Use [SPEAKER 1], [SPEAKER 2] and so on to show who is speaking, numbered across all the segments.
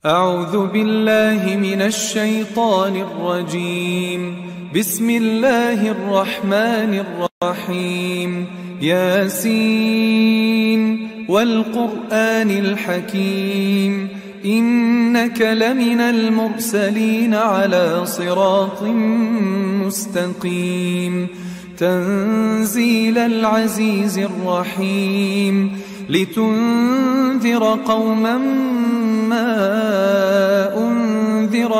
[SPEAKER 1] أعوذ بالله من الشيطان الرجيم. بسم الله الرحمن الرحيم. ياسين والقرآن الحكيم إنك لمن المرسلين على صراط مستقيم تنزيل العزيز الرحيم لتنذر قوما ما أنذر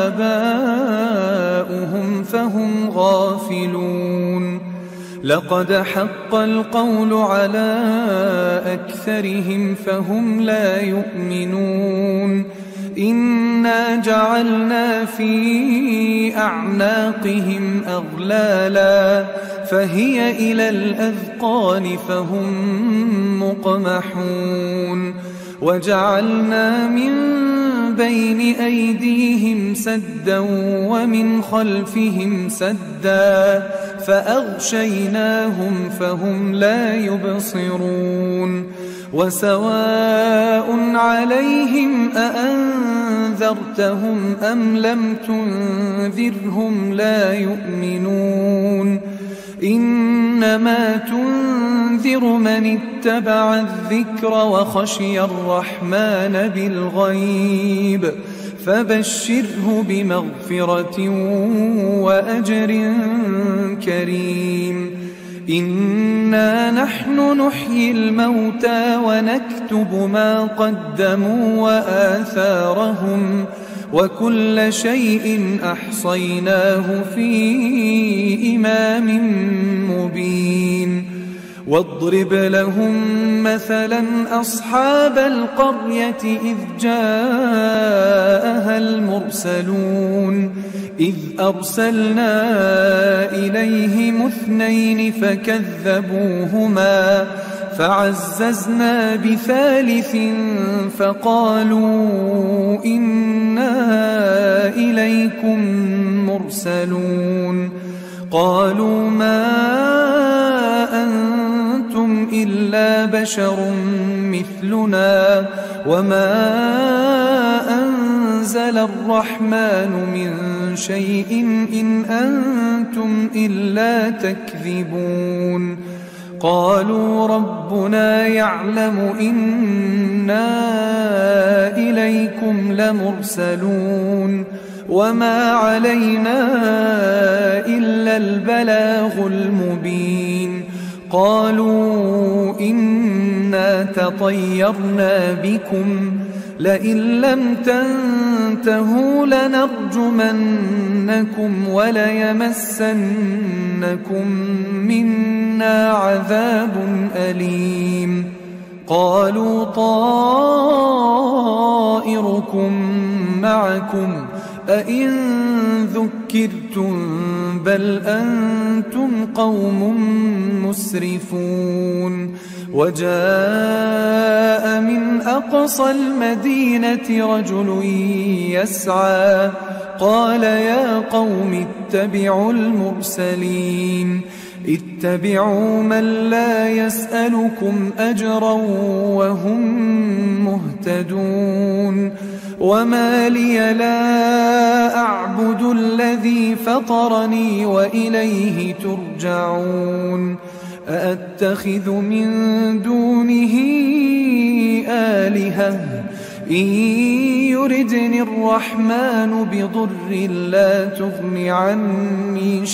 [SPEAKER 1] آباؤهم فهم غافلون. لقد حق القول على أكثرهم فهم لا يؤمنون. إنا جعلنا في أعناقهم أغلالا فهي إلى الأذقان فهم مقمحون. وجعلنا من بين أيديهم سدا ومن خلفهم سدا فأغشيناهم فهم لا يبصرون. وسواء عليهم أأنذرتهم أم لم تنذرهم لا يؤمنون. إنما تنذر من اتبع الذكر وخشي الرحمن بالغيب فبشره بمغفرة وأجر كريم. إنا نحن نحيي الموتى ونكتب ما قدموا وآثارهم وكل شيء أحصيناه في إمام مبين. واضرب لهم مثلا أصحاب القرية إذ جاءها المرسلون إذ أرسلنا إليهم اثنين فكذبوهما فعززنا بثالث فقالوا إنا إليكم مرسلون. قالوا ما أنتم إلا بشر مثلنا وما أنزل الرحمن من شيء إن أنتم إلا تكذبون. قالوا ربنا يعلم إنا إليكم لمرسلون وما علينا إلا البلاغ المبين. قالوا إنا تطيرنا بكم لئن لم تنتهوا لنرجمنكم وليمسنكم منا عذاب أليم. قالوا طائركم معكم أئن ذكرتم بل أنتم قوم مسرفون. وجاء من أقصى المدينة رجل يسعى قال يا قوم اتبعوا المرسلين اتبعوا من لا يسألكم أجرا وهم مهتدون. وما لي لا أعبد الذي فطرني وإليه ترجعون. أأتخذ من دونه آلهة إن يردني الرحمن بضر لا تغن عني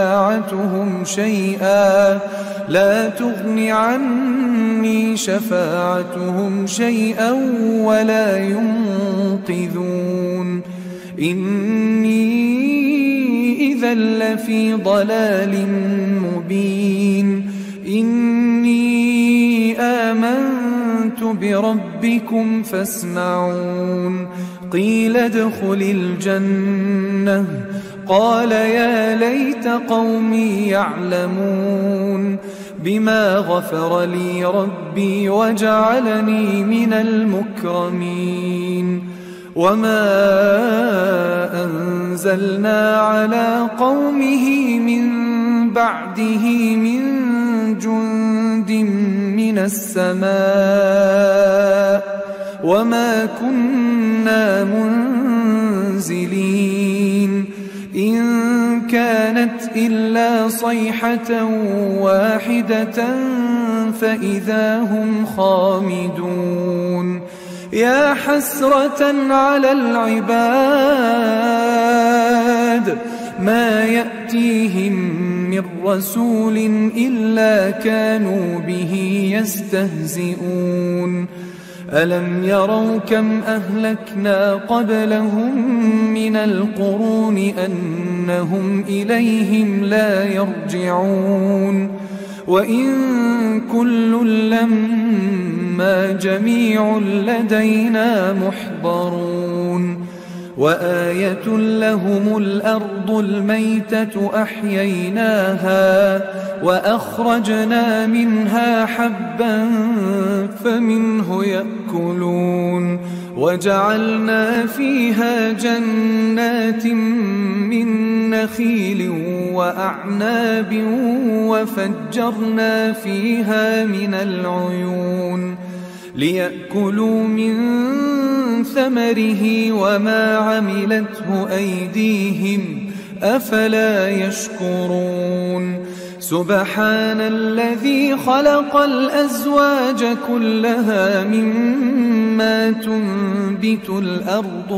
[SPEAKER 1] شفاعتهم شيئا ولا ينقذون. إني إذا لفي ضلال مبين. إني آمنت بربكم فاسمعون. قيل ادخل الجنة قال يا ليت قومي يعلمون بما غفر لي ربي وجعلني من المكرمين. وما أنزلنا على قومه من بعده من جند من السماء وما كنا منزلين إن كانت إلا صيحة واحدة فإذا هم خامدون يا حسرة على العباد ما يأتيهم من رسول إلا كانوا به يستهزئون ألم يروا كم أهلكنا قبلهم من القرون أنهم إليهم لا يرجعون وإن كل لما جميع لدينا محضرون وآية لهم الأرض الميتة أحييناها وأخرجنا منها حبا فمنه يأكلون وجعلنا فيها جنات من نخيل وأعناب وفجرنا فيها من العيون ليأكلوا من ثمره وما عملته أيديهم أفلا يشكرون سبحان الذي خلق الأزواج كلها مما تنبت الأرض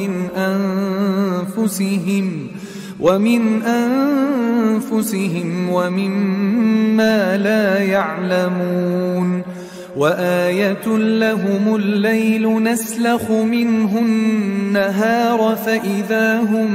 [SPEAKER 1] ومن أنفسهم ومما لا يعلمون وآية لهم الليل نسلخ منه النهار فإذا هم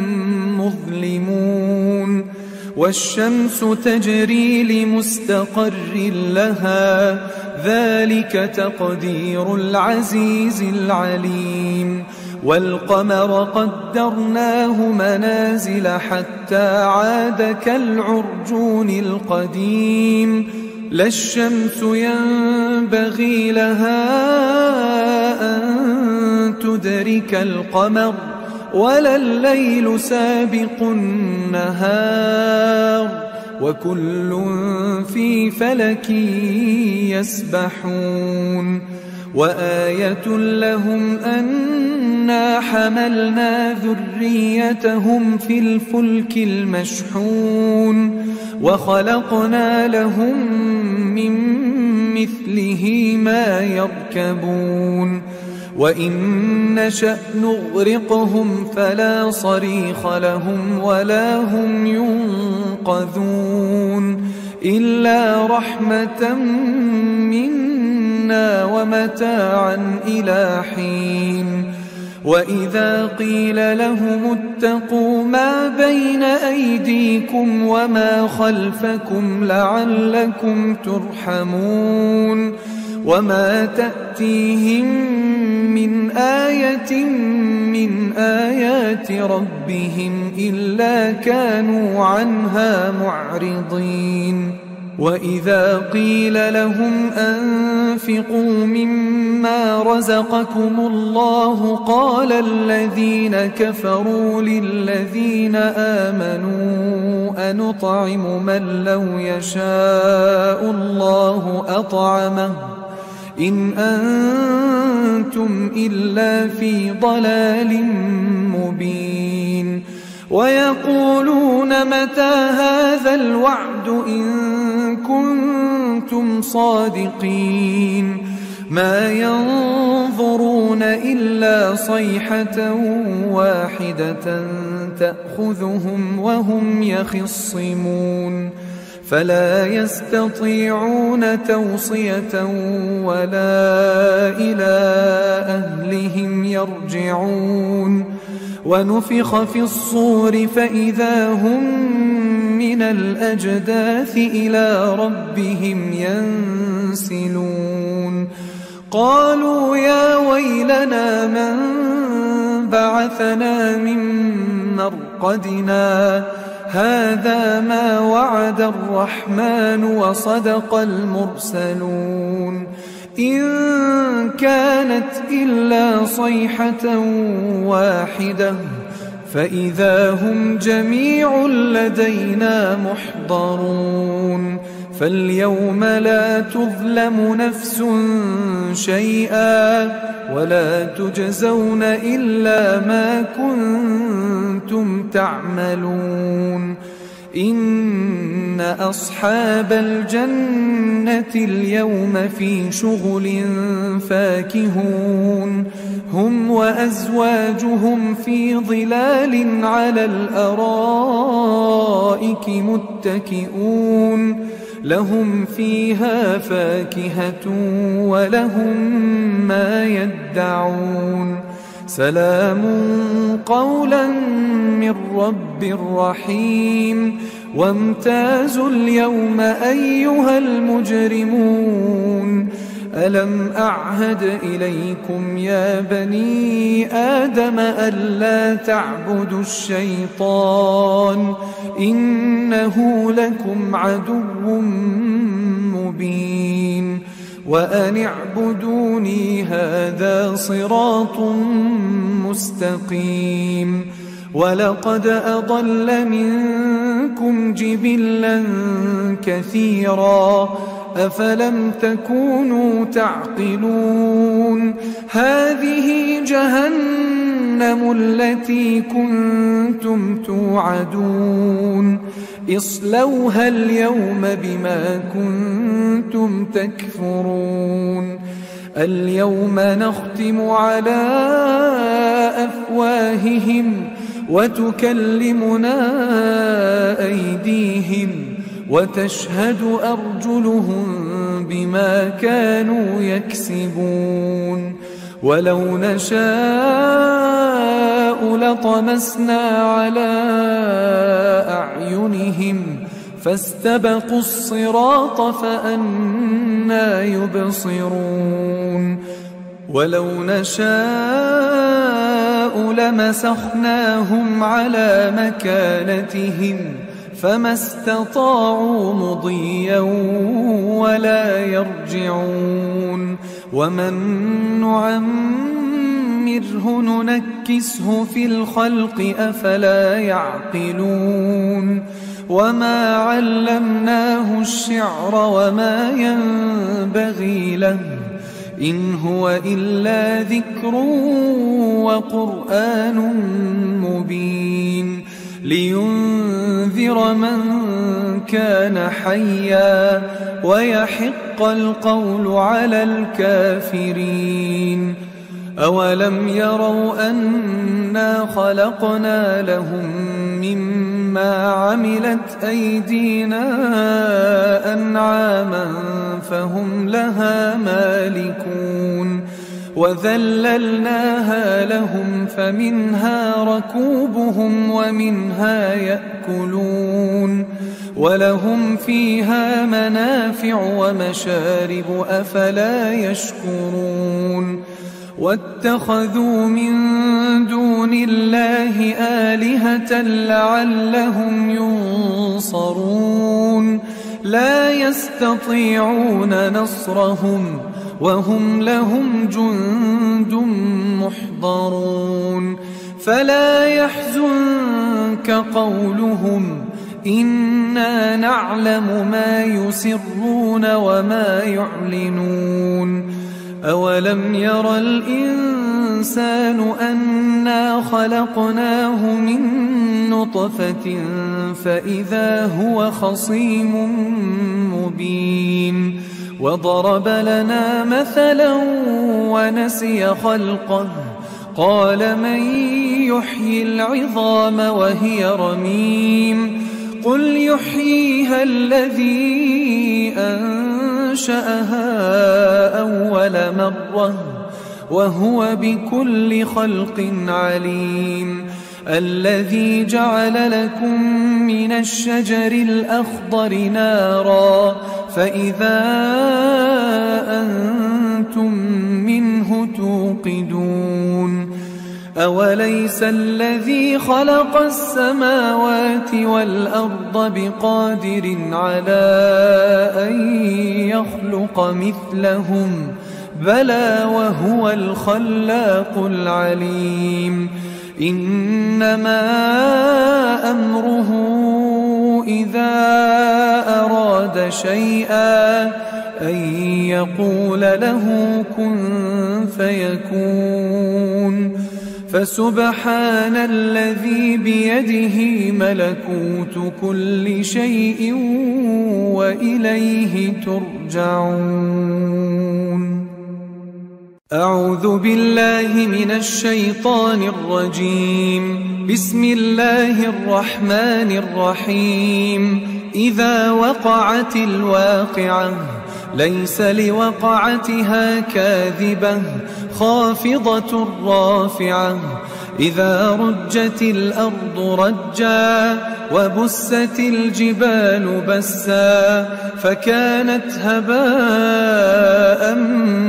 [SPEAKER 1] مظلمون والشمس تجري لمستقر لها ذلك تقدير العزيز العليم والقمر قدرناه منازل حتى عاد كالعرجون القديم لا الشمس ينبغي لها أن تدرك القمر ولا الليل سابق النهار وكل في فلك يسبحون وآية لهم أنا حملنا ذريتهم في الفلك المشحون وخلقنا لهم من مثله ما يركبون وإن نشأ نغرقهم فلا صريخ لهم ولا هم ينقذون إلا رحمة منا ومتاعا إلى حين وإذا قيل لهم اتقوا ما بين أيديكم وما خلفكم لعلكم ترحمون وما تأتيهم من آية من آيات ربهم إلا كانوا عنها معرضين وإذا قيل لهم أنفقوا مما رزقكم الله قال الذين كفروا للذين آمنوا أنطعم من لو يشاء الله أطعمه إن أنتم إلا في ضلال مبين ويقولون متى هذا الوعد إن كنتم صادقين ما ينظرون إلا صيحة واحدة تأخذهم وهم يخصمون فلا يستطيعون توصية ولا إلى أهلهم يرجعون ونفخ في الصور فإذا هم من الأجداث إلى ربهم ينسلون قالوا يا ويلنا من بعثنا من مرقدنا هذا ما وعد الرحمن وصدق المرسلون إن كانت إلا صيحة واحدة فإذا هم جميع لدينا محضرون فاليوم لا تظلم نفس شيئا ولا تجزون إلا ما كنتم تعملون إن أصحاب الجنة اليوم في شغل فاكهون هم وأزواجهم في ظلال على الأرائك متكئون لهم فيها فاكهة ولهم ما يدعون سلام قولا من رب رحيم وامتازوا اليوم أيها المجرمون ألم أعهد إليكم يا بني آدم ألا تعبدوا الشيطان إنه لكم عدو مبين وأن اعبدوني هذا صراط مستقيم ولقد أضل منكم جبلا كثيرا أفلم تكونوا تعقلون هذه جهنم التي كنتم توعدون اصلوها اليوم بما كنتم تكفرون اليوم نختم على أفواههم وتكلمنا أيديهم وتشهد أرجلهم بما كانوا يكسبون ولو نشاء لطمسنا على أعينهم فاستبقوا الصراط فأنى يبصرون ولو نشاء لمسخناهم على مكانتهم فما استطاعوا مضيا ولا يرجعون ومن نعمره ننكسه في الخلق أفلا يعقلون وما علمناه الشعر وما ينبغي له إن هو إلا ذكر وقرآن مبين لينذر من كان حيا ويحق القول على الكافرين أولم يروا أنا خلقنا لهم مما عملت أيدينا أنعاما فهم لها مالكون وذللناها لهم فمنها ركوبهم ومنها يأكلون ولهم فيها منافع ومشارب أفلا يشكرون واتخذوا من دون الله آلهة لعلهم ينصرون لا يستطيعون نصرهم وهم لهم جند محضرون فلا يحزنك قولهم إنا نعلم ما يسرون وما يعلنون أولم ير الإنسان أنا خلقناه من نطفة فإذا هو خصيم مبين وضرب لنا مثلا ونسي خلقه قال من يحيي العظام وهي رميم قل يحييها الذي أنشأها أول مرة وهو بكل خلق عليم الذي جعل لكم من الشجر الأخضر نارا فإذا أنتم منه توقدون أوليس الذي خلق السماوات والأرض بقادر على أن يخلق مثلهم بلى وهو الخلاق العليم إنما أمره إذا أراد شيئا أن يقول له كن فيكون. فسبحان الذي بيده ملكوت كل شيء وإليه ترجعون. أعوذ بالله من الشيطان الرجيم. بسم الله الرحمن الرحيم. إذا وقعت الواقعة ليس لوقعتها كاذبة خافضة رافعة. إذا رجت الأرض رجا وبست الجبال بسا فكانت هباء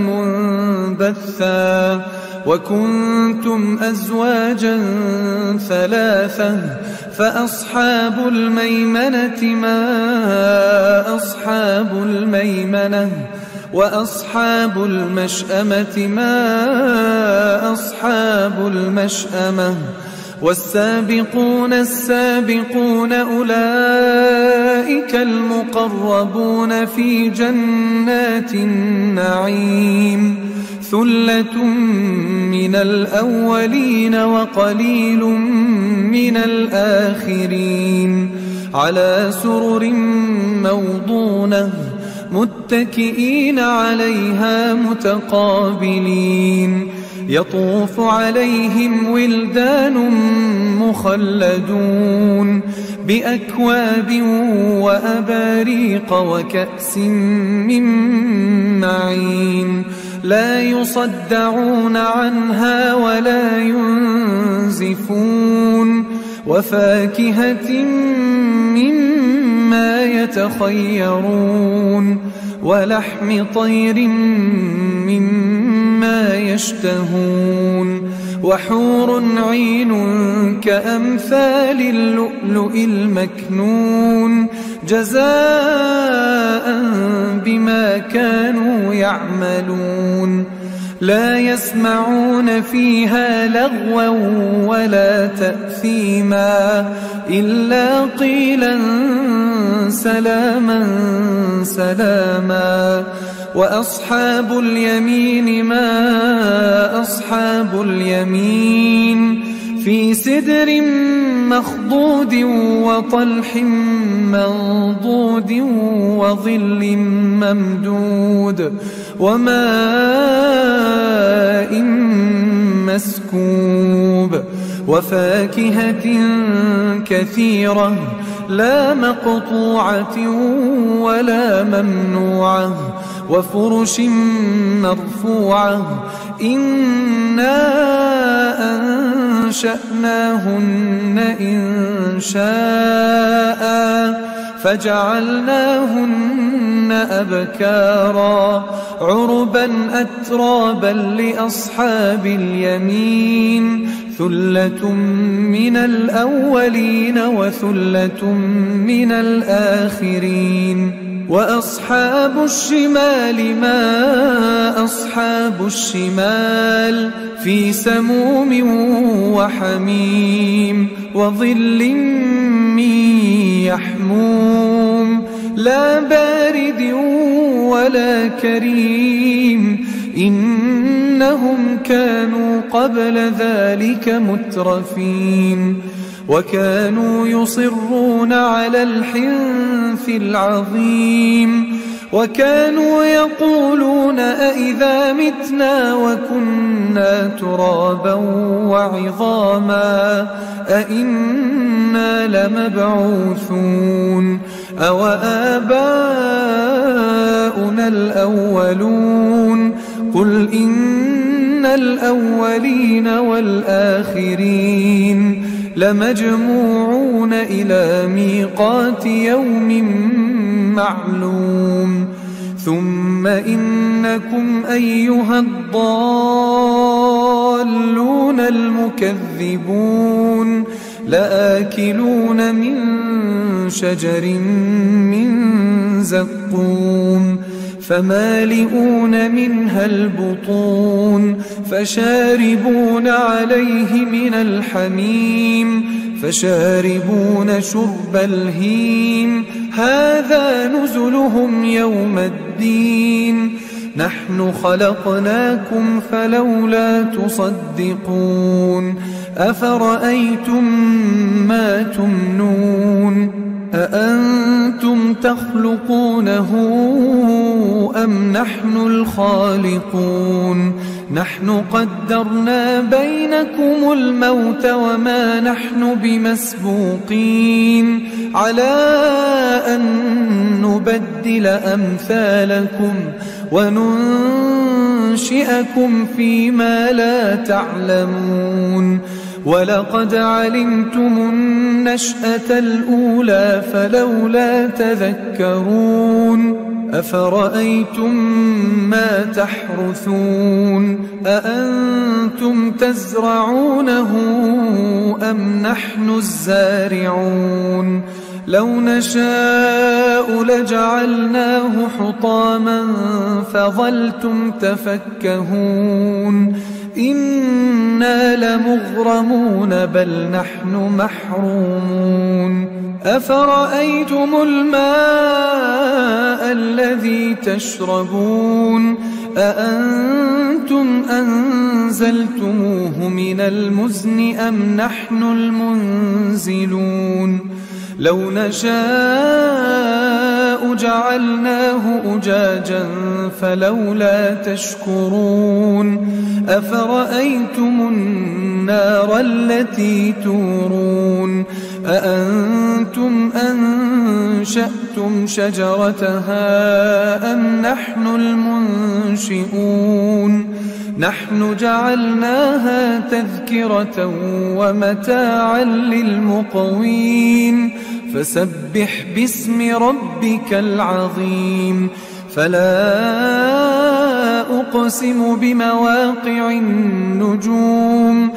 [SPEAKER 1] منبثا. وكنتم أزواجا ثلاثة فأصحاب الميمنة ما أصحاب الميمنة وأصحاب المشأمة ما أصحاب المشأمة. والسابقون السابقون أولئك المقربون في جنات النعيم. ثلة من الأولين وقليل من الآخرين. على سرر موضونة متكئين عليها متقابلين. يطوف عليهم ولدان مخلدون بأكواب وأباريق وكأس من معين. لا يصدعون عنها ولا ينزفون. وفاكهة مما يتخيرون ولحم طير مما يشتهون. وحور عين كأمثال اللؤلؤ المكنون جزاء بما كانوا يعملون. لا يسمعون فيها لغوا ولا تأثيما إلا قيلا سلاما سلاما. وأصحاب اليمين ما أصحاب اليمين. في سدر مخضود وطلح منضود وظل ممدود وماء مسكوب. وفاكهة كثيرة لا مقطوعة ولا ممنوعة. وفرش مرفوعة. إنا أنشأناهن إنشاء فجعلناهن أبكارا عربا أترابا لأصحاب اليمين. ثلة من الأولين وثلة من الآخرين. وأصحاب الشمال ما أصحاب الشمال. في سموم وحميم وظل من يحموم لا بارد ولا كريم. إنهم كانوا قبل ذلك مترفين. وكانوا يصرون على الحنث العظيم. وكانوا يقولون أئذا متنا وكنا ترابا وعظاما أئنا لمبعوثون أو آباؤنا الأولون. قل إن الأولين والآخرين لمجموعون إلى ميقات يوم معلوم. ثم إنكم أيها الضالون المكذبون لآكلون من شجر من زقوم فمالئون منها البطون فشاربون عليه من الحميم فشاربون شرب الهيم هذا نزلهم يوم الدين نحن خلقناكم فلولا تصدقون أفرأيتم ما تمنون أأنتم تخلقونه أم نحن الخالقون نحن قدرنا بينكم الموت وما نحن بمسبوقين على أن نبدل أمثالكم وننشئكم فيما لا تعلمون ولقد علمتم النشأة الأولى فلولا تذكرون أفرأيتم ما تحرثون أأنتم تزرعونه أم نحن الزارعون لو نشاء لجعلناه حطاما فظلتم تفكهون إنا لمغرمون بل نحن محرومون أفرأيتم الماء الذي تشربون أأنتم أنزلتموه من المزن أم نحن المنزلون لو نشاء جعلناه أجاجا فلولا تشكرون أفرأيتم النار التي تورون أأنتم أنشأتم شجرتها أم نحن المنشئون نحن جعلناها تذكرة ومتاعا للمقوين فسبح باسم ربك العظيم فلا أقسم بمواقع النجوم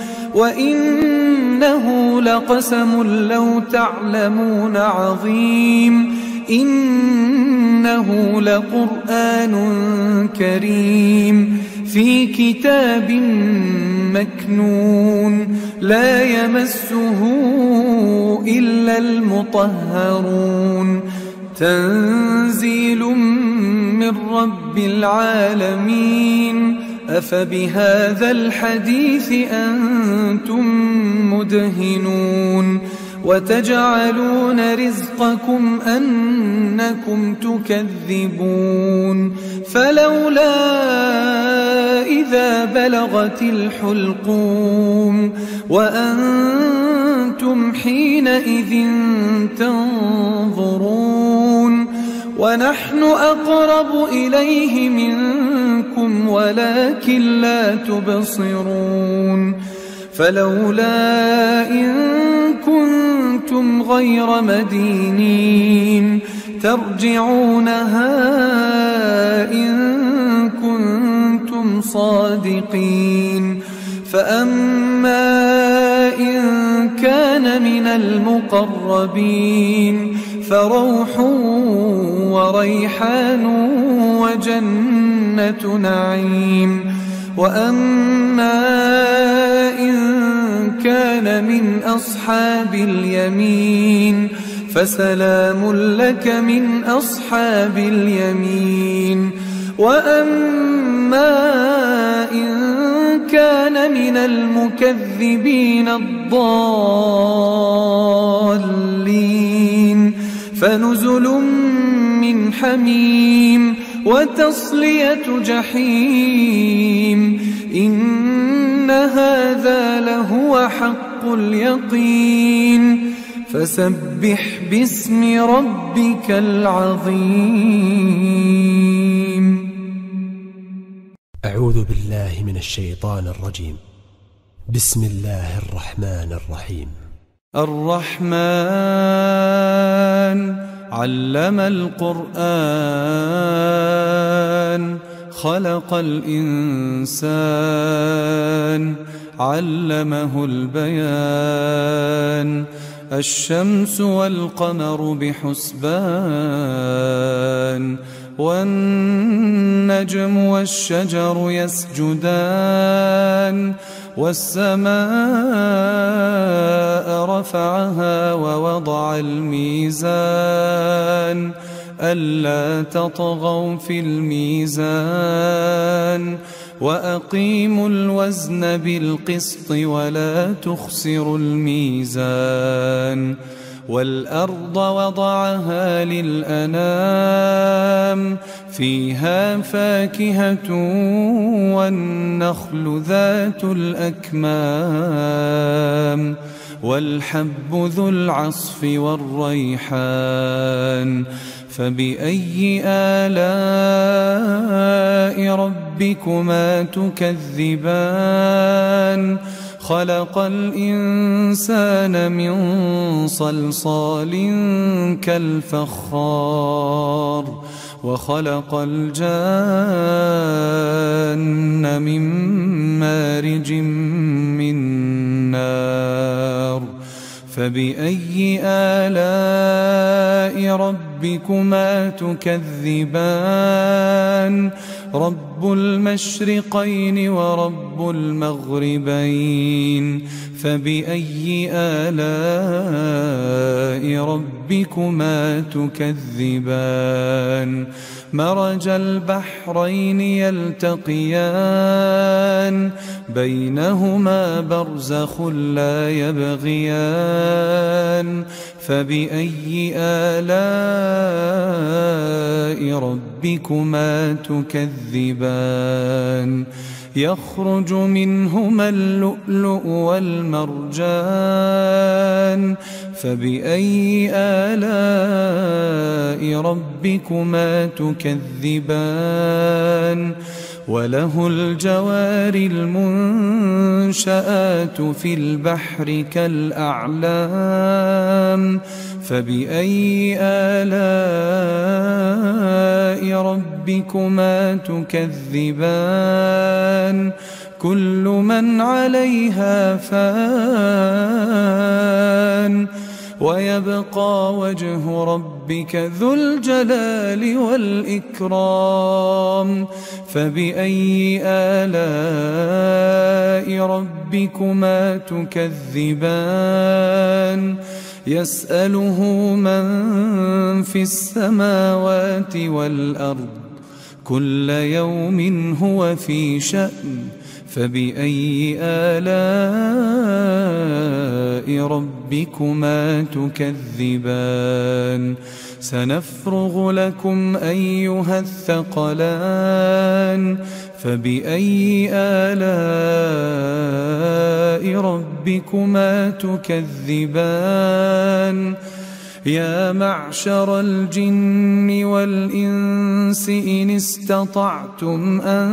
[SPEAKER 1] وإنه لقسم لو تعلمون عظيم إنه لقرآن كريم في كتاب مكنون لا يمسه إلا المطهرون تنزيل من رب العالمين أفبهذا الحديث أنتم مدهنون وتجعلون رزقكم أنكم تكذبون فلولا إذا بلغت الحلقوم وأنتم حينئذ تنظرون ونحن أقرب إليه منكم ولكن لا تبصرون فلولا إن كنتم غير مدينين ترجعونها إن كنتم صادقين فأما إن كان من المقربين فروح وريحان وجنة نعيم وأما إن كان من أصحاب اليمين فسلام لك من أصحاب اليمين وأما إن كان من المكذبين الضالين فنزل من حميم وتصلية جحيم إن هذا لهو حق اليقين فسبح باسم ربك العظيم.
[SPEAKER 2] أعوذ بالله من الشيطان الرجيم. بسم الله الرحمن الرحيم.
[SPEAKER 1] الرحمن علم القرآن خلق الإنسان علمه البيان الشمس والقمر بحسبان والنجم والشجر يسجدان والسماء ورفعها ووضع الميزان ألا تطغوا في الميزان وأقيموا الوزن بالقسط ولا تخسروا الميزان والأرض وضعها للأنام فيها فاكهة والنخل ذات الأكمام والحب ذو العصف والريحان فبأي آلاء ربكما تكذبان خلق الإنسان من صلصال كالفخار وخلق الجان من مارج من نار فبأي آلاء ربكما تكذبان رب المشرقين ورب المغربين فبأي آلاء ربكما تكذبان مرج البحرين يلتقيان بينهما برزخ لا يبغيان فبأي آلاء ربكما تكذبان يخرج منهما اللؤلؤ والمرجان فبأي آلاء ربكما تكذبان وله الجوار المنشآت في البحر كالأعلام فبأي آلاء ربكما تكذبان كل من عليها فان ويبقى وجه ربك ذو الجلال والإكرام فبأي آلاء ربكما تكذبان يسأله من في السماوات والأرض كل يوم هو في شأن فبأي آلاء ربكما تكذبان سنفرغ لكم أيها الثقلان فبأي آلاء ربكما تكذبان يا معشر الجن والإنس إن استطعتم أن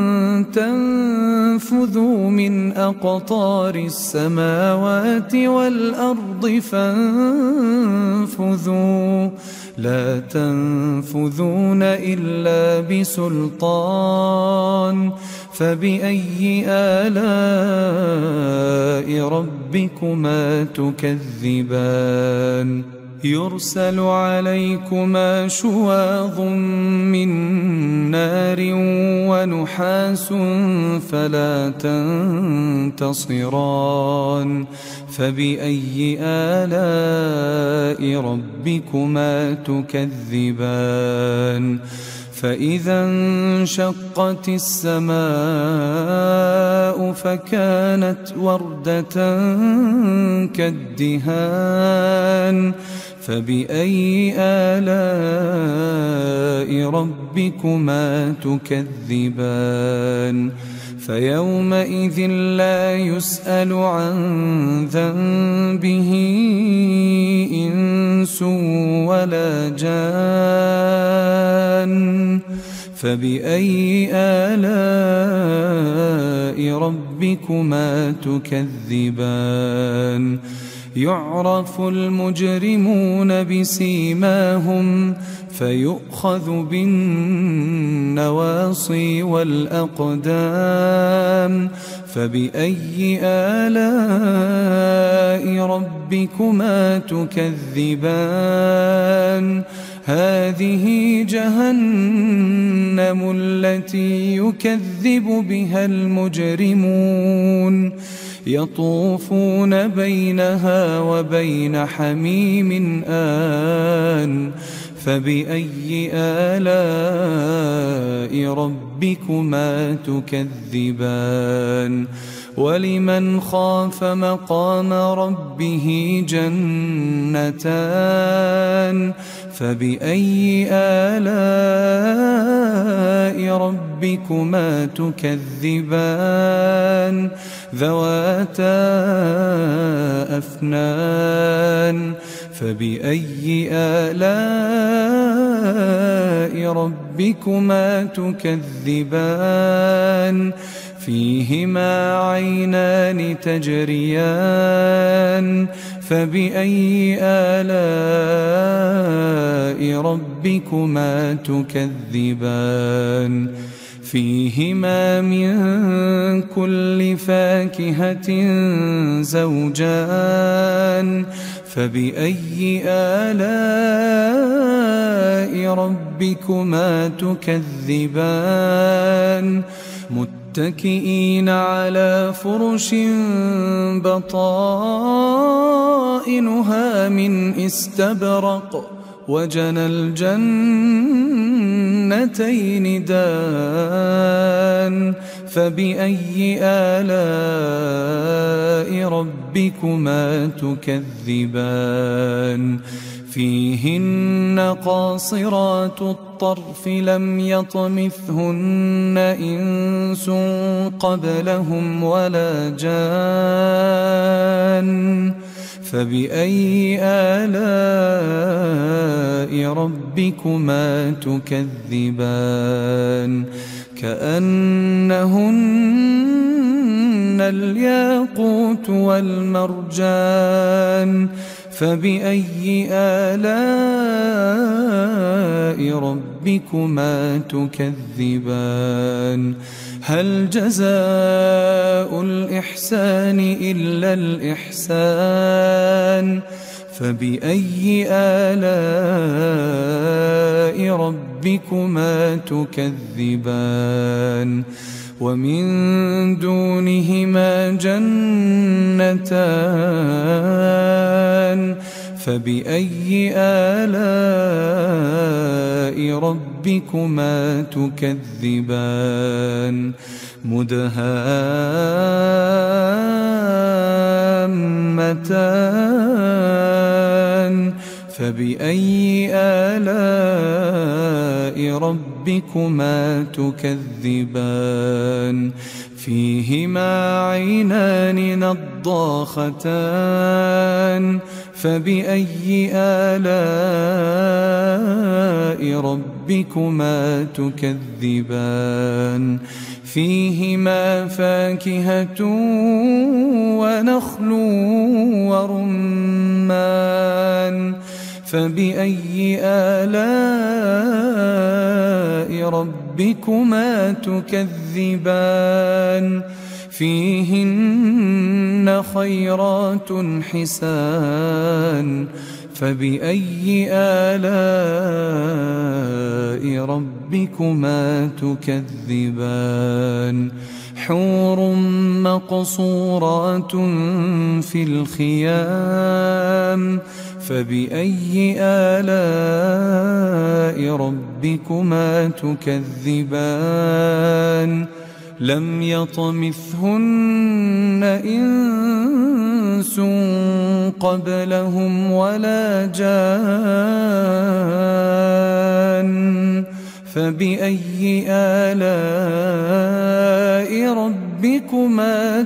[SPEAKER 1] تنفذوا من أقطار السماوات والأرض فانفذوا لا تنفذون إلا بسلطان فبأي آلاء ربكما تكذبان يرسل عليكما شواظ من نار ونحاس فلا تنتصران فبأي آلاء ربكما تكذبان فإذا انشقت السماء فكانت وردة كالدهان فبأي آلاء ربكما تكذبان فيومئذ لا يسأل عن ذنبه إنس ولا جان فبأي آلاء ربكما تكذبان يعرف المجرمون بسيماهم فيؤخذ بالنواصي والأقدام فبأي آلاء ربكما تكذبان هذه جهنم التي يكذب بها المجرمون يطوفون بينها وبين حميم آن فبأي آلاء ربكما تكذبان ولمن خاف مقام ربه جنتان فبأي آلاء ربكما تكذبان ذواتا أفنان فبأي آلاء ربكما تكذبان فيهما عينان تجريان فبأي آلاء ربكما تكذبان فيهما من كل فاكهة زوجان فبأي آلاء ربكما تكذبان متكئين على فرش بطائنها من استبرق وجنى الجنتين دان فبأي آلاء ربكما تكذبان فيهن قاصرات الطرف لم يطمثهن إنس قبلهم ولا جان فبأي آلاء ربكما تكذبان كأنهن الياقوت والمرجان فبأي آلاء ربكما تكذبان هل جزاء الإحسان إلا الإحسان فبأي آلاء ربكما تكذبان ومن دونهما جنتان فبأي آلاء ربكما تكذبان مدهامتان فبأي آلاء ربكما تكذبان فيهما عينان نضاختان فبأي آلاء ربكما تكذبان فيهما فاكهة ونخل ورمان فبأي آلاء ربكما تكذبان فيهن خيرات حسان فبأي آلاء ربكما تكذبان حور مقصورات في الخيام فبأي آلاء ربكما تكذبان لم يطمثهن إنس قبلهم ولا جان فبأي آلاء ربكما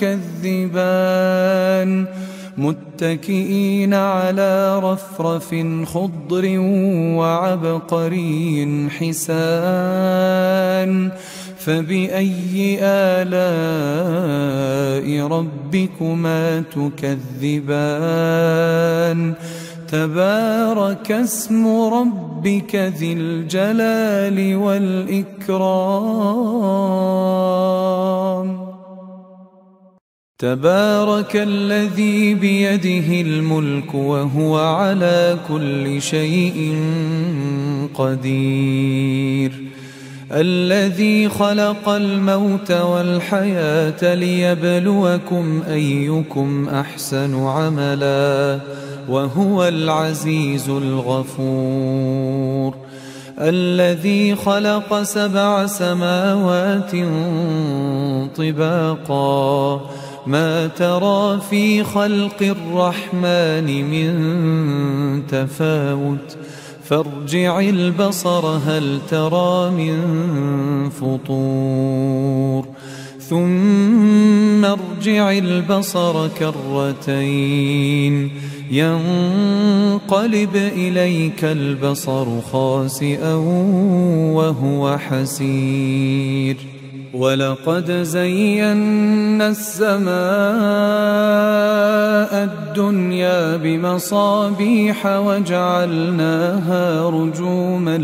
[SPEAKER 1] تكذبان متكئين على رفرف خضر وعبقري حسان فبأي آلاء ربكما تكذبان تبارك اسم ربك ذي الجلال والإكرام تبارك الذي بيده الملك وهو على كل شيء قدير الذي خلق الموت والحياة ليبلوكم أيكم أحسن عملا وهو العزيز الغفور. الذي خلق 7 سماوات طباقا ما ترى في خلق الرحمن من تفاوت فارجع البصر هل ترى من فطور ثم ارجع البصر كرتين ينقلب إليك البصر خاسئا وهو حسير. ولقد زينا السماء الدنيا بمصابيح وجعلناها رجوما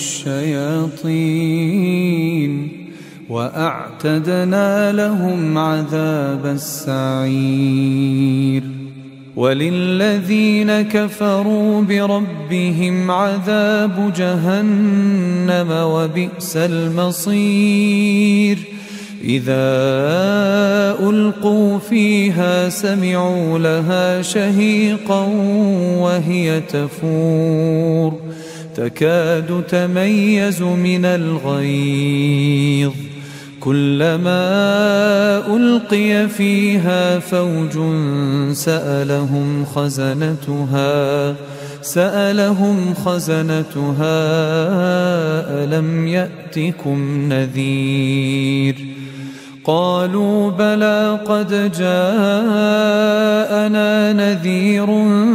[SPEAKER 1] للشياطين وأعتدنا لهم عذاب السعير. وللذين كفروا بربهم عذاب جهنم وبئس المصير. إذا ألقوا فيها سمعوا لها شهيقا وهي تفور تكاد تميز من الغيظ كلما ألقي فيها فوج سألهم خزنتها ألم يأتكم نذير قالوا بلى قد جاءنا نذير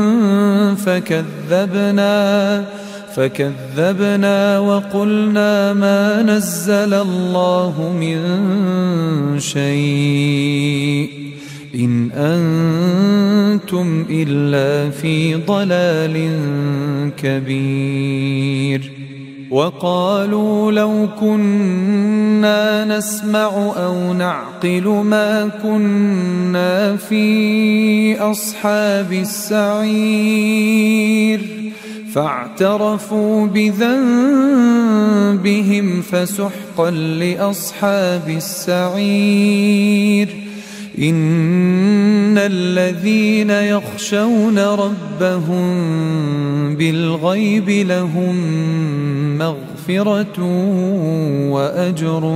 [SPEAKER 1] فكذبنا وقلنا ما نزل الله من شيء إن أنتم إلا في ضلال كبير. وقالوا لو كنا نسمع أو نعقل ما كنا في أصحاب السعير فاعترفوا بذنبهم فسحقا لأصحاب السعير. إن الذين يخشون ربهم بالغيب لهم مغفرة وأجر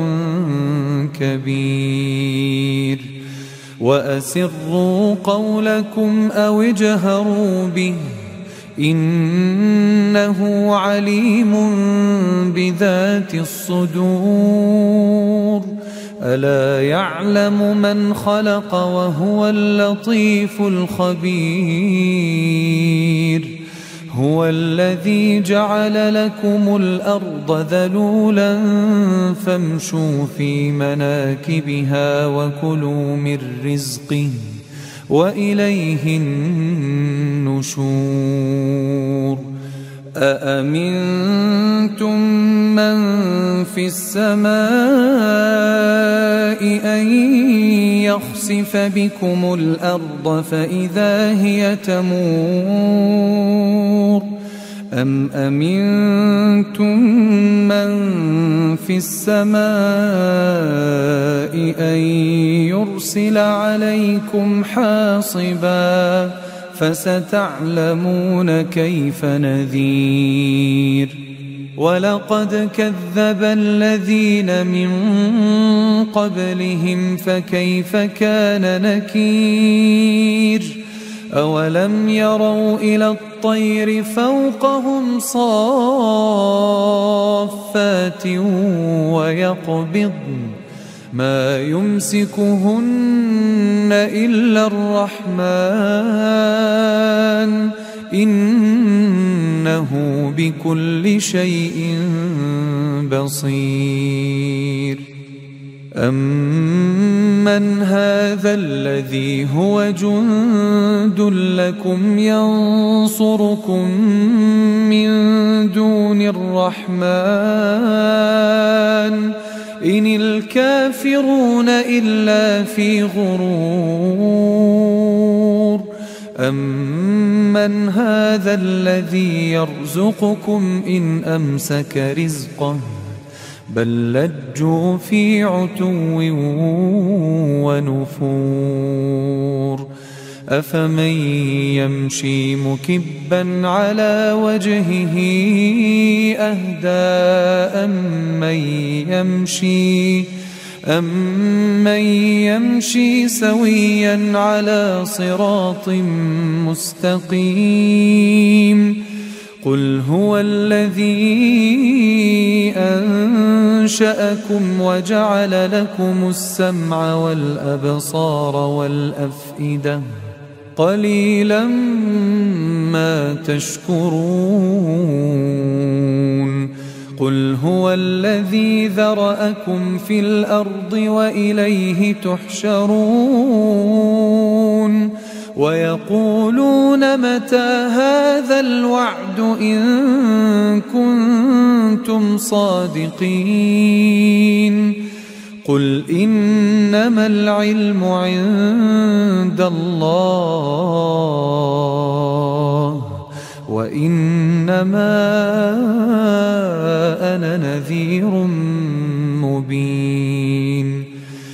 [SPEAKER 1] كبير. وأسروا قولكم أو اجهروا به إنه عليم بذات الصدور. ألا يعلم من خلق وهو اللطيف الخبير. هو الذي جعل لكم الأرض ذلولا فامشوا في مناكبها وكلوا من رزقه وإليه النشور. أأمنتم من في السماء أن يخسف بكم الأرض فإذا هي تمور أم أمنتم من في السماء أن يرسل عليكم حاصبا فستعلمون كيف نذير. ولقد كذب الذين من قبلهم فكيف كان نكير. أولم يروا إلى الطير فوقهم صافات ويقبضن ما يمسكهن إلا الرحمن إنه بكل شيء بصير. أمن هذا الذي هو جند لكم ينصركم من دون الرحمن إن الكافرون إلا في غرور. أمن هذا الذي يرزقكم إن أمسك رزقه بل لجوا في عتو ونفور أفمن يمشي مكبا على وجهه أهدى أمن يمشي سويا على صراط مستقيم قل هو الذي أنشأكم وجعل لكم السمع والأبصار والأفئدة قليلا ما تشكرون قل هو الذي ذرأكم في الأرض وإليه تحشرون ويقولون متى هذا الوعد إن كنتم صادقين قل إنما العلم عند الله وإنما أنا نذير مبين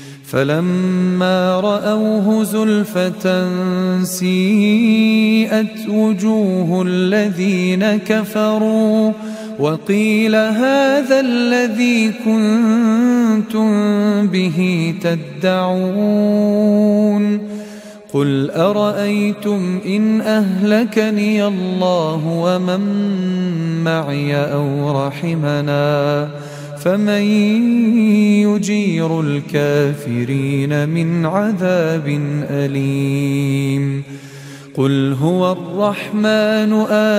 [SPEAKER 1] فلما رأوه زلفة سيئت وجوه الذين كفروا وقيل هذا الذي كنتم به تدعون قل أرأيتم إن أهلكني الله ومن معي أو رحمنا فمن يجير الكافرين من عذاب أليم قل هو الرحمن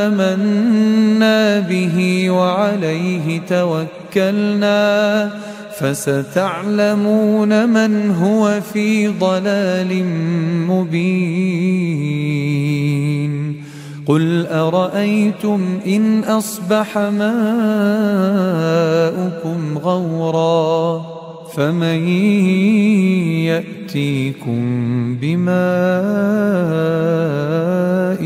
[SPEAKER 1] آمنا به وعليه توكلنا فستعلمون من هو في ضلال مبين قل أرأيتم إن أصبح ماؤكم غورا فمن يأتيكم بماء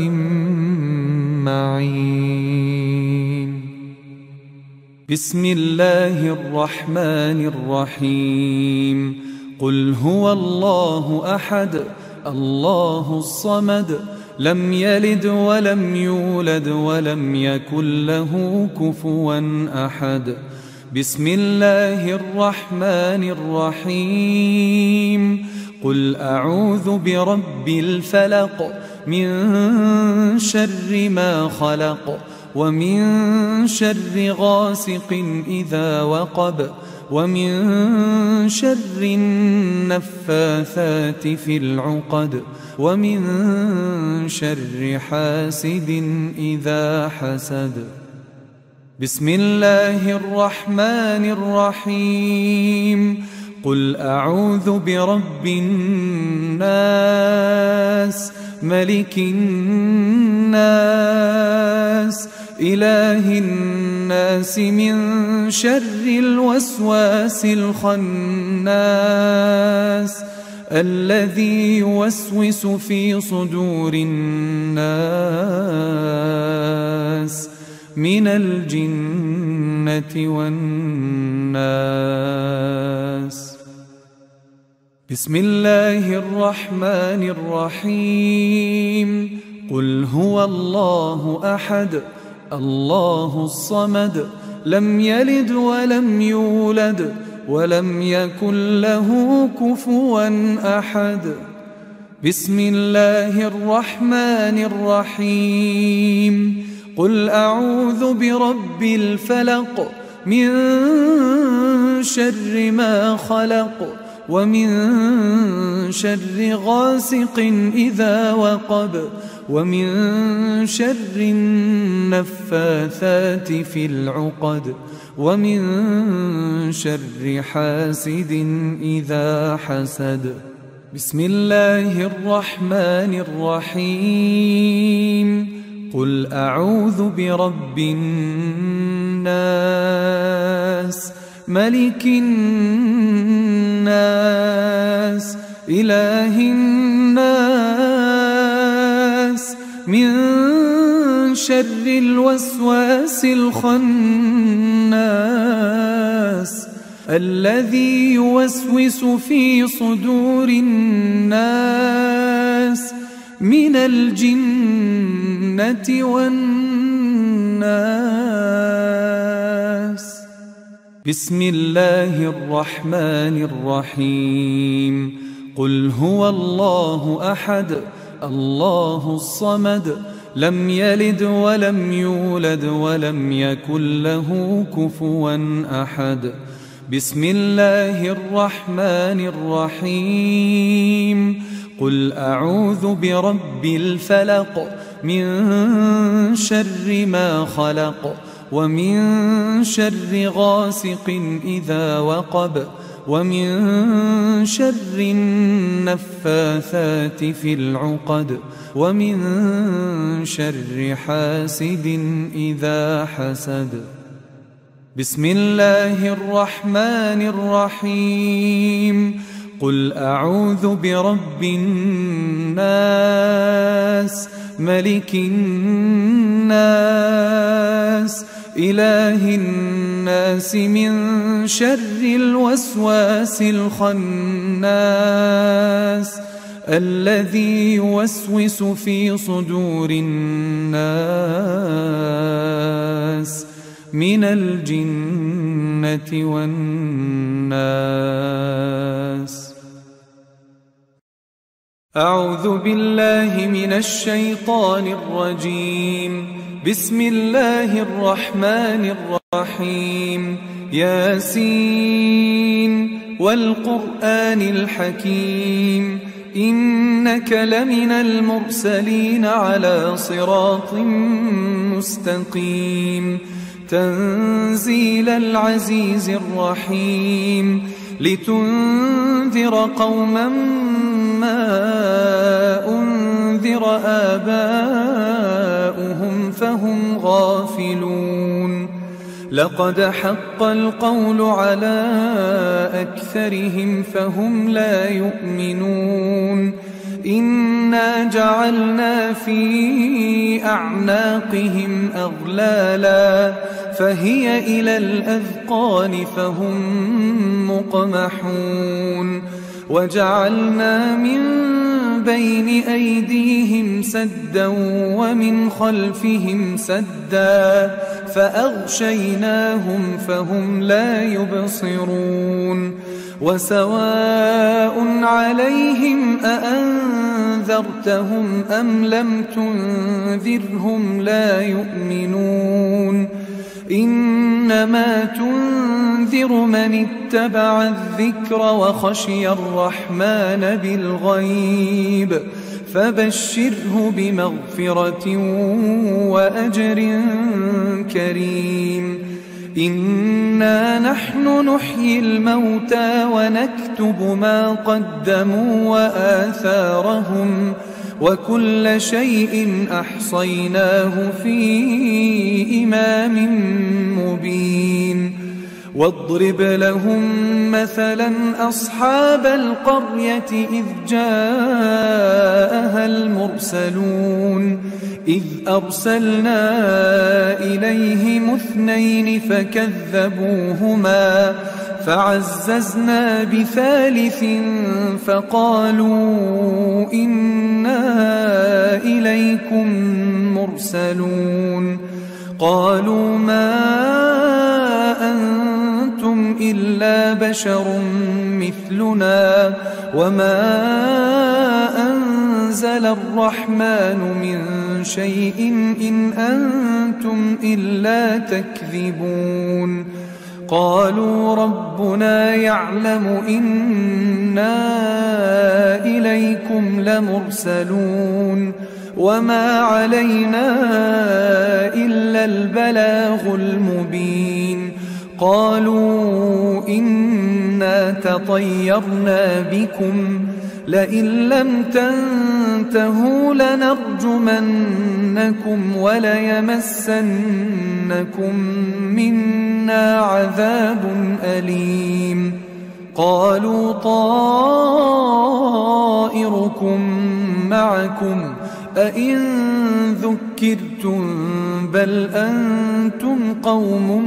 [SPEAKER 1] معين بسم الله الرحمن الرحيم قل هو الله أحد الله الصمد لم يلد ولم يولد ولم يكن له كفوا أحد بسم الله الرحمن الرحيم قل أعوذ برب الفلق من شر ما خلق ومن شر غاسق إذا وقب ومن شر النفاثات في العقد ومن شر حاسد إذا حسد بسم الله الرحمن الرحيم قل أعوذ برب الناس ملك الناس إله الناس من شر الوسواس الخناس الذي يوسوس في صدور الناس من الجنة والناس بسم الله الرحمن الرحيم قل هو الله أحد الله الصمد لم يلد ولم يولد ولم يكن له كفوا أحد بسم الله الرحمن الرحيم قل أعوذ برب الفلق من شر ما خلق ومن شر غاسق إذا وقب ومن شر النفاثات في العقد ومن شر حاسد إذا حسد بسم الله الرحمن الرحيم قل أعوذ برب الناس ملك الناس إله الناس من شر الوسواس الخناس الذي يوسوس في صدور الناس من الجنة والناس. بسم الله الرحمن الرحيم. قل هو الله أحد الله الصمد لم يلد ولم يولد ولم يكن له كفوا أحد. بسم الله الرحمن الرحيم. قل أعوذ برب الفلق من شر ما خلق ومن شر غاسق إذا وقب ومن شر النفاثات في العقد ومن شر حاسد إذا حسد. بسم الله الرحمن الرحيم. قل أعوذ برب الناس ملك الناس إله الناس من شر الوسواس الخناس الذي يوسوس في صدور الناس من الجنة والناس. أعوذ بالله من الشيطان الرجيم. بسم الله الرحمن الرحيم. ياسين والقرآن الحكيم إنك لمن المرسلين على صراط مستقيم. تنزيل العزيز الرحيم. لتنذر قوما ما أنذر آباؤهم فهم غافلون. لقد حق القول على أكثرهم فهم لا يؤمنون. إنا جعلنا في أعناقهم أغلالا فهي إلى الأذقان فهم مقمحون. وجعلنا من بين أيديهم سدا ومن خلفهم سدا فأغشيناهم فهم لا يبصرون. وسواء عليهم أأنذرتهم أم لم تنذرهم لا يؤمنون. إنما تنذر من اتبع الذكر وخشي الرحمن بالغيب فبشره بمغفرة وأجر كريم. إنا نحن نحيي الموتى ونكتب ما قدموا وآثارهم وكل شيء أحصيناه في إمام مبين. واضرب لهم مثلا أصحاب القرية إذ جاءها المرسلون. إذ أرسلنا إليهم اثنين فكذبوهما فعززنا بثالث فقالوا إنا إليكم مرسلون. قالوا ما أنتم إلا بشر مثلنا وما أنزل الرحمن من شيء إن أنتم إلا تكذبون. قالوا ربنا يعلم إنا إليكم لمرسلون وما علينا إلا البلاغ المبين. قالوا إنا تطيرنا بكم لئن لم تنتهوا لنرجمنكم وليمسنكم منا عذاب أليم. قالوا طائركم معكم أئن ذكرتم بل أنتم قوم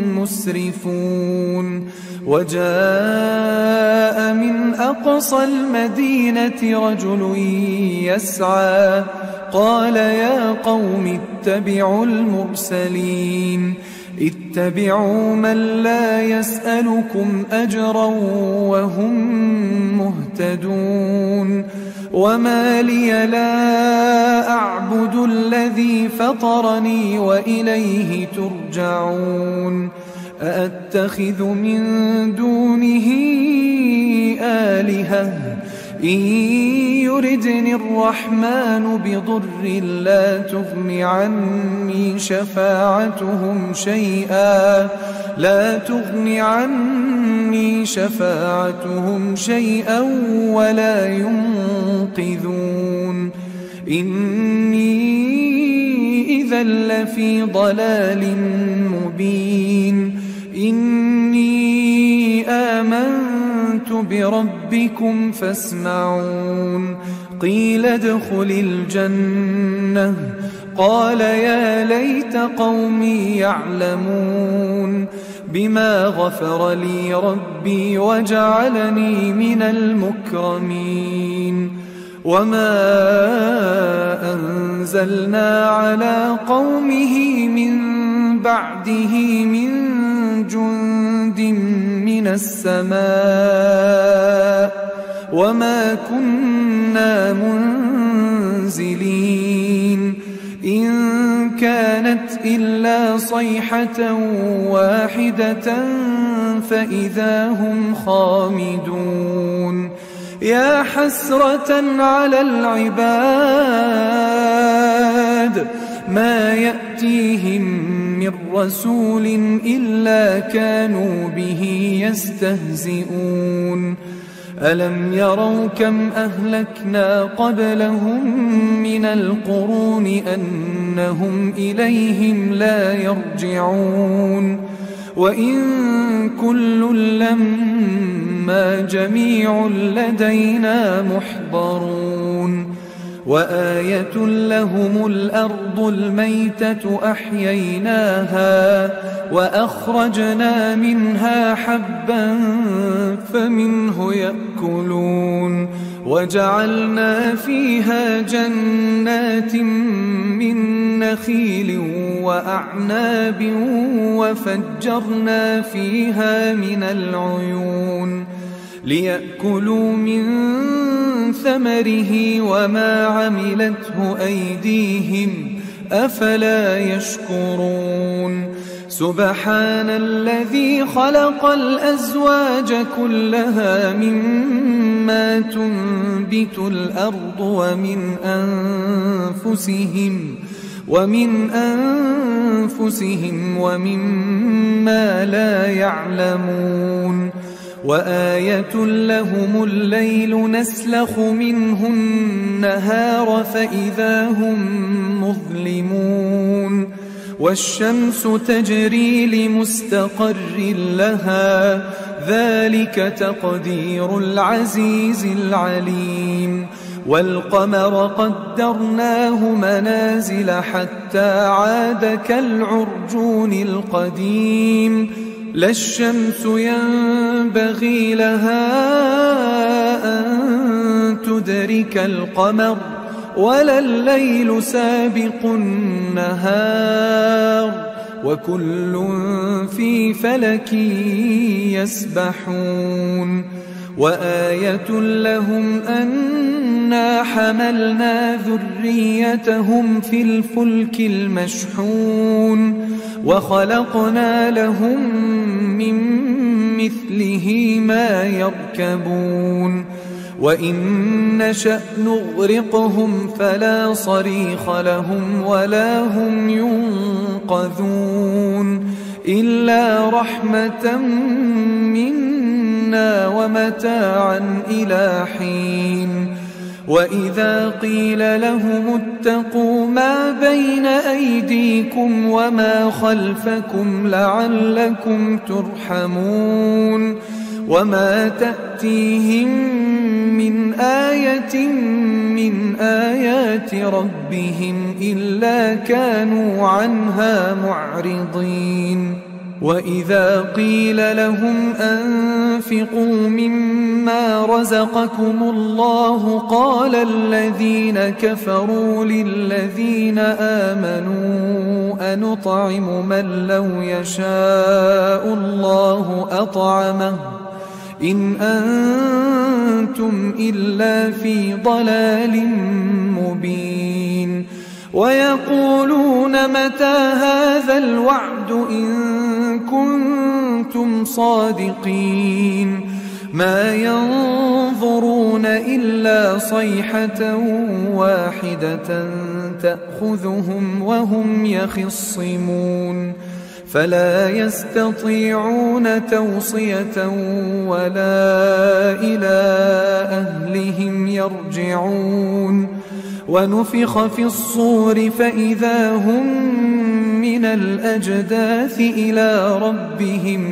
[SPEAKER 1] مسرفون وجاء من أقصى المدينة رجل يسعى قال يا قوم اتبعوا المرسلين اتبعوا من لا يسألكم أجرا وهم مهتدون وما لي لا أعبد الذي فطرني وإليه ترجعون أأتخذ من دونه آلهة إن يردني الرحمن بضر لا تغن عني شفاعتهم شيئا ولا ينقذون إني إذا لفي ضلال مبين إني آمنت بربكم فاسمعون قيل ادخل الجنة قال يا ليت قومي يعلمون بما غفر لي ربي وجعلني من المكرمين وما أنزلنا على قومه من بعده من جند من السماء وما كنا منزلين إن كانت إلا صيحة واحدة فإذا هم خامدون يا حسرة على العباد ما يأتيهم من رسول إلا كانوا به يستهزئون ألم يروا كم أهلكنا قبلهم من القرون أنهم إليهم لا يرجعون وإن كل لما جميع لدينا محضرون وآية لهم الأرض الميتة أحييناها وأخرجنا منها حبا فمنه يأكلون وجعلنا فيها جنات من نخيل وأعناب وفجرنا فيها من العيون ليأكلوا من ثمره وما عملته أيديهم أفلا يشكرون سبحان الذي خلق الأزواج كلها مما تنبت الأرض ومن أنفسهم ومما لا يعلمون وآية لهم الليل نسلخ منه النهار فإذا هم مظلمون والشمس تجري لمستقر لها ذلك تقدير العزيز العليم والقمر قدرناه منازل حتى عاد كالعرجون القديم لا الشمس ينبغي لها أن تدرك القمر ولا الليل سابق النهار وكل في فلك يسبحون وآية لهم أنا حملنا ذريتهم في الفلك المشحون وخلقنا لهم من مثله ما يركبون وإن نشأ نغرقهم فلا صريخ لهم ولا هم ينقذون إلا رحمة منا ومتاعا إلى حين وإذا قيل لهم اتقوا ما بين أيديكم وما خلفكم لعلكم ترحمون وما تأتيهم من آية من آيات ربهم إلا كانوا عنها معرضين وإذا قيل لهم أنفقوا مما رزقكم الله قال الذين كفروا للذين آمنوا أنطعم من لو يشاء الله أطعمه إن أنتم إلا في ضلال مبين ويقولون متى هذا الوعد إن كنتم صادقين ما ينظرون إلا صيحة واحدة تأخذهم وهم يخصمون فلا يستطيعون توصية ولا إلى أهلهم يرجعون ونفخ في الصور فإذا هم من الأجداث إلى ربهم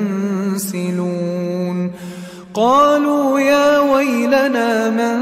[SPEAKER 1] ينسلون قالوا يا ويلنا من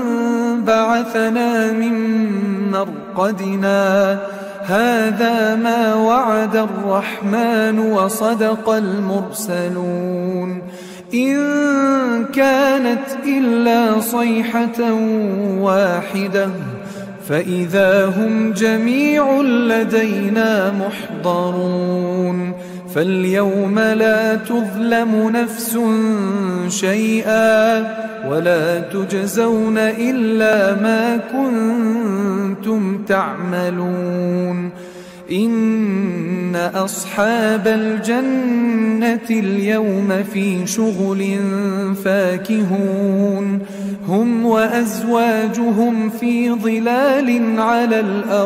[SPEAKER 1] بعثنا من مرقدنا هذا ما وعد الرحمن وصدق المرسلون إن كانت إلا صيحة واحدة فإذا هم جميع لدينا محضرون فاليوم لا تظلم نفس شيئا ولا تجزون إلا ما كنتم تعملون إن أصحاب الجنة اليوم في شغل فاكهون هم وأزواجهم في ظلال على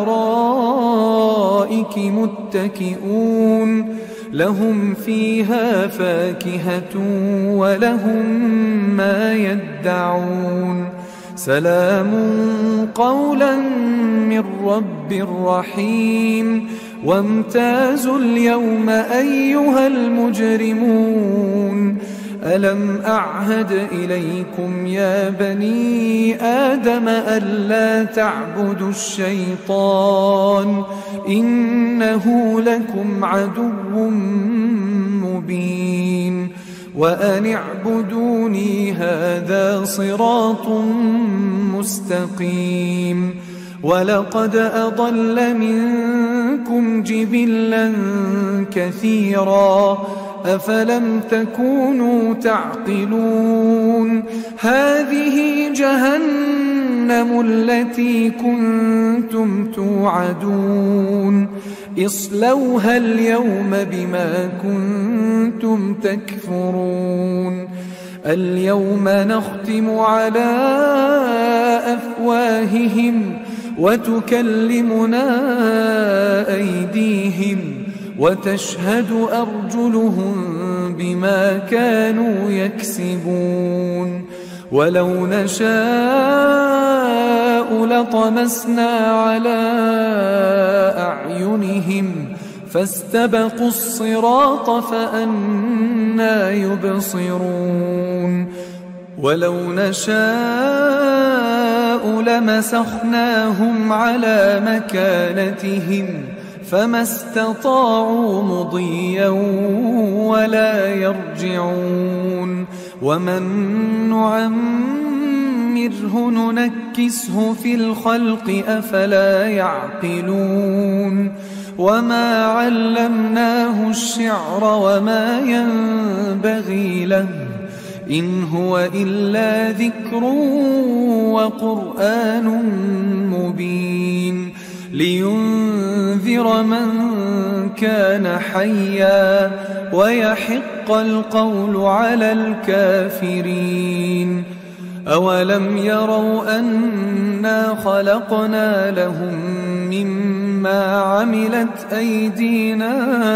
[SPEAKER 1] الأرائك متكئون لهم فيها فاكهة ولهم ما يدعون سلام قولا من رب رحيم وامتازوا اليوم أيها المجرمون ألم أعهد إليكم يا بني آدم ألا تعبدوا الشيطان إنه لكم عدو مبين وأن اعبدوني هذا صراط مستقيم ولقد أضل منكم جبلا كثيرا أفلم تكونوا تعقلون هذه جهنم التي كنتم توعدون اصلوها اليوم بما كنتم تكفرون اليوم نختم على أفواههم وتكلمنا أيديهم وتشهد أرجلهم بما كانوا يكسبون ولو نشاء لطمسنا على أعينهم فاستبقوا الصراط فأنى يبصرون ولو نشاء لمسخناهم على مكانتهم فما استطاعوا مضيا ولا يرجعون ومن نعمره ننكسه في الخلق أفلا يعقلون وما علمناه الشعر وما ينبغي له إن هو إلا ذكر وقرآن مبين لينذر من كان حيا ويحق القول على الكافرين أولم يروا أنا خلقنا لهم مما عملت أيدينا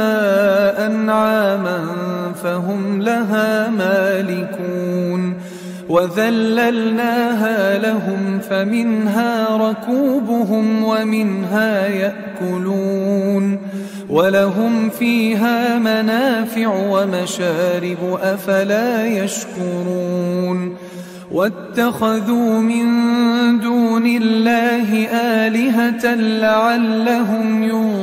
[SPEAKER 1] أنعاما فهم لها مالكون وذللناها لهم فمنها ركوبهم ومنها يأكلون ولهم فيها منافع ومشارب أفلا يشكرون واتخذوا من دون الله آلهة لعلهم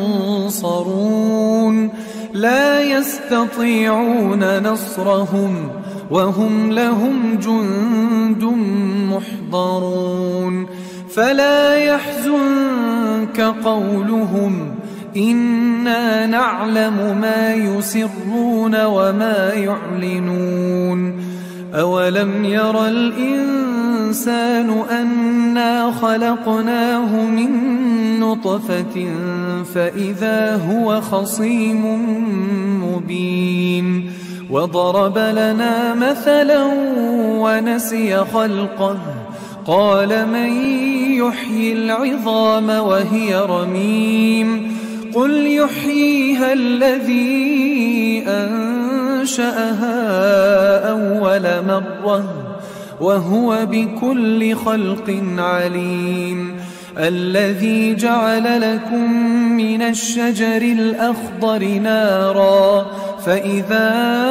[SPEAKER 1] ينصرون لا يستطيعون نصرهم وهم لهم جند محضرون فلا يحزنك قولهم إنا نعلم ما يسرون وما يعلنون أولم ير الإنسان أنا خلقناه من نطفة فإذا هو خصيم مبين وضرب لنا مثلا ونسي خلقه قال من يحيي العظام وهي رميم قل يحييها الذي أنشأها أول مرة وهو بكل خلق عليم الذي جعل لكم من الشجر الأخضر نارا فإذا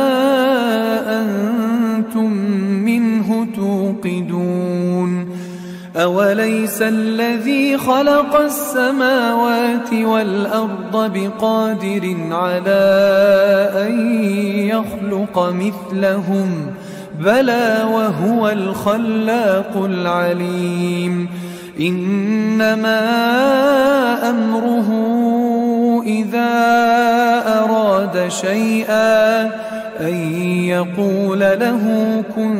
[SPEAKER 1] أنتم منه توقدون أوليس الذي خلق السماوات والأرض بقادر على أن يخلق مثلهم بلى وهو الخلاق العليم إنما أمره إذا أراد شيئا أن يقول له كن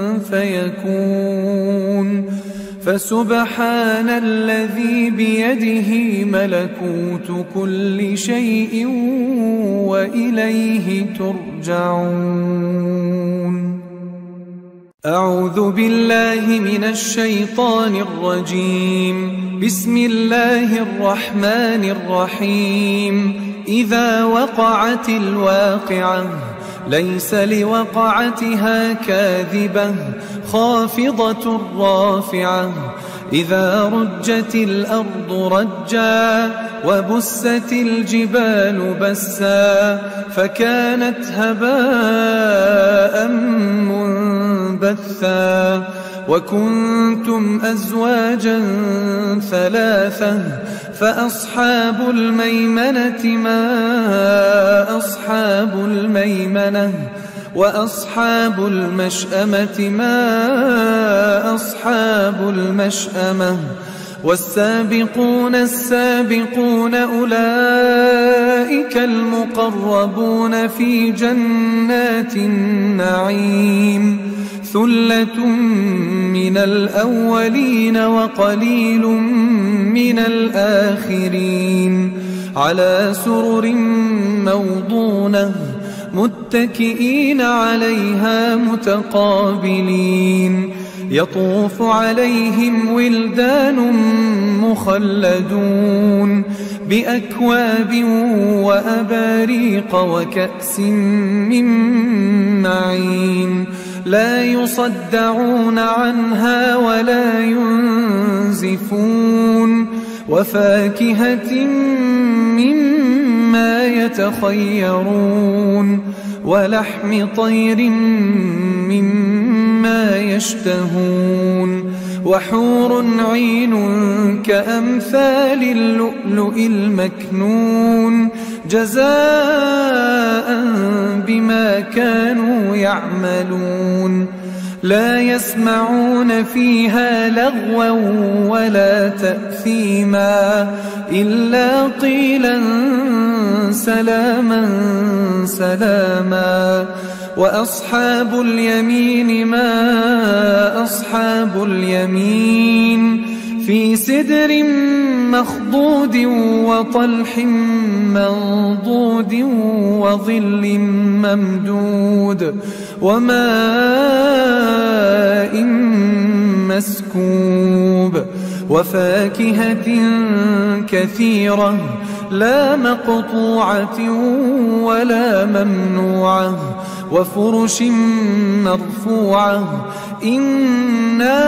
[SPEAKER 1] فيكون فسبحان الذي بيده ملكوت كل شيء وإليه ترجعون أعوذ بالله من الشيطان الرجيم بسم الله الرحمن الرحيم إذا وقعت الواقعة ليس لوقعتها كاذبة خافضة رافعة إذا رجت الأرض رجا وبست الجبال بسا فكانت هباء منبثا وكنتم أزواجا ثلاثة فأصحاب الميمنة ما أصحاب الميمنة وأصحاب المشأمة ما أصحاب المشأمة والسابقون السابقون أولئك المقربون في جنات النعيم ثلة من الأولين وقليل من الآخرين على سرر موضونة متكئين عليها متقابلين يطوف عليهم ولدان مخلدون بأكواب وأباريق وكأس من معين لا يصدعون عنها ولا ينزفون وفاكهة مما يتخيرون ولحم طير مما يشتهون وحور عين كأمثال اللؤلؤ المكنون جزاء بما كانوا يعملون لا يسمعون فيها لغوا ولا تأثيما إلا قيلا سلاما سلاما وأصحاب اليمين ما أصحاب اليمين في سدر مخضود وطلح منضود وظل ممدود وماء مسكوب وفاكهة كثيرة لا مقطوعة ولا ممنوعة وفرش مرفوعة إنا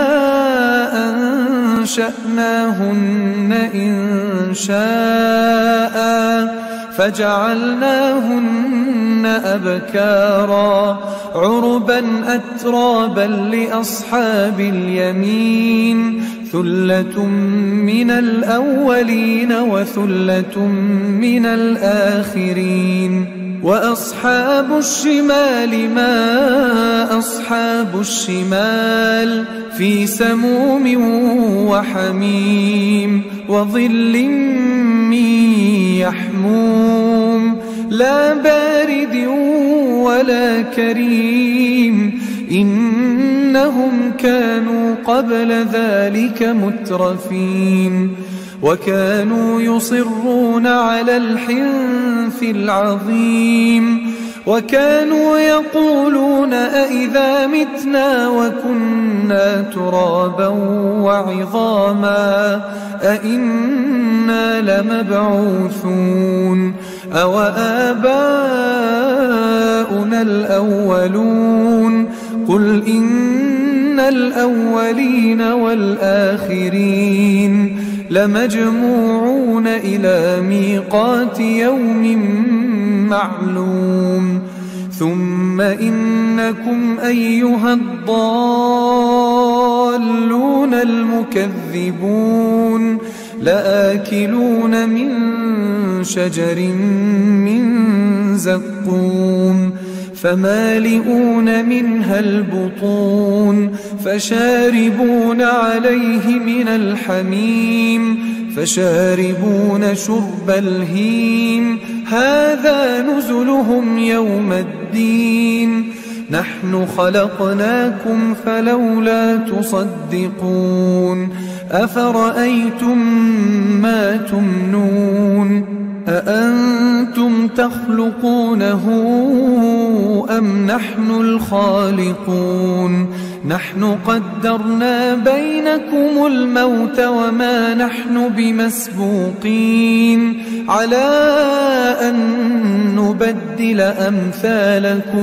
[SPEAKER 1] أنشأناهن إنشاء فجعلناهن أبكارا عربا أترابا لأصحاب اليمين ثلة من الأولين وثلة من الآخرين وأصحاب الشمال ما أصحاب الشمال في سموم وحميم وظل من يحموم لا بارد ولا كريم إنهم كانوا قبل ذلك مترفين وكانوا يصرون على الحنث العظيم وكانوا يقولون أئذا متنا وكنا ترابا وعظاما أئنا لمبعوثون أو آباؤنا الأولون قل إن الأولين والآخرين لمجموعون إلى ميقات يوم معلوم ثم إنكم أيها الضالون المكذبون لآكلون من شجر من زقوم فمالئون منها البطون فشاربون عليه من الحميم فشاربون شرب الهيم هذا نزلهم يوم الدين نحن خلقناكم فلولا تصدقون أفرأيتم ما تمنون أأنتم تخلقونه أم نحن الخالقون نحن قدرنا بينكم الموت وما نحن بمسبوقين على أن نبدل أمثالكم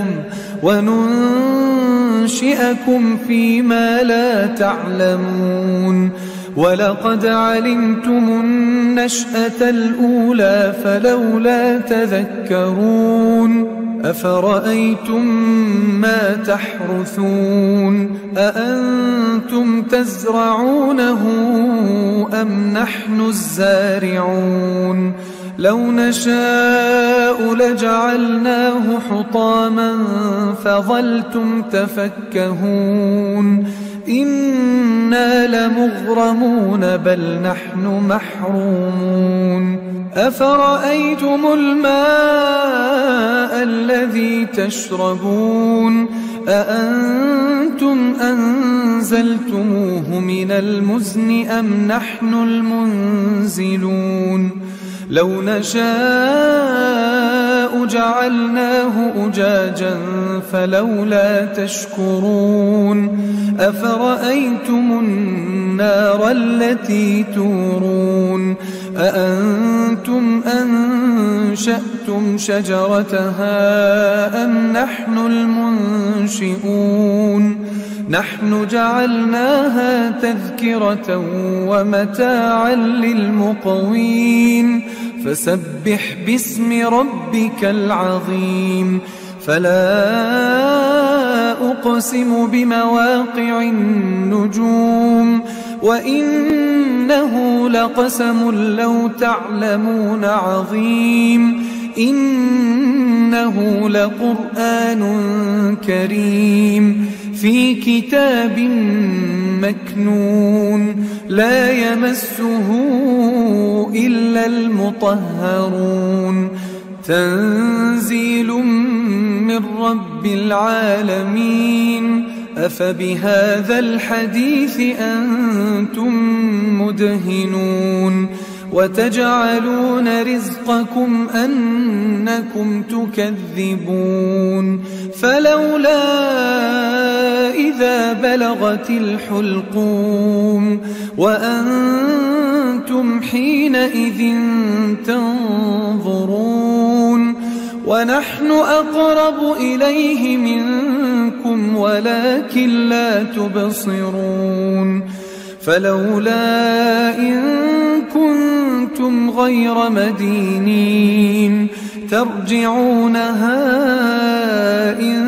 [SPEAKER 1] وننشئكم فيما لا تعلمون ولقد علمتم النشأة الأولى فلولا تذكرون أفرأيتم ما تحرثون أأنتم تزرعونه أم نحن الزارعون لو نشاء لجعلناه حطاما فظلتم تفكهون إنا لمغرمون بل نحن محرومون أفرأيتم الماء الذي تشربون أأنتم أنزلتموه من المزن أم نحن المنزلون لو نشاء جعلناه أجاجا فلولا تشكرون أفرأيتم النار التي تورون أأنتم أنشأتم شجرتها أم نحن المنشئون نحن جعلناها تذكرة ومتاعا للمقوين فسبح باسم ربك العظيم فلا أقسم بمواقع النجوم وإنه لقسم لو تعلمون عظيم إنه لقرآن كريم في كتاب مكنون لا يمسه إلا المطهرون تنزيل من رب العالمين أفبهذا الحديث أنتم مدهنون وتجعلون رزقكم أنكم تكذبون فلولا إذا بلغت الحلقوم وأنتم حينئذ تنظرون ونحن أقرب إليه منكم ولكن لا تبصرون فلولا إن كنتم كنتم غير مدينين ترجعونها إن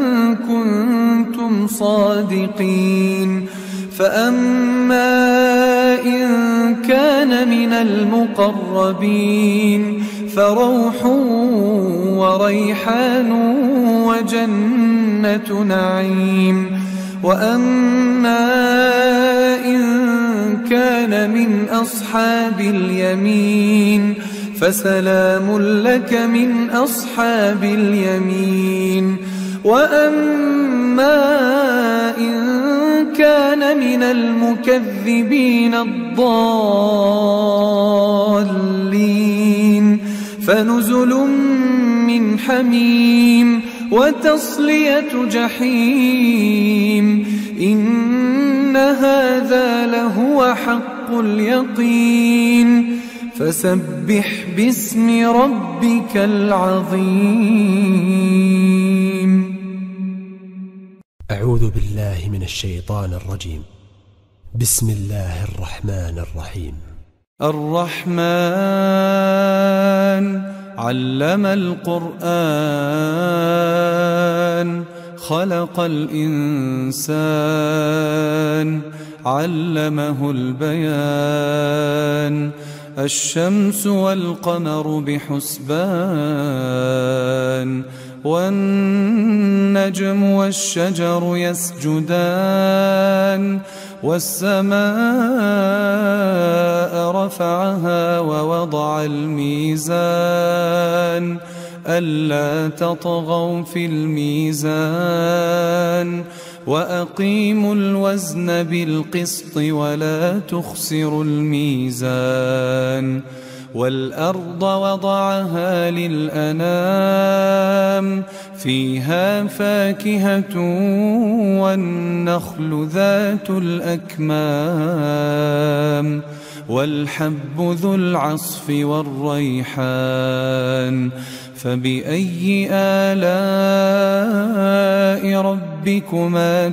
[SPEAKER 1] كنتم صادقين. فأما إن كان من المقربين فروح وريحان وجنة نعيم. وأما إن كان من أصحاب اليمين فسلام لك من أصحاب اليمين. وأما إن كان من المكذبين الضالين فنزل من حميم وتصلية جحيم. إن هذا لهو حق اليقين. فسبح باسم ربك العظيم.
[SPEAKER 2] أعوذ بالله من الشيطان الرجيم. بسم الله الرحمن الرحيم.
[SPEAKER 1] الرحمن علم القرآن خلق الإنسان علمه البيان. الشمس والقمر بحسبان والنجم والشجر يسجدان. والسماء رفعها ووضع الميزان ألا تطغوا في الميزان وأقيموا الوزن بالقسط ولا تخسروا الميزان. والأرض وضعها للأنام فيها فاكهة والنخل ذات الأكمام والحب ذو العصف والريحان. فبأي آلاء ربكما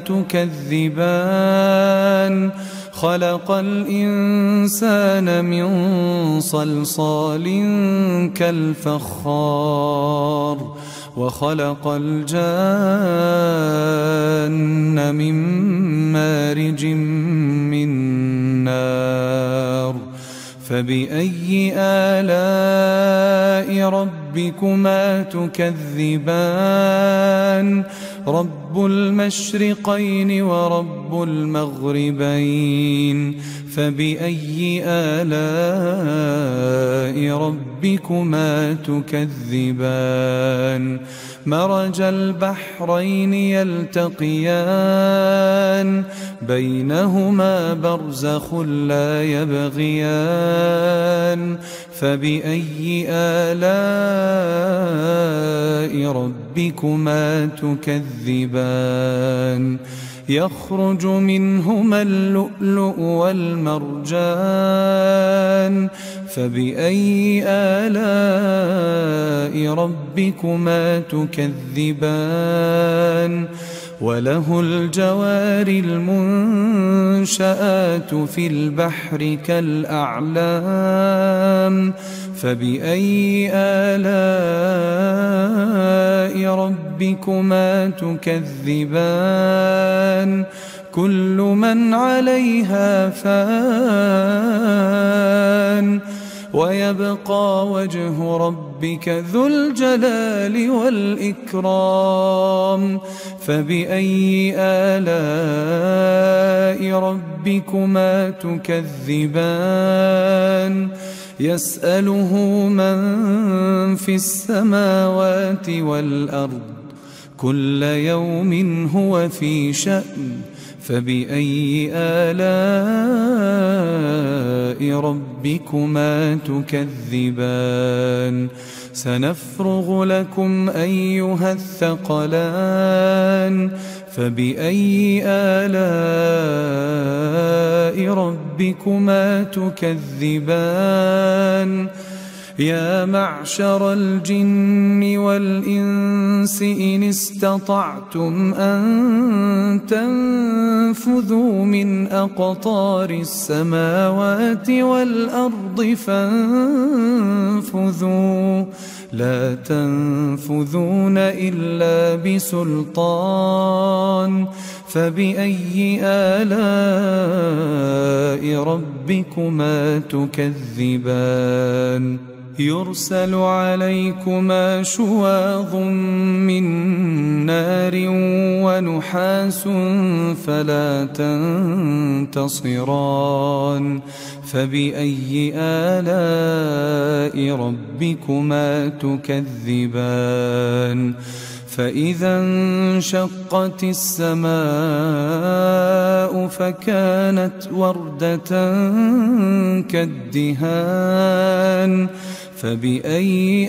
[SPEAKER 1] تكذبان؟ خلق الإنسان من صلصال كالفخار وخلق الجان من مارج من نار. فبأي آلاء ربكما تكذبان؟ رب المشرقين ورب المغربين. فبأي آلاء ربكما تكذبان؟ مرج البحرين يلتقيان بينهما برزخ لا يبغيان. فبأي آلاء ربكما تكذبان؟ يخرج منهما اللؤلؤ والمرجان. فبأي آلاء ربكما تكذبان؟ وله الجوار المنشآت في البحر كالأعلام. فبأي آلاء ربكما تكذبان؟ كل من عليها فان ويبقى وجه ربك ذو الجلال والإكرام. فبأي آلاء ربكما تكذبان؟ يسأله من في السماوات والأرض كل يوم هو في شأن. فبأي آلاء ربكما تكذبان؟ سنفرغ لكم أيها الثقلان. فبأي آلاء ربكما تكذبان؟ يا معشر الجن والإنس إن استطعتم أن تنفذوا من أقطار السماوات والأرض فانفذوا لا تنفذون إلا بسلطان فبأي آلاء ربكما تكذبان يرسل عليكما شواظ من نار ونحاس فلا تنتصران فبأي آلاء ربكما تكذبان فإذا انشقت السماء فكانت وردة كالدهان فبأي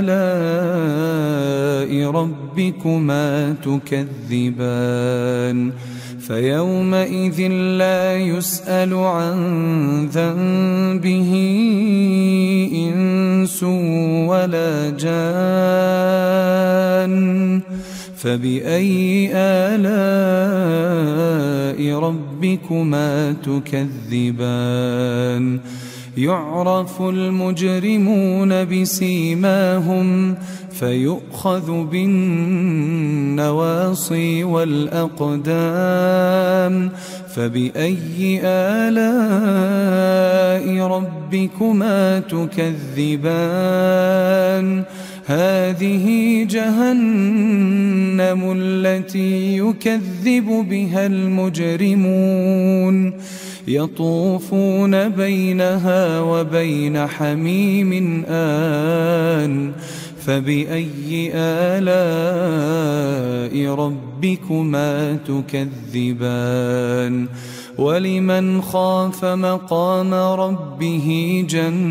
[SPEAKER 1] آلاء ربكما تكذبان فيومئذ لا يسأل عن ذنبه إنس ولا جان فبأي آلاء ربكما تكذبان يعرف المجرمون بسيماهم فيؤخذ بالنواصي والأقدام فبأي آلاء ربكما تكذبان هذه جهنم التي يكذب بها المجرمون يطوفون بينها وبين حميم آن فبأي آلاء ربكما تكذبان ولمن خاف مقام ربه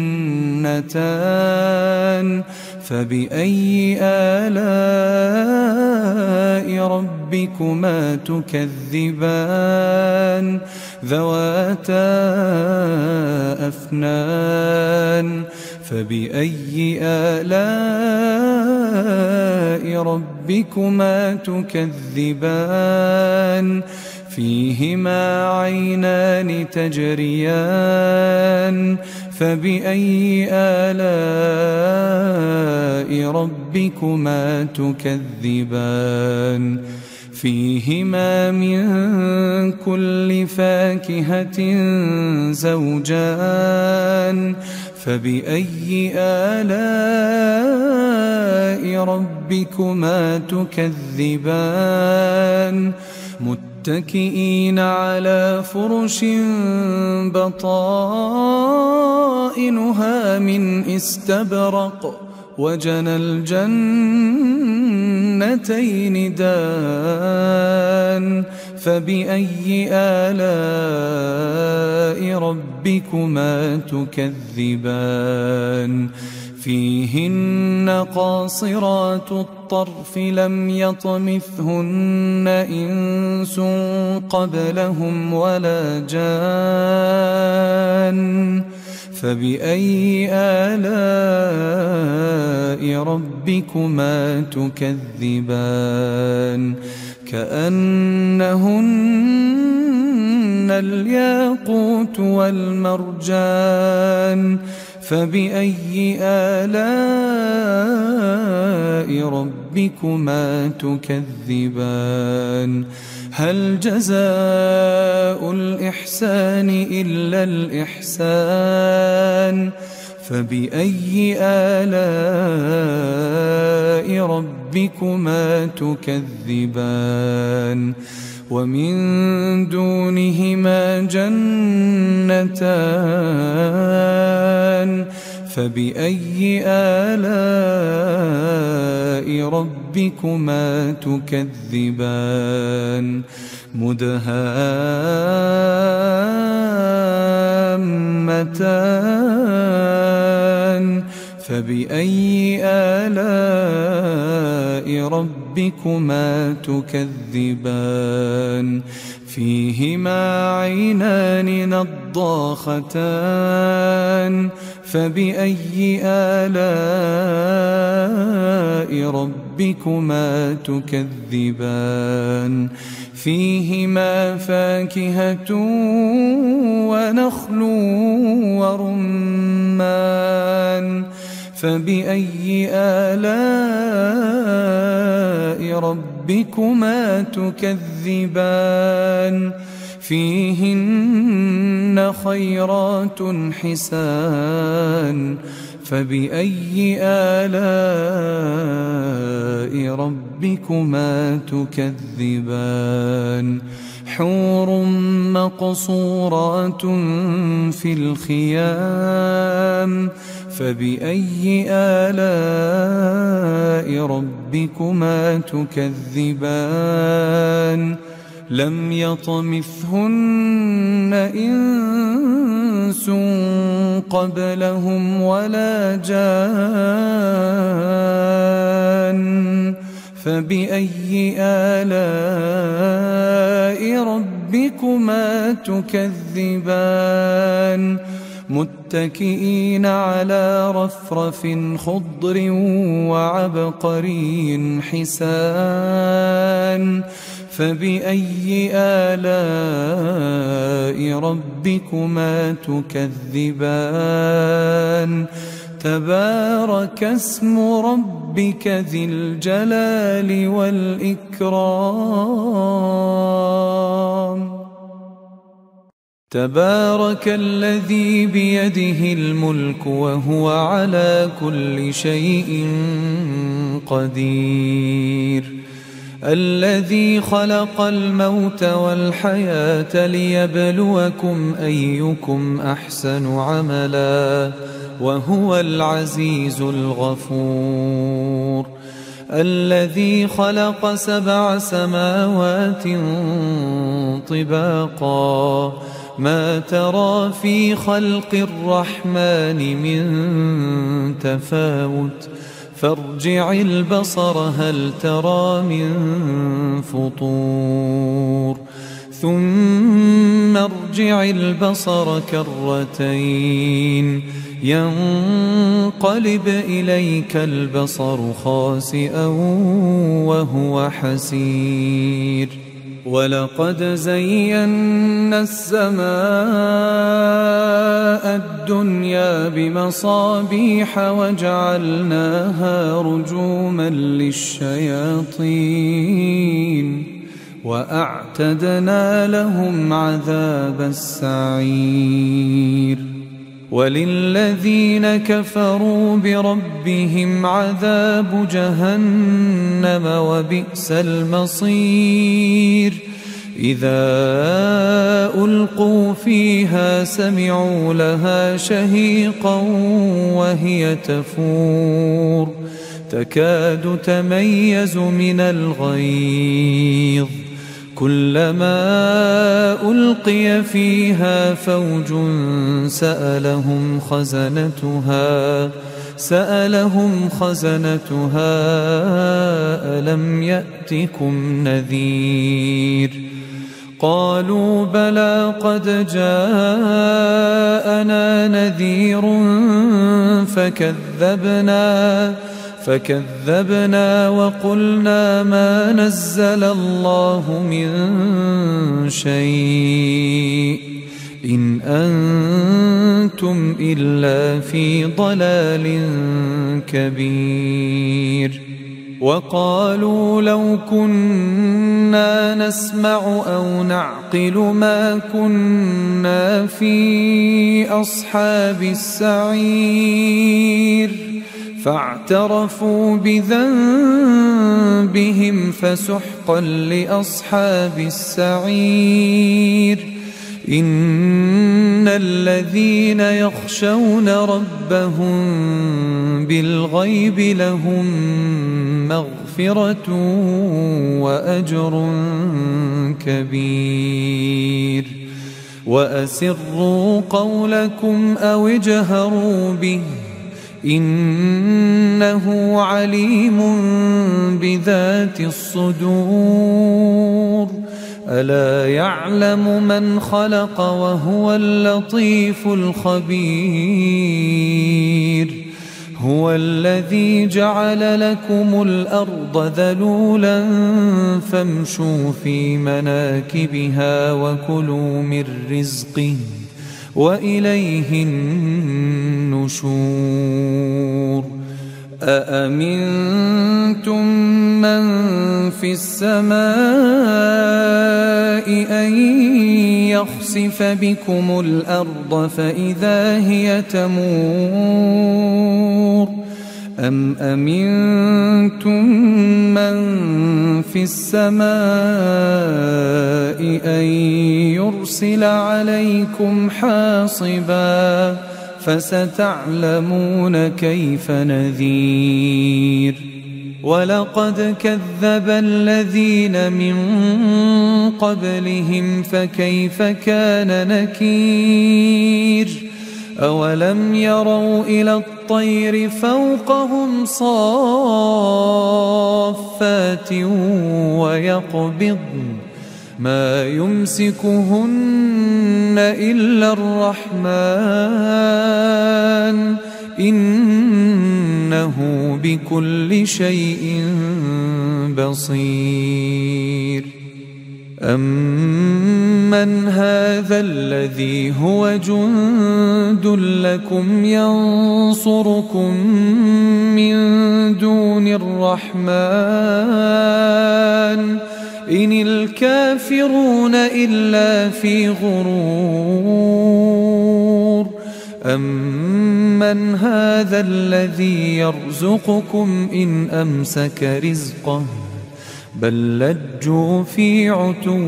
[SPEAKER 1] جنتان فبأي آلاء ربكما تكذبان ذواتا أفنان فبأي آلاء ربكما تكذبان فيهما عينان تجريان فبأي آلاء ربكما تكذبان فيهما من كل فاكهة زوجان فبأي آلاء ربكما تكذبان متكئين على فرش بطائنها من استبرق وجنى الجنتين دان فبأي آلاء ربكما تكذبان فيهن قاصرات الطرف لم يطمثهن إنس قبلهم ولا جان فبأي آلاء ربكما تكذبان كأنهن الياقوت والمرجان فبأي آلاء ربكما تكذبان هل جزاء الإحسان إلا الإحسان فبأي آلاء ربكما تكذبان ومن دونهما جنتان فبأي آلاء ربكما تكذبان مدهامتان فبأي آلاء ربكما تكذبان فيهما عينان نضاختان فبأي آلاء ربكما تكذبان فيهما فاكهة ونخل ورمان فبأي آلاء ربكما تكذبان فيهن خيرات حسان فبأي آلاء ربكما تكذبان حور مقصورات في الخيام فبأي آلاء ربكما تكذبان لم يطمثهن إنس قبلهم ولا جان فبأي آلاء ربكما تكذبان متكئين على رفرف خضر وعبقري حسان فبأي آلاء ربكما تكذبان تبارك اسم ربك ذي الجلال والإكرام تبارك الذي بيده الملك وهو على كل شيء قدير الذي خلق الموت والحياة ليبلوكم أيكم أحسن عملا وهو العزيز الغفور الذي خلق 7 سماوات طباقا ما ترى في خلق الرحمن من تفاوت فارجع البصر هل ترى من فطور ثم ارجع البصر كرتين ينقلب إليك البصر خاسئا وهو حسير ولقد زينا السماء الدنيا بمصابيح وجعلناها رجوما للشياطين وأعتدنا لهم عذاب السعير وللذين كفروا بربهم عذاب جهنم وبئس المصير إذا ألقوا فيها سمعوا لها شهيقا وهي تفور تكاد تميز من الغيظ كلما ألقي فيها فوج سألهم خزنتها ألم يأتكم نذير قالوا بلى قد جاءنا نذير فكذبنا وقلنا ما نزل الله من شيء إن أنتم إلا في ضلال كبير وقالوا لو كنا نسمع أو نعقل ما كنا في أصحاب السعير فاعترفوا بذنبهم فسحقا لأصحاب السعير إن الذين يخشون ربهم بالغيب لهم مغفرة وأجر كبير وأسروا قولكم أو اجهروا به إنه عليم بذات الصدور ألا يعلم من خلق وهو اللطيف الخبير هو الذي جعل لكم الأرض ذلولا فامشوا في مناكبها وكلوا من رزقه وإليه النشور أأمنتم من في السماء أن يخسف بكم الأرض فإذا هي تمور أم أمنتم من في السماء أن يرسل عليكم حاصبا فستعلمون كيف نذير ولقد كذب الذين من قبلهم فكيف كان نكير أولم يروا إلى الطير فوقهم صافات ويقبضن ما يمسكهن إلا الرحمن إنه بكل شيء بصير أمن هذا الذي هو جند لكم ينصركم من دون الرحمن إن الكافرون إلا في غرور أمن هذا الذي يرزقكم إن أمسك رزقه بل لجوا في عتو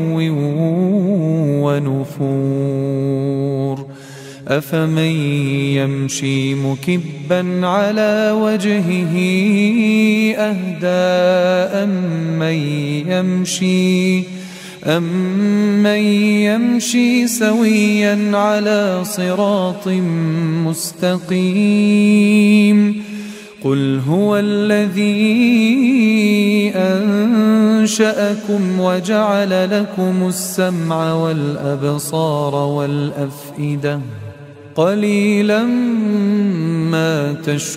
[SPEAKER 1] ونفور أفمن يمشي مكبا على وجهه أهدى أمن يمشي سويا على صراط مستقيم قل هو الذي أنشأكم وجعل لكم السمع والأبصار والأفئدة قليلا ما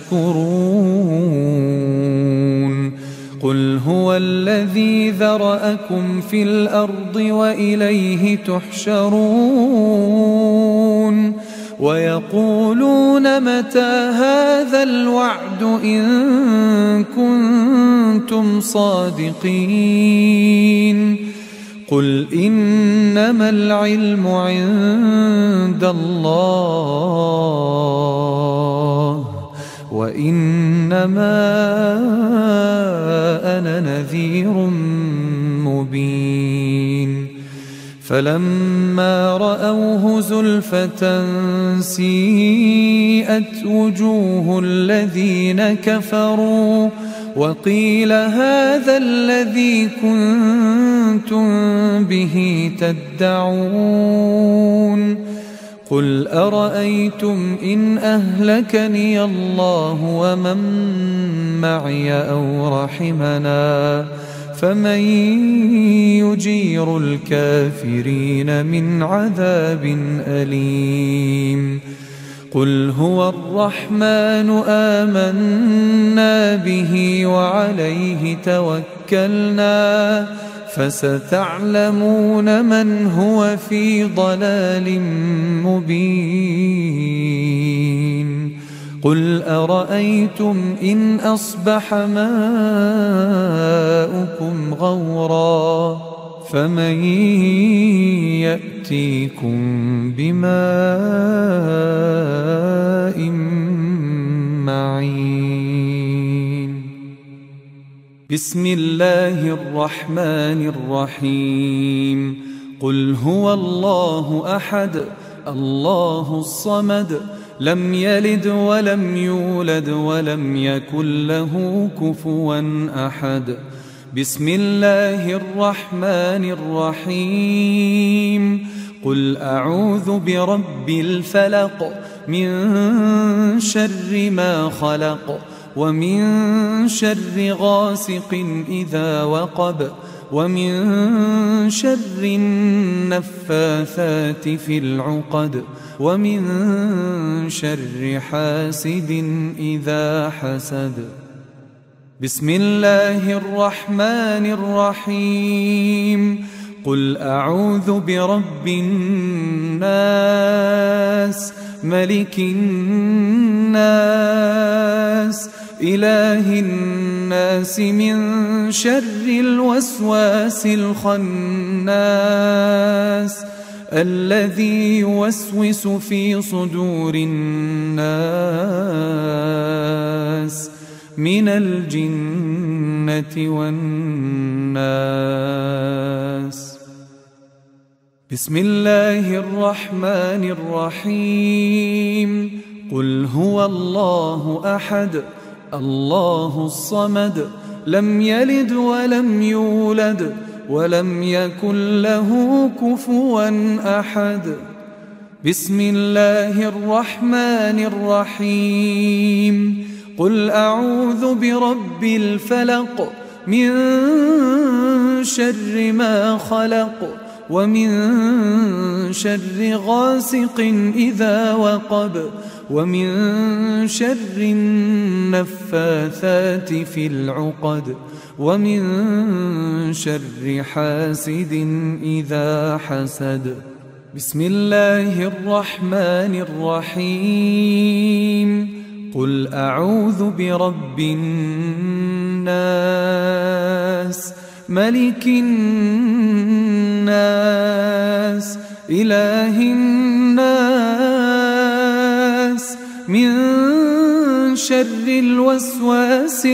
[SPEAKER 1] تشكرون قل هو الذي ذرأكم في الأرض وإليه تحشرون ويقولون متى هذا الوعد إن كنتم صادقين قل إنما العلم عند الله وإنما أنا نذير مبين فلما رأوه زلفة سيئت وجوه الذين كفروا وقيل هذا الذي كنتم به تدعون قل أرأيتم إن أهلكني الله ومن معي أو رحمنا فمن يجير الكافرين من عذاب أليم قل هو الرحمن آمنا به وعليه توكلنا فستعلمون من هو في ضلال مبين قل أرأيتم إن أصبح ماؤكم غورا فمن يأتيكم بماء معين بسم الله الرحمن الرحيم قل هو الله أحد الله الصمد لم يلد ولم يولد ولم يكن له كفوا أحد بسم الله الرحمن الرحيم قل أعوذ برب الفلق من شر ما خلق ومن شر غاسق إذا وقب ومن شر النفاثات في العقد ومن شر حاسد إذا حسد. بسم الله الرحمن الرحيم. قل أعوذ برب الناس ملك الناس إله الناس من شر الوسواس الخناس الذي يوسوس في صدور الناس من الجنة والناس. بسم الله الرحمن الرحيم. قل هو الله أحد الله الصمد لم يلد ولم يولد ولم يكن له كفوا أحد. بسم الله الرحمن الرحيم. قل أعوذ برب الفلق من شر ما خلق ومن شر غاسق إذا وقب ومن شر النفاثات في العقد ومن شر حاسد إذا حسد. بسم الله الرحمن الرحيم. قل أعوذ برب الناس ملك الناس إله الناس من شر الوسواس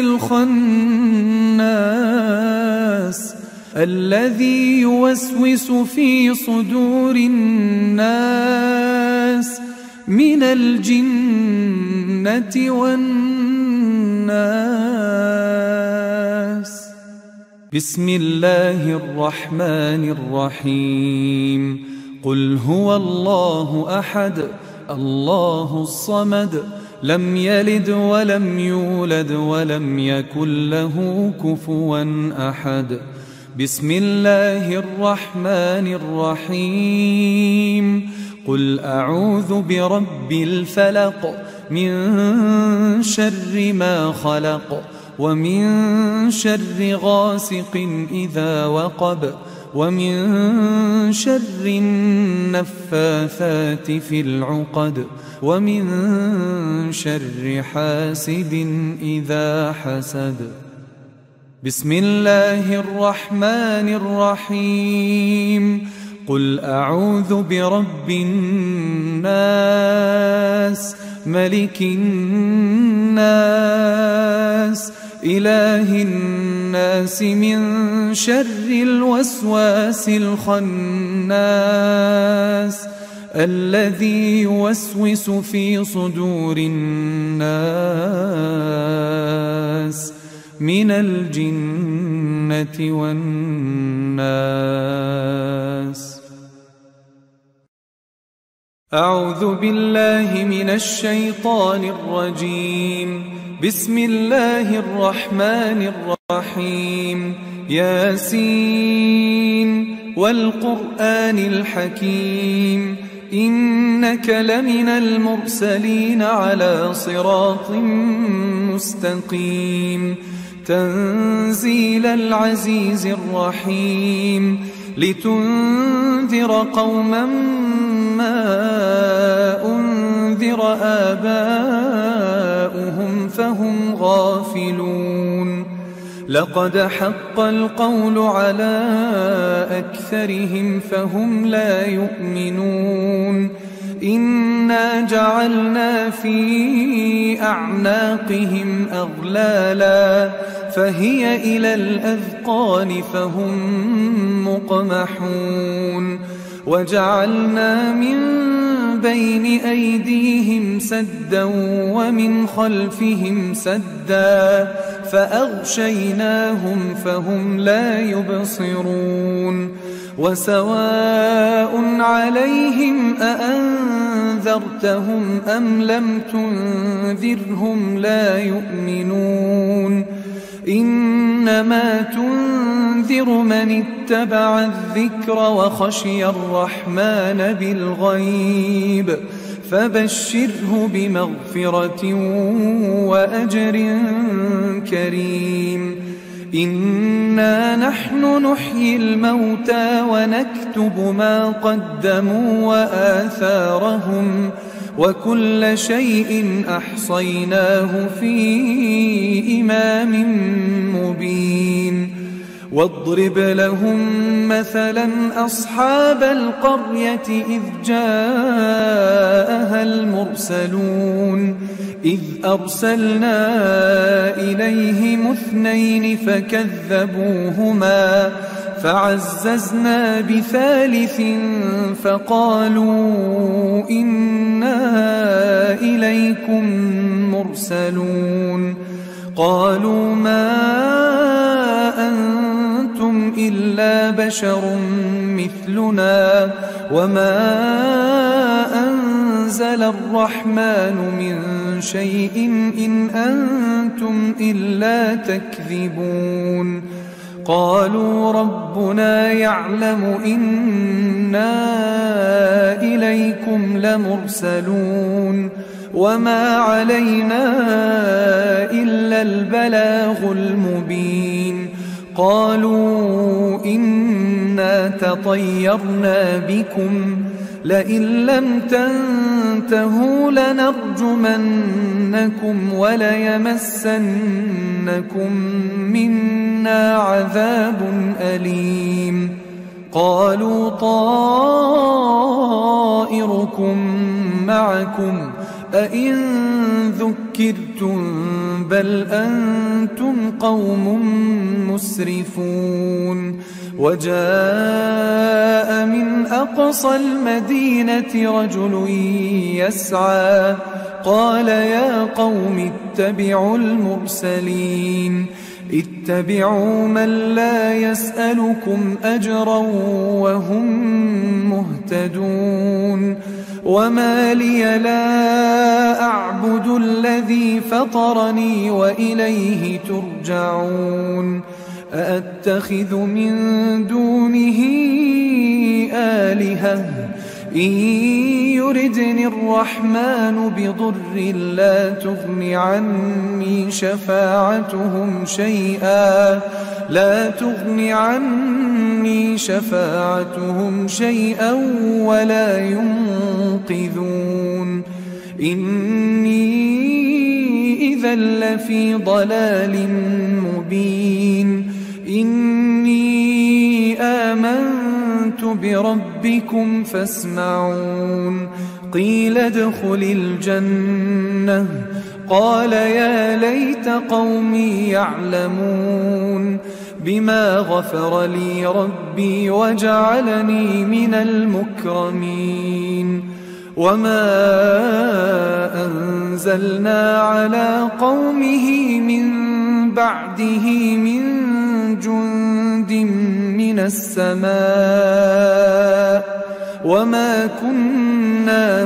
[SPEAKER 1] الخناس الذي يوسوس في صدور الناس من الجنة والناس. بسم الله الرحمن الرحيم. قل هو الله أحد الله الصمد لم يلد ولم يولد ولم يكن له كفوا أحد. بسم الله الرحمن الرحيم. قل أعوذ برب الفلق من شر ما خلق ومن شر غاسق إذا وقب ومن شر النفاثات في العقد ومن شر حاسد إذا حسد. بسم الله الرحمن الرحيم. قل أعوذ برب الناس ملك الناس إله الناس من شر الوسواس الخناس الذي يوسوس في صدور الناس من الجنة والناس. أعوذ بالله من الشيطان الرجيم. بسم الله الرحمن الرحيم. ياسين والقرآن الحكيم إنك لمن المرسلين على صراط مستقيم تنزيل العزيز الرحيم لتنذر قوما ما أنذر آباؤهم فهم غافلون لقد حق القول على أكثرهم فهم لا يؤمنون إنا جعلنا في أعناقهم أغلالا فهي إلى الأذقان فهم مقمحون وجعلنا من بين أيديهم سدا ومن خلفهم سدا فأغشيناهم فهم لا يبصرون وسواء عليهم أأنذرتهم أم لم تنذرهم لا يؤمنون إنما تنذر من اتبع الذكر وخشي الرحمن بالغيب فبشره بمغفرة وأجر كريم إنا نحن نحيي الموتى ونكتب ما قدموا وآثارهم وكل شيء أحصيناه في إمام مبين واضرب لهم مثلا أصحاب القرية إذ جاءها المرسلون إذ أرسلنا إليهم 2 فكذبوهما فعززنا ب3 فقالوا إنا إليكم مرسلون قالوا ما أنتم إلا بشر مثلنا وما أنزل الرحمن من شيء إن أنتم إلا تكذبون قالوا ربنا يعلم إنا إليكم لمرسلون وما علينا إلا البلاغ المبين قالوا إنا تطيرنا بكم لئن لم تنتهوا لنرجمنكم وليمسنكم منا عذاب أليم قالوا طائركم معكم أئن ذكرتم بل أنتم قوم مسرفون وجاء من أقصى المدينة رجل يسعى قال يا قوم اتبعوا المرسلين اتبعوا من لا يسألكم أجرا وهم مهتدون وما لي لا أعبد الذي فطرني وإليه ترجعون أأتخذ من دونه آلهة إن يردني الرحمن بضر لا تغن عني شفاعتهم شيئا ولا ينقذون إني إذا لفي ضلال مبين إني آمنت بربكم فاسمعون قيل ادخل الجنة قال يا ليت قومي يعلمون بما غفر لي ربي وجعلني من المكرمين وما أنزلنا على قومه من بعده من جند من السماء وما كنا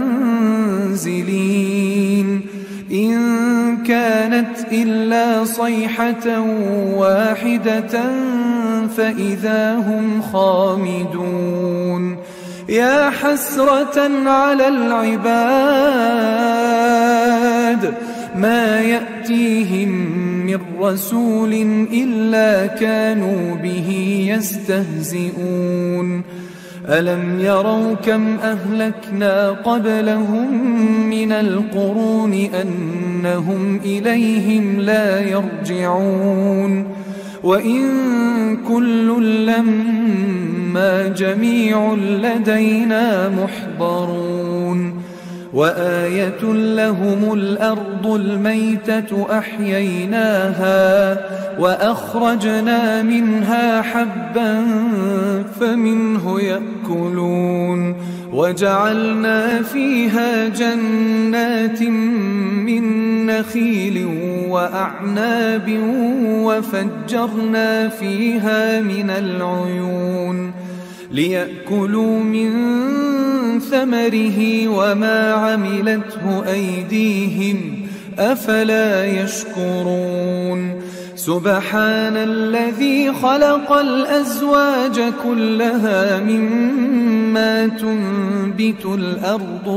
[SPEAKER 1] منزلين إن كانت إلا صيحة واحدة فإذا هم خامدون يا حسرة على العباد ما يأتيهم من رسول إلا كانوا به يستهزئون ألم يروا كم أهلكنا قبلهم من القرون أنهم إليهم لا يرجعون وإن كل لما جميع لدينا محضرون وآية لهم الأرض الميتة أحييناها وأخرجنا منها حبا فمنه يأكلون وجعلنا فيها جنات من نخيل وأعناب وفجرنا فيها من العيون ليأكلوا من ثمره وما عملته أيديهم أفلا يشكرون سبحان الذي خلق الأزواج كلها مما تنبت الأرض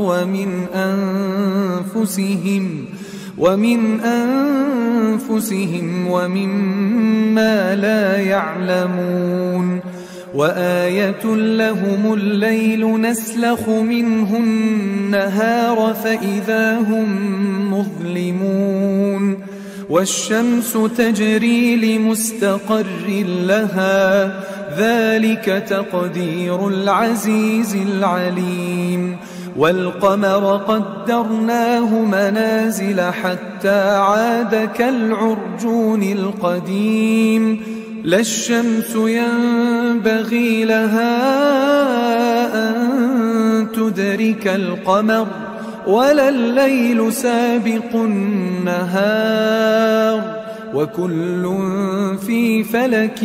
[SPEAKER 1] ومن أنفسهم ومما لا يعلمون وآية لهم الليل نسلخ منه النهار فإذا هم مظلمون والشمس تجري لمستقر لها ذلك تقدير العزيز العليم والقمر قدرناه منازل حتى عاد كالعرجون القديم لا الشمس ينبغي لها أن تدرك القمر ولا الليل سابق النهار وكل في فلك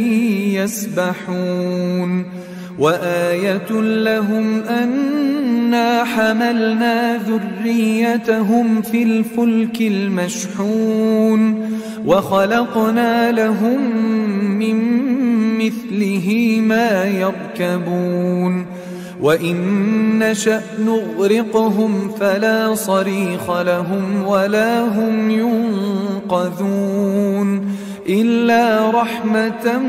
[SPEAKER 1] يسبحون وآية لهم أنا حملنا ذريتهم في الفلك المشحون وخلقنا لهم من مثله ما يركبون وإن نشأ نغرقهم فلا صريخ لهم ولا هم ينقذون إلا رحمة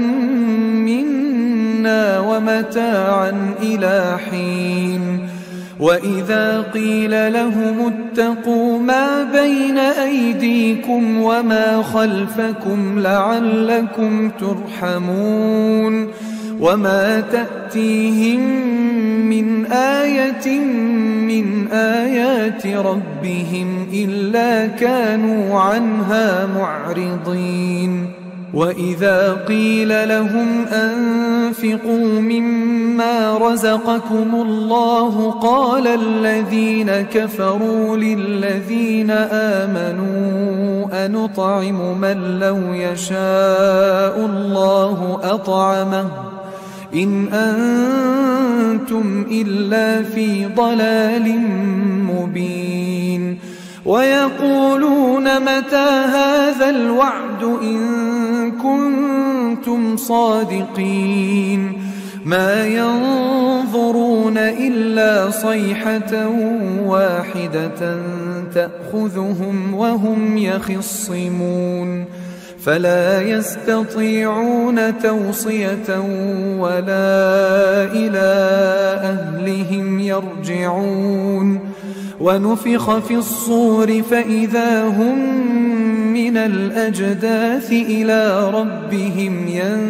[SPEAKER 1] منا ومتاعا إلى حين وإذا قيل لهم اتقوا ما بين أيديكم وما خلفكم لعلكم ترحمون وما تأتيهم من آية من آيات ربهم إلا كانوا عنها معرضين وإذا قيل لهم أنفقوا مما رزقكم الله قال الذين كفروا للذين آمنوا أنطعم من لو يشاء الله أطعمه إن أنتم إلا في ضلال مبين ويقولون متى هذا الوعد إن كنتم صادقين ما ينظرون إلا صيحة واحدة تأخذهم وهم يخصمون فلا يستطيعون توصية ولا إلى أهلهم يرجعون ونفخ في الصور فإذا هم من الأجداث إلى ربهم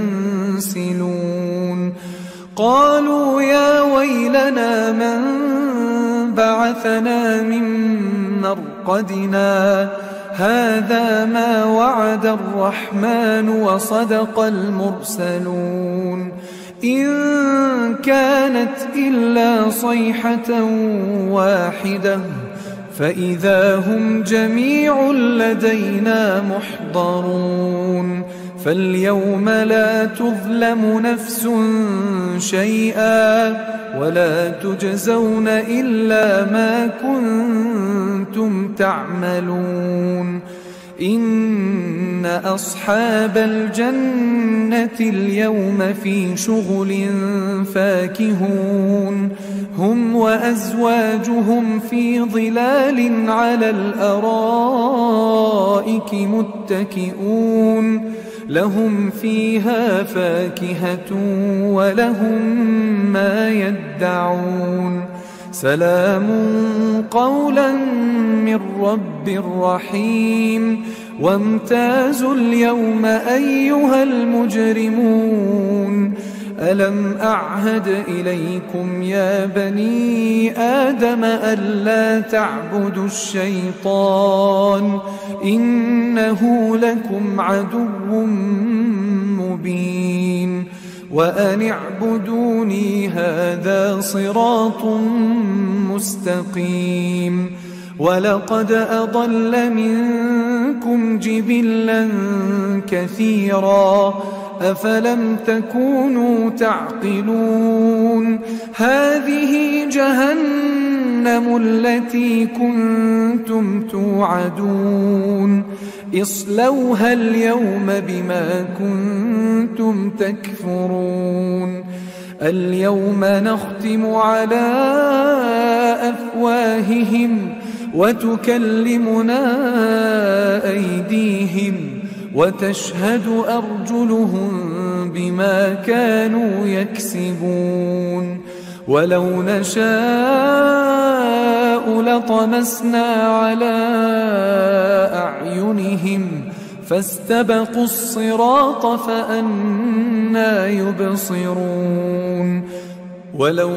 [SPEAKER 1] ينسلون قالوا يا ويلنا من بعثنا من مرقدنا هذا ما وعد الرحمن وصدق المرسلون إن كانت إلا صيحة واحدة فإذا هم جميع لدينا محضرون فاليوم لا تظلم نفس شيئا ولا تجزون إلا ما كنتم تعملون إن أصحاب الجنة اليوم في شغل فاكهون هم وأزواجهم في ظلال على الأرائك متكئون لهم فيها فاكهة ولهم ما يدعون سلام قولا من رب رحيم وامتازوا اليوم أيها المجرمون ألم أعهد إليكم يا بني آدم ألا تعبدوا الشيطان إنه لكم عدو مبين وأن اعبدوني هذا صراط مستقيم ولقد أضل منكم جبلا كثيرا أفلم تكونوا تعقلون هذه جهنم التي كنتم توعدون اصلوها اليوم بما كنتم تكفرون اليوم نختم على أفواههم وتكلمنا أيديهم وتشهد أرجلهم بما كانوا يكسبون ولو نشاء لطمسنا على أعينهم فاستبقوا الصراط فأنى يبصرون ولو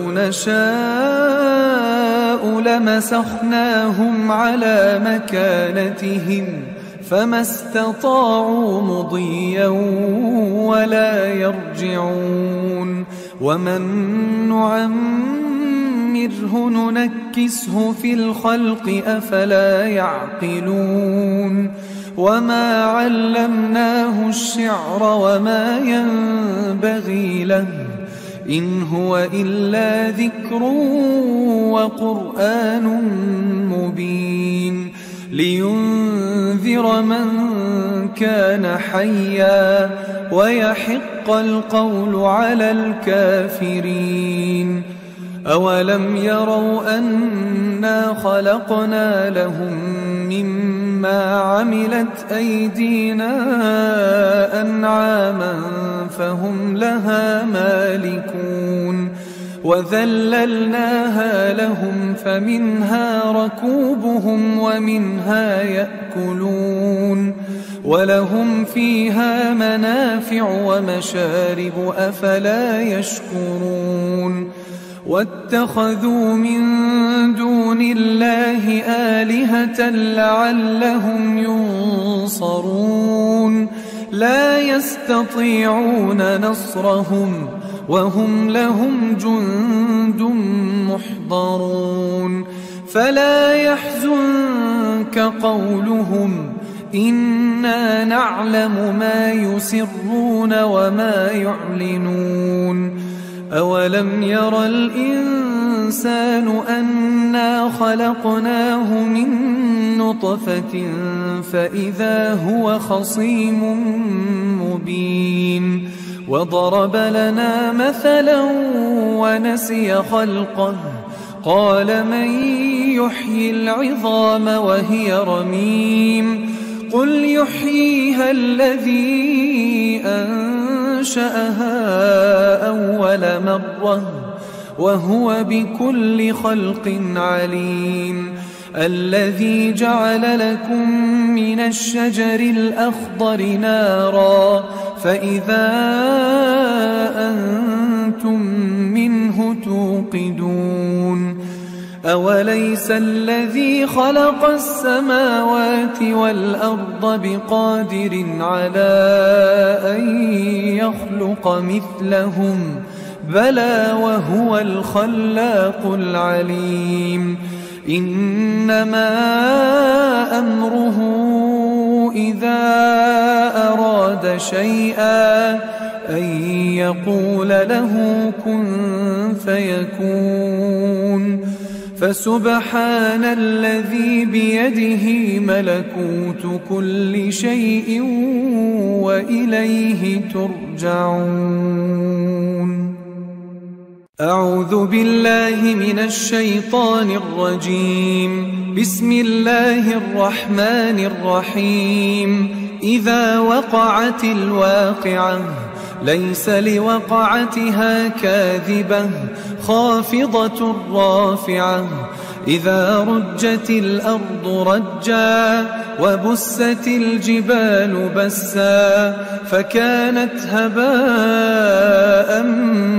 [SPEAKER 1] نشاء لمسخناهم على مكانتهم فما استطاعوا مضيا ولا يرجعون ومن نعمره ننكسه في الخلق أفلا يعقلون وما علمناه الشعر وما ينبغي له إن هو إلا ذكر وقرآن مبين لينذر من كان حيا ويحق القول على الكافرين أولم يروا أنا خلقنا لهم مما عملت أيدينا أنعاما فهم لها مالكون وذللناها لهم فمنها ركوبهم ومنها يأكلون ولهم فيها منافع ومشارب أفلا يشكرون واتخذوا من دون الله آلهة لعلهم ينصرون لا يستطيعون نصرهم وهم لهم جند محضرون فلا يحزنك قولهم إنا نعلم ما يسرون وما يعلنون أولم ير الإنسان أنا خلقناه من نطفة فإذا هو خصيم مبين وضرب لنا مثلا ونسي خلقه قال من يحيي العظام وهي رميم قل يحييها الذي أنشأها أول مرة وهو بكل خلق عليم الذي جعل لكم من الشجر الأخضر نارا فإذا أنتم منه توقدون أوليس الذي خلق السماوات والأرض بقادر على أن يخلق مثلهم بلى وهو الخلاق العليم إنما أمره إذا أراد شيئا أن يقول له كن فيكون فسبحان الذي بيده ملكوت كل شيء وإليه ترجعون أعوذ بالله من الشيطان الرجيم بسم الله الرحمن الرحيم إذا وقعت الواقعة ليس لوقعتها كاذبة خافضة رافعة إذا رجت الأرض رجا وبست الجبال بسا فكانت هباء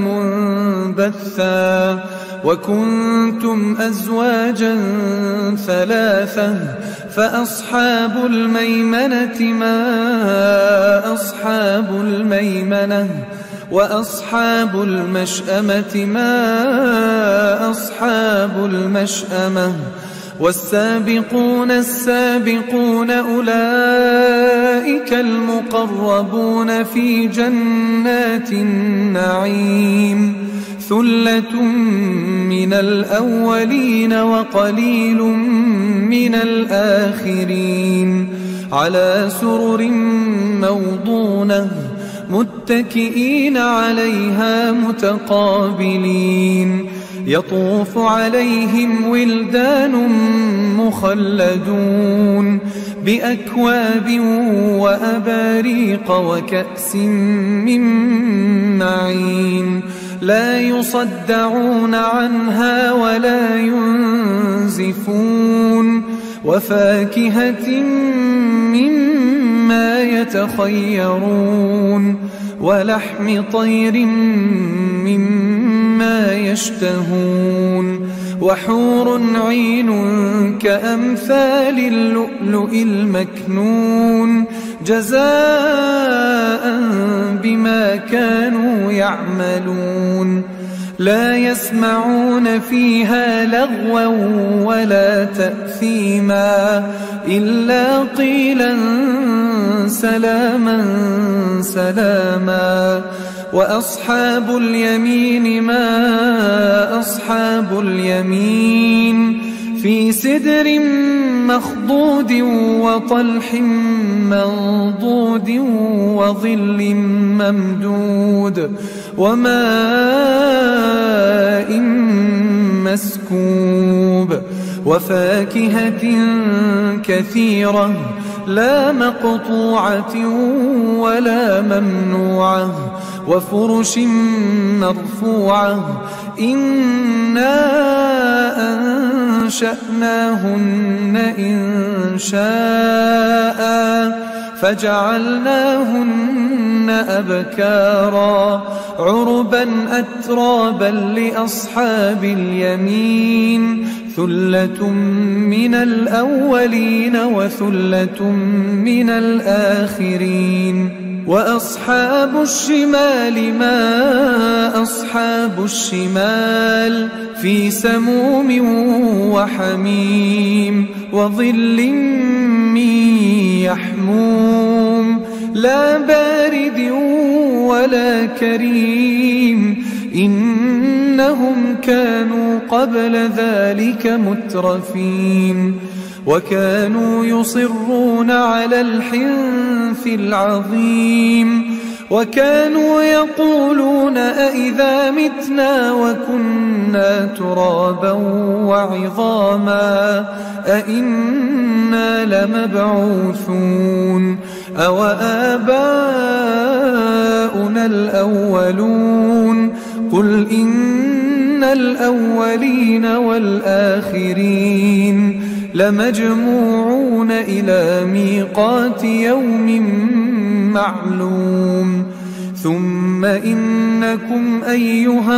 [SPEAKER 1] منبثا وكنتم أزواجا ثلاثة فأصحاب الميمنة ما أصحاب الميمنة وأصحاب المشأمة ما أصحاب المشأمة والسابقون السابقون أولئك المقربون في جنات النعيم ثلة من الأولين وقليل من الآخرين على سرر موضونة متكئين عليها متقابلين يطوف عليهم ولدان مخلدون بأكواب وأباريق وكأس من معين لا يصدعون عنها ولا ينزفون وفاكهة مما يتخيرون ولحم طير مما يشتهون وحور عين كأمثال اللؤلؤ المكنون جزاء بما كانوا يعملون لا يسمعون فيها لغوا ولا تأثيما إلا قيلا سلاما سلاما وأصحاب اليمين ما أصحاب اليمين في سدر مخضود وطلح منضود وظل ممدود وماء مسكوب وفاكهة كثيرة لا مقطوعة ولا ممنوعة وفرش مرفوعة إنا أنشأناهن إنشاء فجعلناهن أبكارا عربا أترابا لأصحاب اليمين ثلة من الأولين وثلة من الآخرين وأصحاب الشمال ما أصحاب الشمال في سموم وحميم وظل من يحموم لا بارد ولا كريم إنهم كانوا قبل ذلك مترفين وكانوا يصرون على الحنث العظيم وكانوا يقولون أئذا متنا وكنا ترابا وعظاما أئنا لمبعوثون أو آباؤنا الأولون قل إن الأولين والآخرين لمجموعون إلى ميقات يوم معلوم ثم إنكم أيها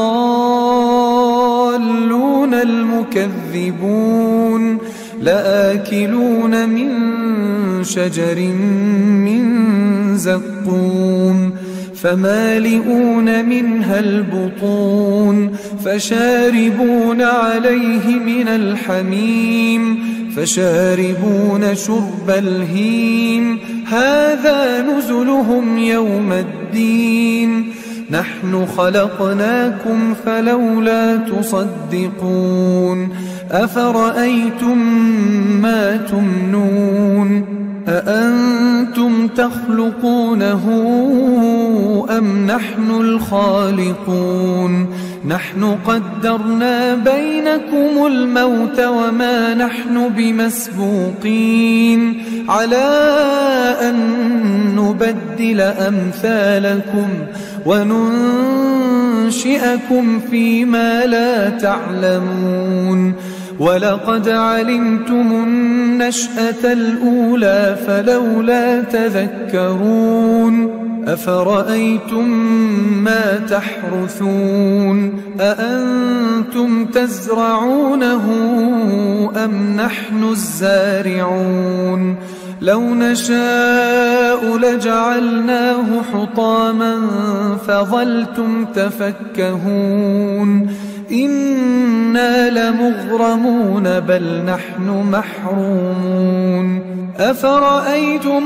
[SPEAKER 1] الضالون المكذبون لآكلون من شجر من زقوم فمالئون منها البطون فشاربون عليه من الحميم فشاربون شرب الهيم هذا نزلهم يوم الدين نحن خلقناكم فلولا تصدقون أفرأيتم ما تمنون أأنتم تخلقونه أم نحن الخالقون نحن قدرنا بينكم الموت وما نحن بمسبوقين على أن نبدل أمثالكم وننشئكم فيما لا تعلمون ولقد علمتم النشأة الأولى فلولا تذكرون أفرأيتم ما تحرثون أأنتم تزرعونه أم نحن الزارعون لو نشاء لجعلناه حطاما فظلتم تفكهون إنا لمغرمون بل نحن محرومون أفرأيتم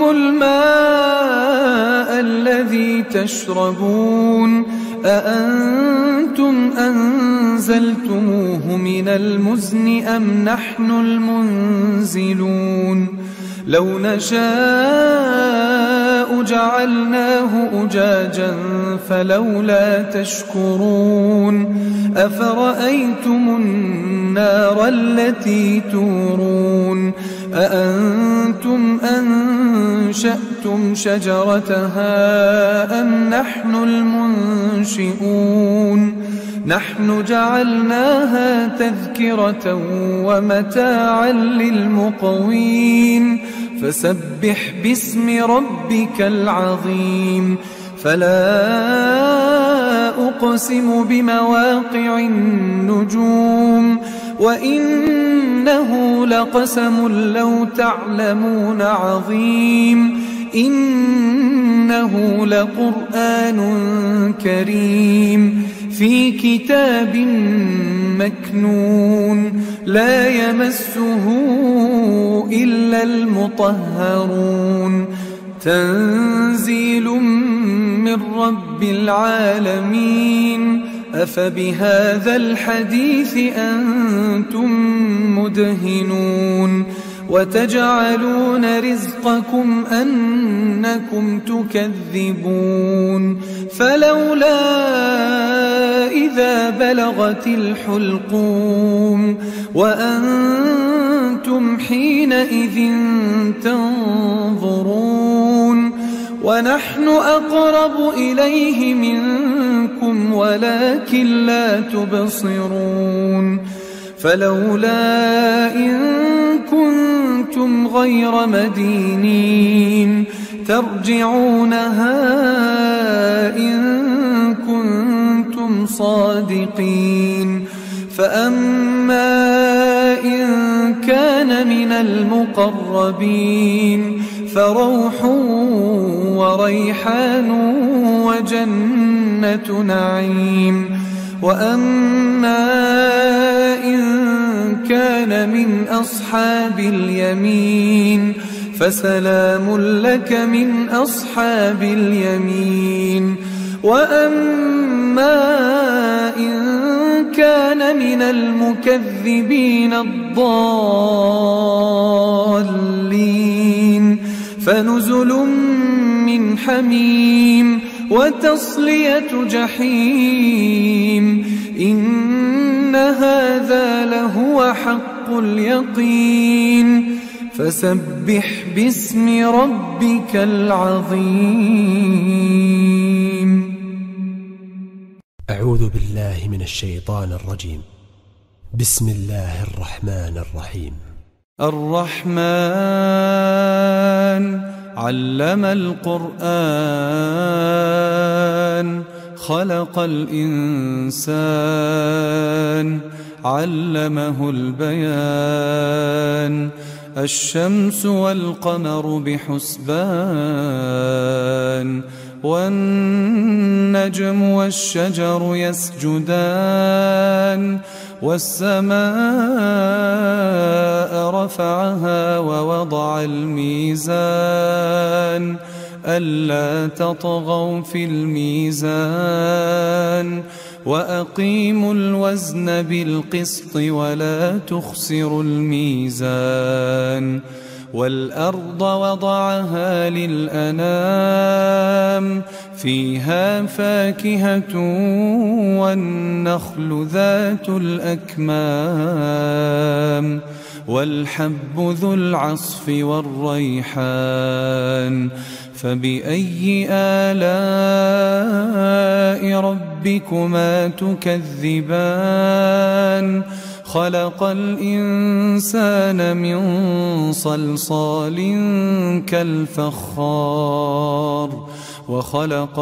[SPEAKER 1] الماء الذي تشربون أأنتم أنزلتموه من المزن أم نحن المنزلون لو نشاء جعلناه أجاجا فلولا تشكرون أفرأيتم النار التي تورون أأنتم أنشأتم شجرتها أم نحن المنشئون نحن جعلناها تذكرة ومتاعا للمقوين فسبح باسم ربك العظيم فلا أقسم بمواقع النجوم وإنه لقسم لو تعلمون عظيم إنه لقرآن كريم في كتاب مكنون لا يمسه إلا المطهرون تنزيل من رب العالمين أفبهذا الحديث أنتم مدهنون وتجعلون رزقكم أنكم تكذبون فلولا إذا بلغت الحلقوم وأنتم حينئذ تنظرون ونحن أقرب إليه منكم ولكن لا تبصرون فلولا إن كنتم غير مدينين ترجعونها إن كنتم صادقين فأما إن كان من المقربين فروح وريحان وجنة نعيم وأما إن كان من أصحاب اليمين فسلام لك من أصحاب اليمين وأما إن كان من المكذبين الضالين فنزل من حميم وتصلية جحيم إن هذا لهو حق اليقين فسبح باسم ربك العظيم.
[SPEAKER 2] أعوذ بالله من الشيطان الرجيم. بسم الله الرحمن الرحيم.
[SPEAKER 1] الرحمن علم القرآن خلق الإنسان علمه البيان الشمس والقمر بحسبان والنجم والشجر يسجدان والسماء رفعها ووضع الميزان ألا تطغوا في الميزان وأقيموا الوزن بالقسط ولا تخسروا الميزان والأرض وضعها للأنام فيها فاكهة والنخل ذات الأكمام والحب ذو العصف والريحان فبأي آلاء ربكما تكذبان خلق الإنسان من صلصال كالفخار وخلق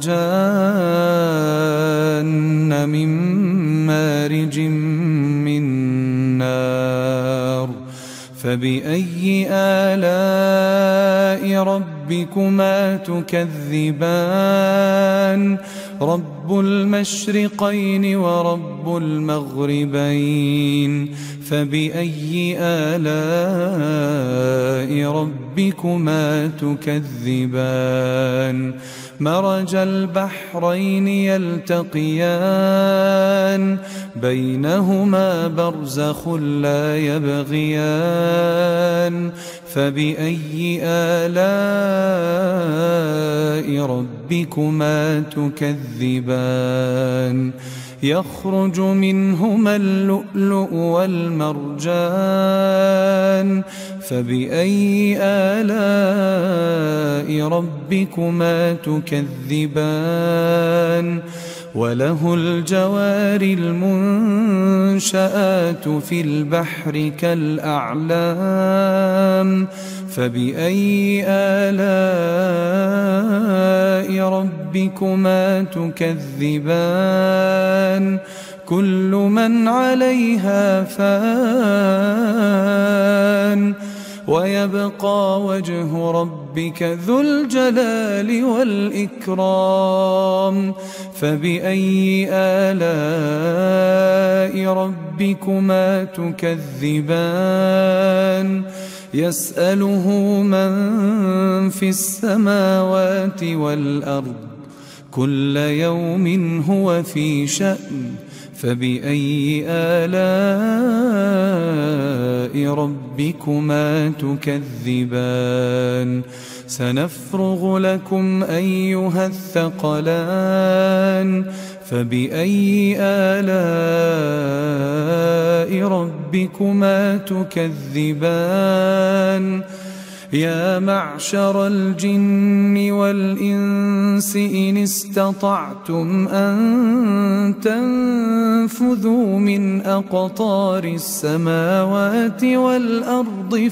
[SPEAKER 1] الجان من مارج من نار فبأي آلاء ربكما تكذبان رب المشرقين ورب المغربين فبأي آلاء ربكما تكذبان مرج البحرين يلتقيان بينهما برزخ لا يبغيان فبأي آلاء ربكما تكذبان يخرج منهما اللؤلؤ والمرجان فبأي آلاء ربكما تكذبان وله الجوار المنشآت في البحر كالأعلام فبأي آلاء ربكما تكذبان كل من عليها فان ويبقى وجه ربك ذو الجلال والإكرام فبأي آلاء ربكما تكذبان يسأله من في السماوات والأرض كل يوم هو في شأن فبأي آلاء ربكما تكذبان سنفرغ لكم أيها الثقلان فبأي آلاء ربكما تكذبان يا معشر الجن والإنس إن استطعتم أن تنفذوا من أقطار السماوات والأرض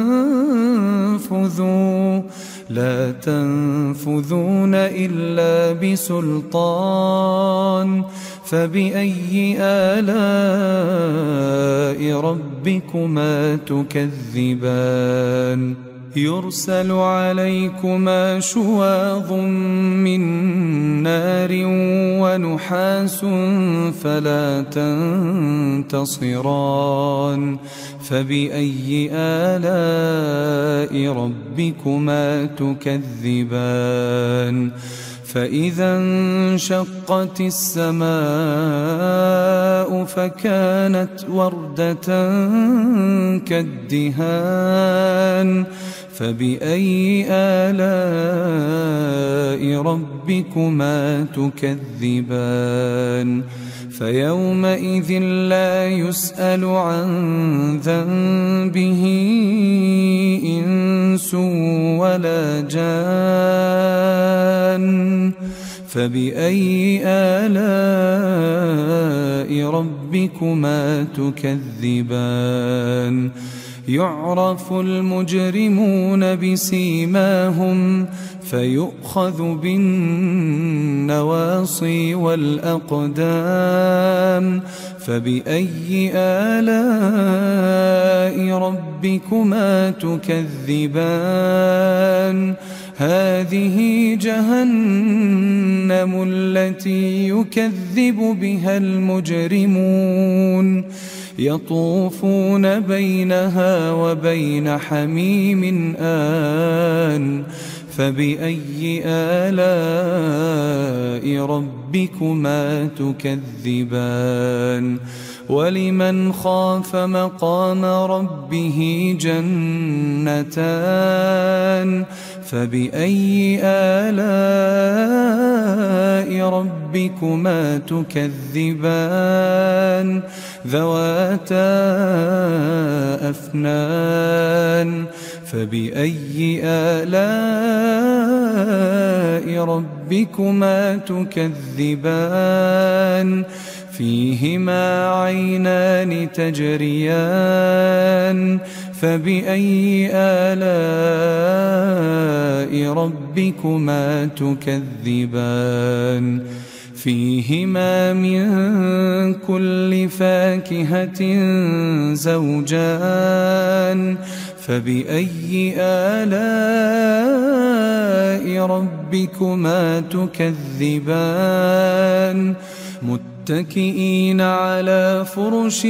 [SPEAKER 1] فانفذوا لا تنفذون إلا بسلطان فبأي آلاء ربكما تكذبان يرسل عليكما شواظ من نار ونحاس فلا تنتصران فبأي آلاء ربكما تكذبان فإذا انشقت السماء فكانت وردة كالدهان فبأي آلاء ربكما تكذبان فيومئذ لا يسأل عن ذنبه إنس ولا جان فبأي آلاء ربكما تكذبان يعرف المجرمون بسيماهم فيؤخذ بالنواصي والأقدام فبأي آلاء ربكما تكذبان هذه جهنم التي يكذب بها المجرمون يطوفون بينها وبين حميم آن فبأي آلاء ربكما تكذبان ولمن خاف مقام ربه جنتان فبأي آلاء ربكما تكذبان ذواتا أفنان فبأي آلاء ربكما تكذبان فيهما عينان تجريان فبأي آلاء ربكما تكذبان فيهما من كل فاكهة زوجان فبأي آلاء ربكما تكذبان متكئين على فرش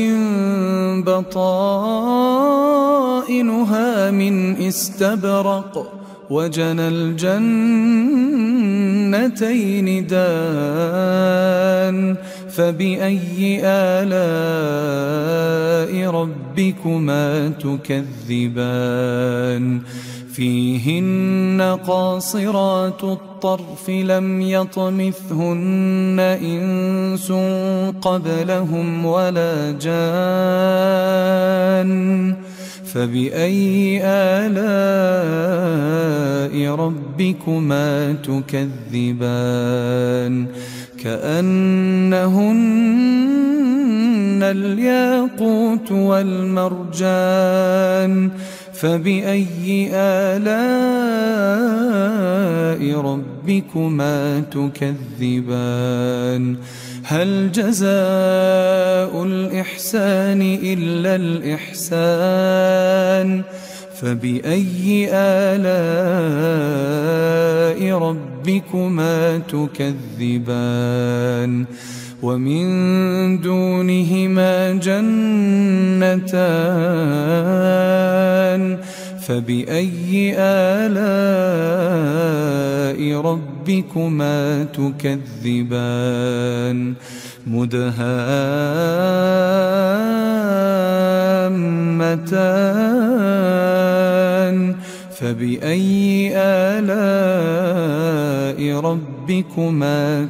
[SPEAKER 1] بطائنها من استبرق وجنى الجنتين دان فبأي آلاء ربكما تكذبان فيهن قاصرات الطرف لم يطمثهن إنس قبلهم ولا جان فبأي آلاء ربكما تكذبان كأنهن الياقوت والمرجان فبأي آلاء ربكما تكذبان هل جزاء الإحسان إلا الإحسان فبأي آلاء ربكما تكذبان ومن دونهما جنتان فبأي آلاء ربكما تكذبان مدهامتان فبأي آلاء ربكما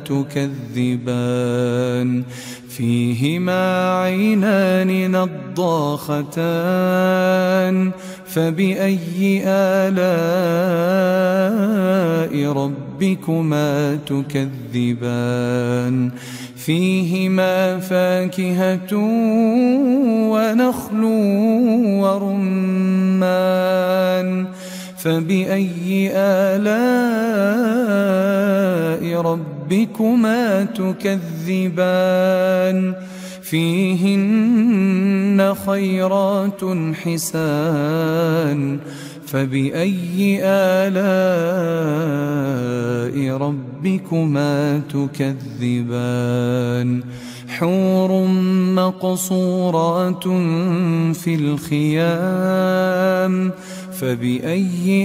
[SPEAKER 1] تكذبان فيهما عينان نضاختان فبأي آلاء ربكما تكذبان فيهما فاكهة ونخل ورمان فبأي آلاء ربكما تكذبان فيهن خيرات حسان فبأي آلاء ربكما تكذبان حور مقصورات في الخيام فبأي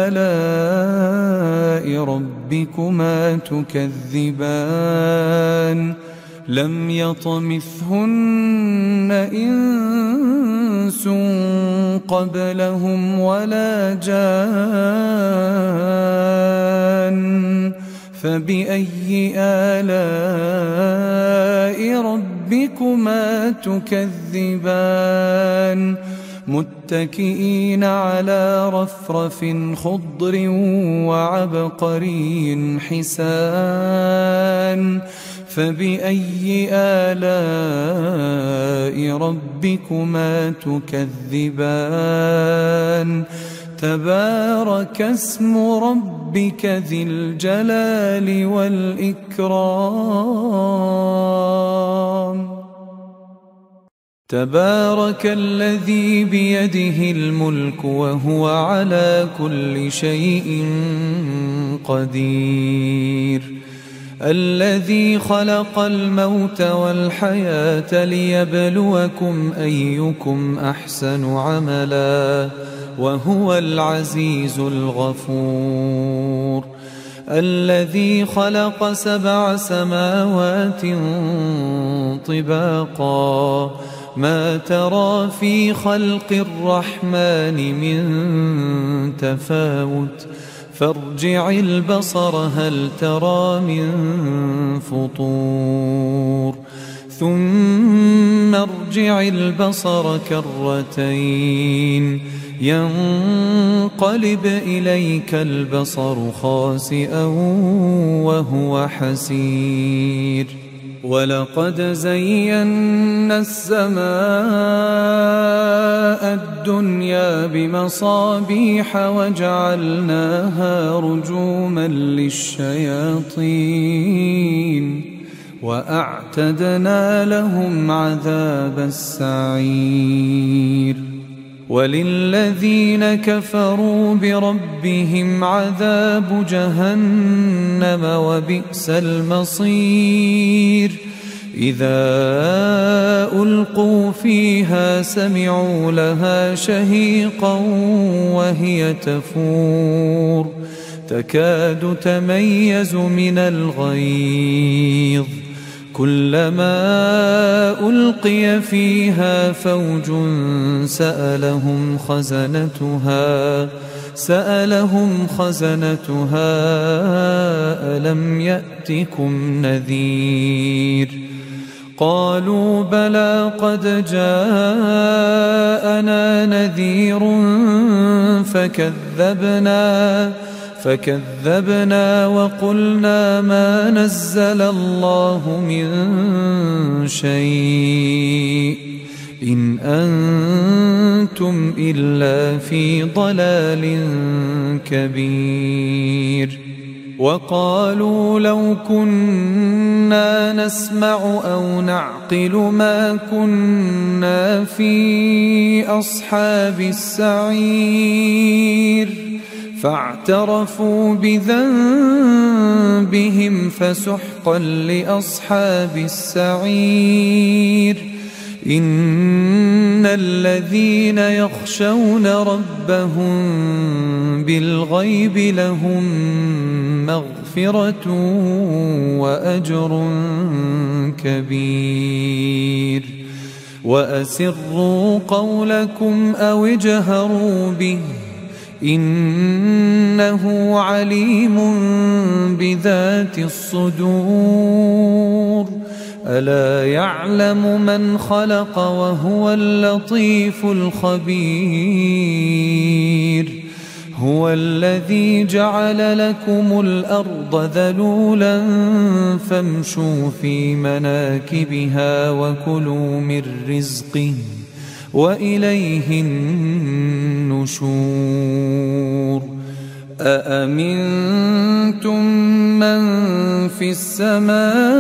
[SPEAKER 1] آلاء ربكما تكذبان لم يطمثهن إنس قبلهم ولا جان فبأي آلاء ربكما تكذبان متكئين على رفرف خضر وعبقري حسان فبأي آلاء ربكما تكذبان تبارك اسم ربك ذي الجلال والإكرام تبارك الذي بيده الملك وهو على كل شيء قدير الذي خلق الموت والحياة ليبلوكم أيكم أحسن عملا وهو العزيز الغفور الذي خلق 7 سماوات طباقا ما ترى في خلق الرحمن من تفاوت فارجع البصر هل ترى من فطور ثم ارجع البصر كرتين ينقلب إليك البصر خاسئا وهو حسير ولقد زينا السماء الدنيا بمصابيح وجعلناها رجوما للشياطين وأعتدنا لهم عذاب السعير وللذين كفروا بربهم عذاب جهنم وبئس المصير إذا ألقوا فيها سمعوا لها شهيقا وهي تفور تكاد تميز من الغيظ كلما ألقي فيها فوج سألهم خزنتها ألم يأتكم نذير قالوا بلى قد جاءنا نذير فكذبنا وقلنا ما نزل الله من شيء إن أنتم إلا في ضلال كبير وقالوا لو كنا نسمع أو نعقل ما كنا في أصحاب السعير فاعترفوا بذنبهم فسحقا لأصحاب السعير إن الذين يخشون ربهم بالغيب لهم مغفرة وأجر كبير وأسروا قولكم أو اجهروا به إنه عليم بذات الصدور ألا يعلم من خلق وهو اللطيف الخبير هو الذي جعل لكم الأرض ذلولا فامشوا في مناكبها وكلوا من رزقه وإليه النشور أأمنتم من في السماء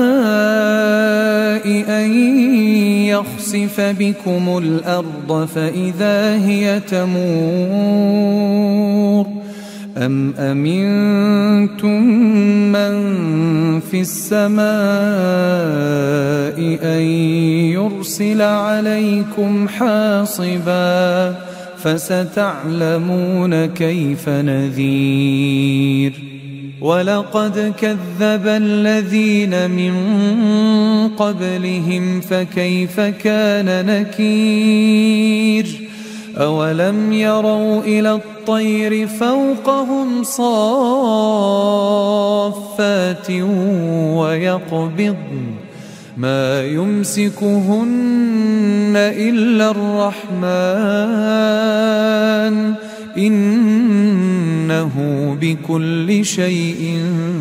[SPEAKER 1] أن يخسف بكم الأرض فإذا هي تمور أم أمنتم من في السماء أن يرسل عليكم حاصبا فستعلمون كيف نذير ولقد كذب الذين من قبلهم فكيف كان نكير أولم يروا إلى الطير فوقهم صافات ويقبضن ما يمسكهن إلا الرحمن إنه بكل شيء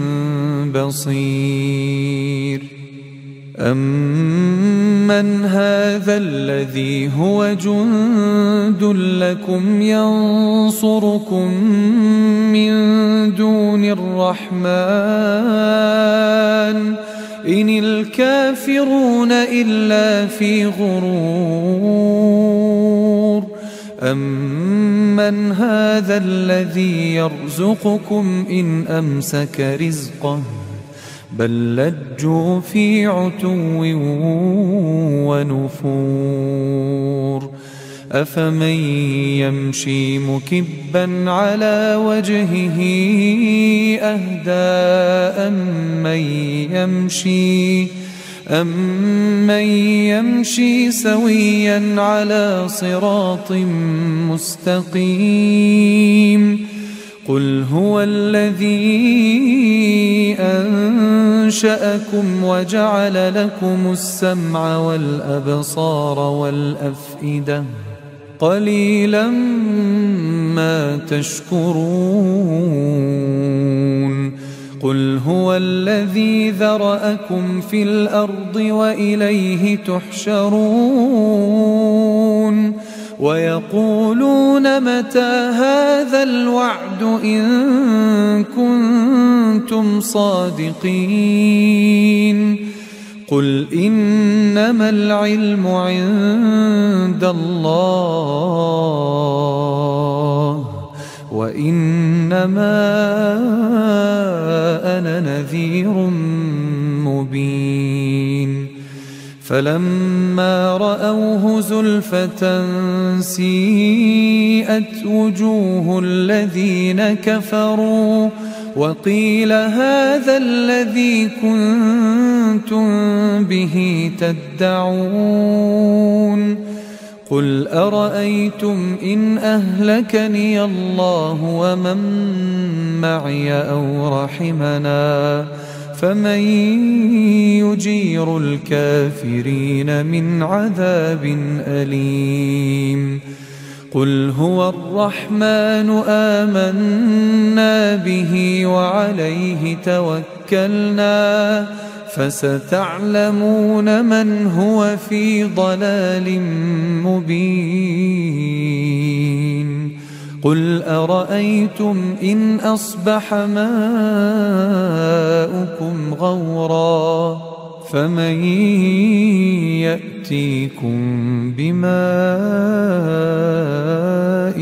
[SPEAKER 1] بصير أمن هذا الذي هو جند لكم ينصركم من دون الرحمن إن الكافرون إلا في غرور أمن هذا الذي يرزقكم إن أمسك رزقه بل لجوا في عتو ونفور أفمن يمشي مكبا على وجهه أهدى أمن يمشي سويا على صراط مستقيم قل هو الذي أنشأكم وجعل لكم السمع والأبصار والأفئدة قليلا ما تشكرون قل هو الذي ذرأكم في الأرض وإليه تحشرون ويقولون متى هذا الوعد إن كنتم صادقين قل إنما العلم عند الله وإنما أنا نذير مبين فلما رأوه زلفة سيئت وجوه الذين كفروا وقيل هذا الذي كنتم به تدعون قل أرأيتم إن أهلكني الله ومن معي أو رحمنا فمن يجير الكافرين من عذاب أليم قل هو الرحمن آمنا به وعليه توكلنا فستعلمون من هو في ضلال مبين قل أرأيتم إن أصبح ماؤكم غورا فمن يأتيكم بماء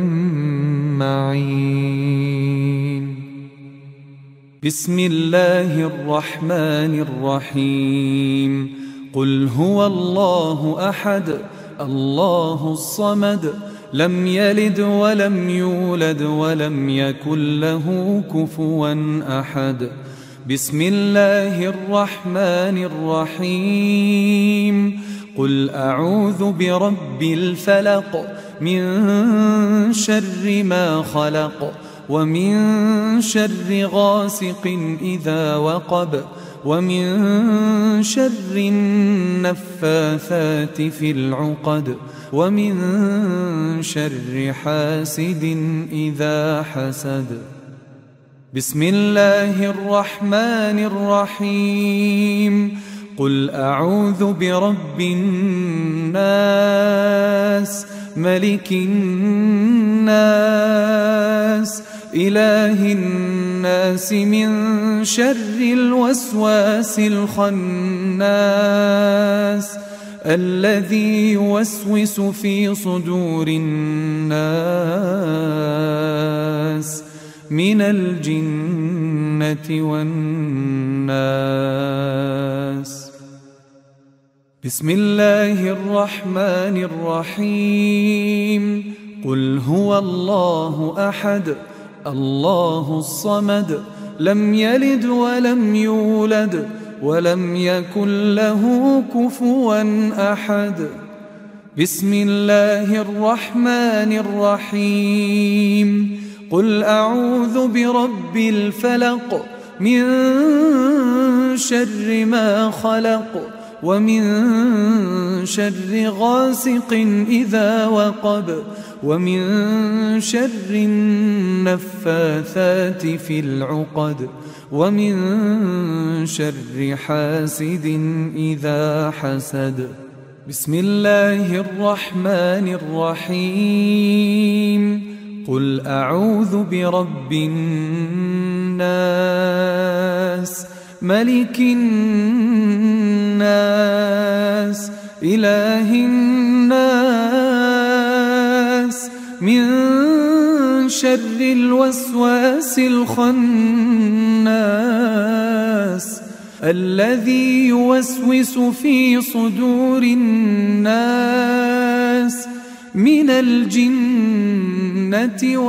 [SPEAKER 1] معين بسم الله الرحمن الرحيم قل هو الله أحد الله الصمد لم يلد ولم يولد ولم يكن له كفوا أحد بسم الله الرحمن الرحيم قل أعوذ برب الفلق من شر ما خلق ومن شر غاسق إذا وقب ومن شر النفاثات في العقد ومن شر حاسد إذا حسد بسم الله الرحمن الرحيم قل أعوذ برب الناس ملك الناس إله الناس من شر الوسواس الخناس الذي يوسوس في صدور الناس من الجنة والناس بسم الله الرحمن الرحيم قل هو الله أحد الله الصمد لم يلد ولم يولد ولم يكن له كفوا أحد بسم الله الرحمن الرحيم قل أعوذ برب الفلق من شر ما خلق ومن شر غاسق إذا وقب ومن شر النفاثات في العقد ومن شر حاسد إذا حسد بسم الله الرحمن الرحيم قل أعوذ برب الناس ملك الناس إله الناس من شر الوسواس الخناس الذي يوسوس في صدور الناس من الجنة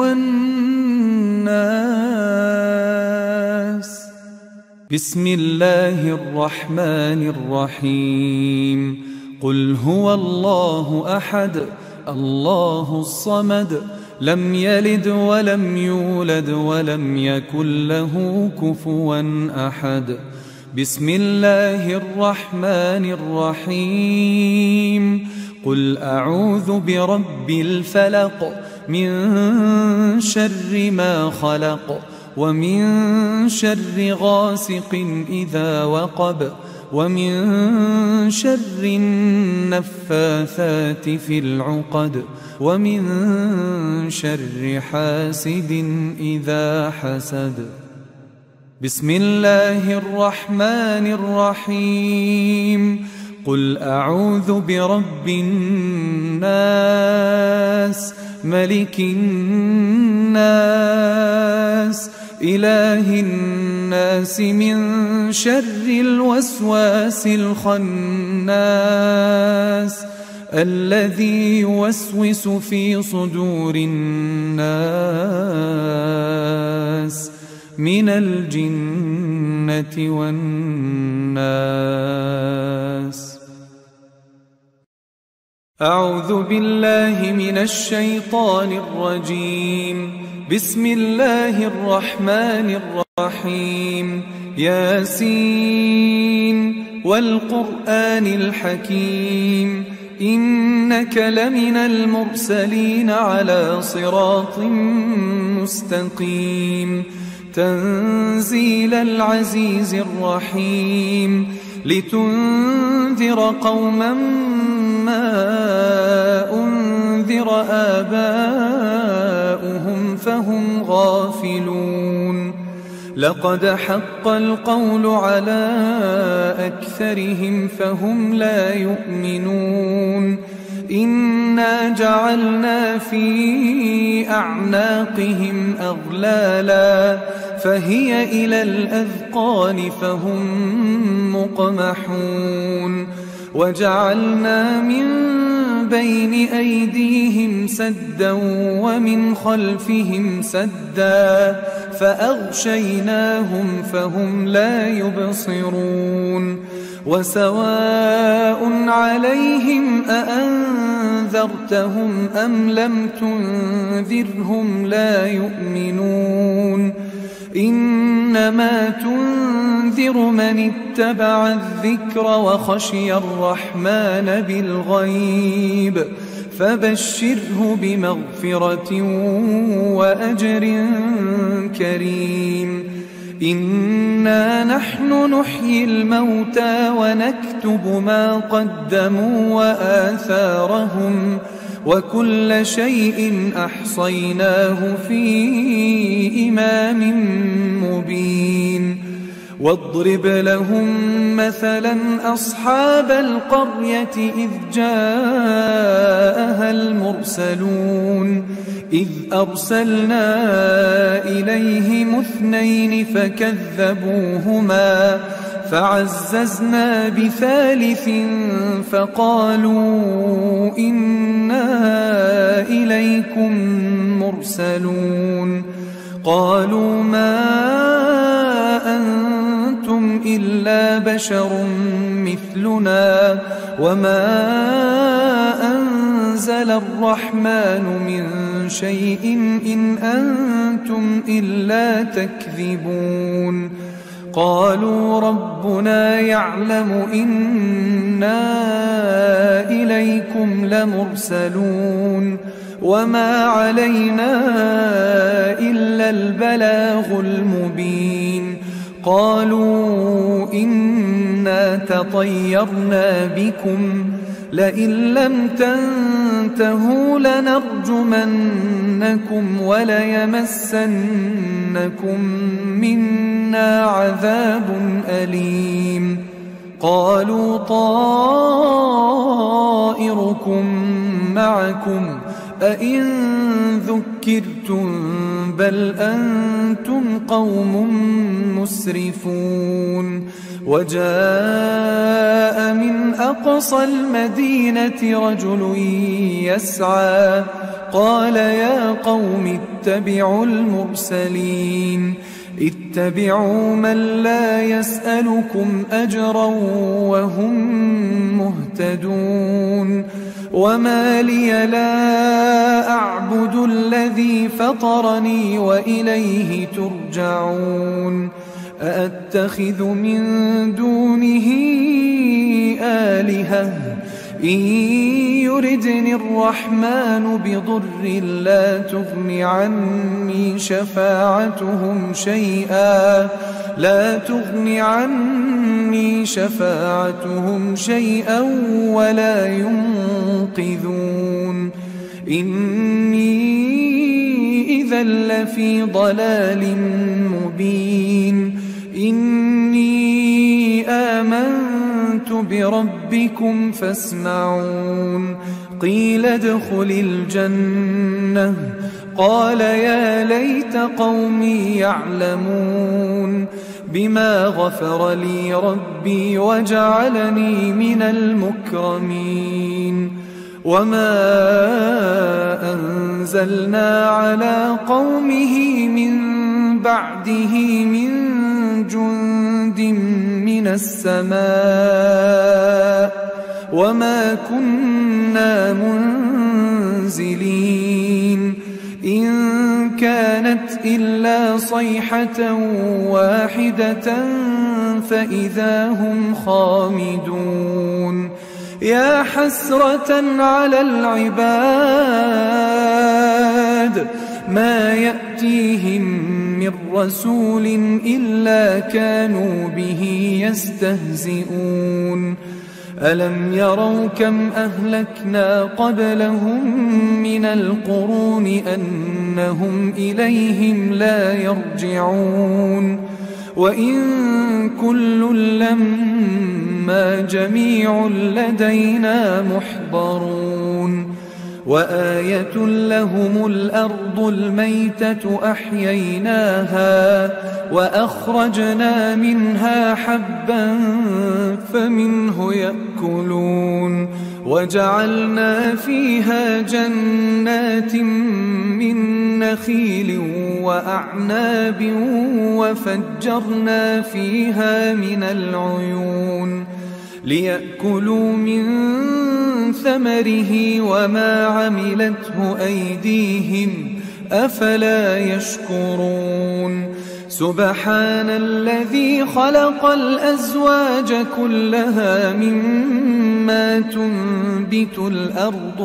[SPEAKER 1] والناس بسم الله الرحمن الرحيم قل هو الله أحد الله الصمد لم يلد ولم يولد ولم يكن له كفوا أحد بسم الله الرحمن الرحيم قل أعوذ برب الفلق من شر ما خلق ومن شر غاسق إذا وقب ومن شر النفاثات في العقد ومن شر حاسد إذا حسد بسم الله الرحمن الرحيم قل أعوذ برب الناس ملك الناس إله الناس من شر الوسواس الخناس الذي يوسوس في صدور الناس من الجنة والناس. أعوذ بالله من الشيطان الرجيم. بسم الله الرحمن الرحيم. ياسين والقرآن الحكيم إنك لمن المرسلين على صراط مستقيم تنزيل العزيز الرحيم لتنذر قوما ما أنذر آباؤهم فهم غافلون. لقد حق القول على أكثرهم فهم لا يؤمنون. إنا جعلنا في أعناقهم أغلالا فهي إلى الأذقان فهم مقمحون. وجعلنا من بين أيديهم سدا ومن خلفهم سدا فأغشيناهم فهم لا يبصرون. وسواء عليهم أأنذرتهم أم لم تنذرهم لا يؤمنون. إنما تنذر من اتبع الذكر وخشي الرحمن بالغيب فبشره بمغفرة وأجر كريم. إنا نحن نحيي الموتى ونكتب ما قدموا وآثارهم وكل شيء أحصيناه في إمام مبين. واضرب لهم مثلا أصحاب القرية إذ جاءها المرسلون إذ أرسلنا إليهم اثنين فكذبوهما فعززنا بثالث فقالوا إنا إليكم مرسلون. قالوا ما أنتم إلا بشر مثلنا وما أنزل الرحمن من شيء إن أنتم إلا تكذبون. قالوا ربنا يعلم إنا إليكم لمرسلون وما علينا إلا البلاغ المبين. قالوا إنا تطيرنا بكم لئن لم تنتهوا لنرجمنكم وليمسنكم منا عذاب أليم. قالوا طائركم معكم أئن ذكرتم بل أنتم قوم مسرفون. وجاء من أقصى المدينة رجل يسعى قال يا قوم اتبعوا المرسلين اتبعوا من لا يسألكم أجرا وهم مهتدون. وما لي لا أعبد الذي فطرني وإليه ترجعون. أأتخذ من دونه آلهة إن يردني الرحمن بضر لا تغن عني شفاعتهم شيئا ولا ينقذون. إني إذا لفي ضلال مبين. إني آمنت بربكم فاسمعون. قيل ادخل الجنة قال يا ليت قومي يعلمون بما غفر لي ربي وجعلني من المكرمين وما أنزلنا على قومه من بعده من جند من السماء وما كنا منزلين إن كانت إلا صيحة واحدة فإذا هم خامدون يا حسرة على العباد ما يأتيهم من رسول إلا كانوا به يستهزئون ألم يروا كم أهلكنا قبلهم من القرون أنهم إليهم لا يرجعون وإن كل لما جميع لدينا محضرون وآية لهم الأرض الميتة أحييناها وأخرجنا منها حبا فمنه يأكلون وجعلنا فيها جنات من نخيل وأعناب وفجرنا فيها من العيون ليأكلوا من ثمره وما عملته أيديهم أفلا يشكرون سبحان الذي خلق الأزواج كلها مما تنبت الأرض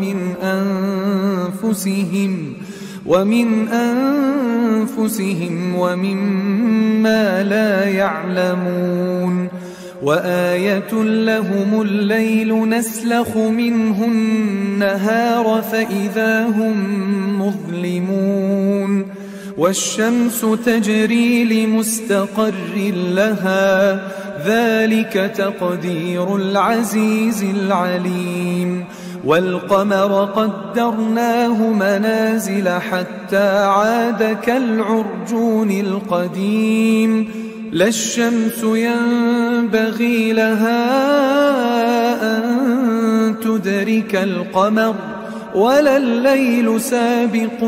[SPEAKER 1] ومن أنفسهم ومما لا يعلمون وآية لهم الليل نسلخ منه النهار فإذا هم مظلمون والشمس تجري لمستقر لها ذلك تقدير العزيز العليم والقمر قدرناه منازل حتى عاد كالعرجون القديم لا الشمس ينبغي لها أن تدرك القمر ولا الليل سابق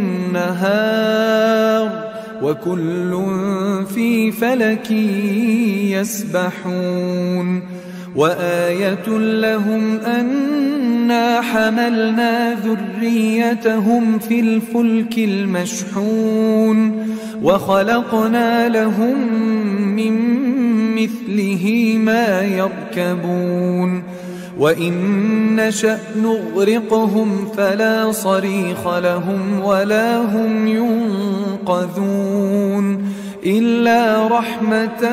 [SPEAKER 1] النهار وكل في فلك يسبحون وآية لهم أنا حملنا ذريتهم في الفلك المشحون وخلقنا لهم من مثله ما يركبون وإن نشأ نغرقهم فلا صريخ لهم ولا هم ينقذون إلا رحمة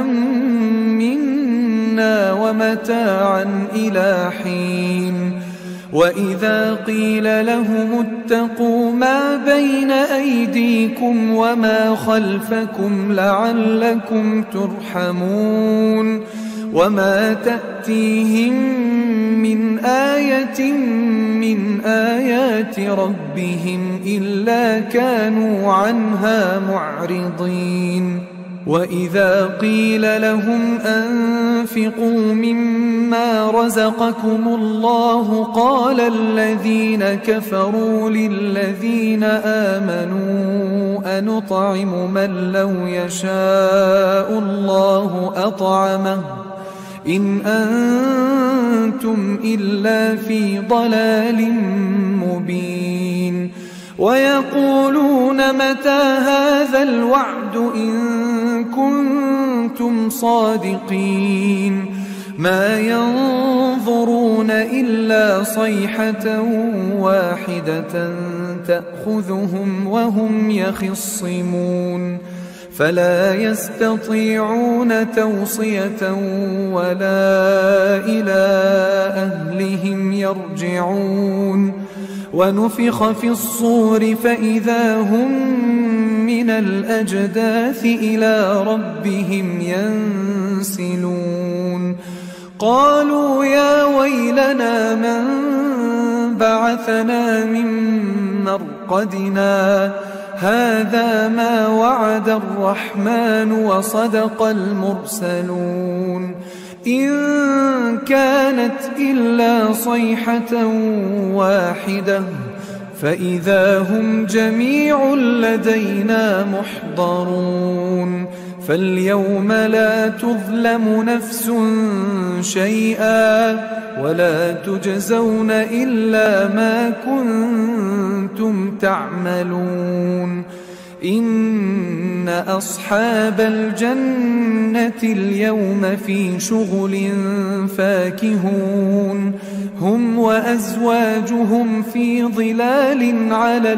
[SPEAKER 1] منا ومتاعا إلى حين وإذا قيل لهم اتقوا ما بين أيديكم وما خلفكم لعلكم ترحمون وما تأتيهم من آية من آيات ربهم إلا كانوا عنها معرضين وإذا قيل لهم أنفقوا مما رزقكم الله قال الذين كفروا للذين آمنوا أنطعم من لو يشاء الله أطعمه إن أنتم إلا في ضلال مبين ويقولون متى هذا الوعد إن كنتم صادقين ما ينظرون إلا صيحة واحدة تأخذهم وهم يخصمون فلا يستطيعون توصية ولا إلى أهلهم يرجعون ونفخ في الصور فإذا هم من الأجداث إلى ربهم ينسلون قالوا يا ويلنا من بعثنا من مرقدنا معقدنا هذا ما وعد الرحمن وصدق المرسلون إن كانت إلا صيحة واحدة فإذا هم جميع لدينا محضرون فاليوم لا تظلم نفس شيئا ولا تجزون إلا ما كنتم تعملون إن أصحاب الجنة اليوم في شغل فاكهون هم وأزواجهم في ظلال على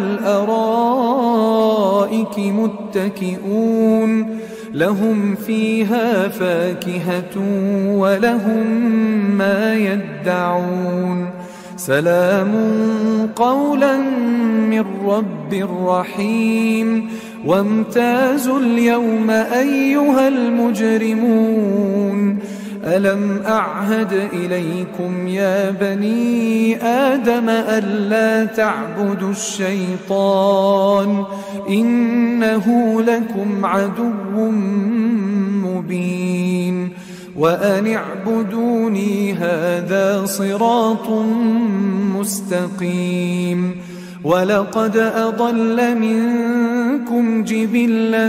[SPEAKER 1] الأرائك متكئون لهم فيها فاكهة ولهم ما يدعون سلام قولا من رب رحيم وامتازوا اليوم أيها المجرمون ألم أعهد إليكم يا بني آدم ألا تعبدوا الشيطان إنه لكم عدو مبين وأن اعبدوني هذا صراط مستقيم ولقد أضل منكم جبلا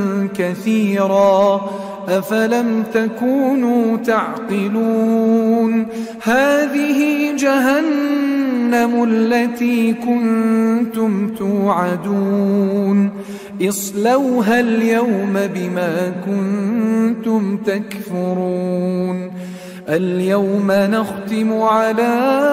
[SPEAKER 1] كثيرا أفلم تكونوا تعقلون هذه جهنم التي كنتم توعدون اصلوها اليوم بما كنتم تكفرون اليوم نختم على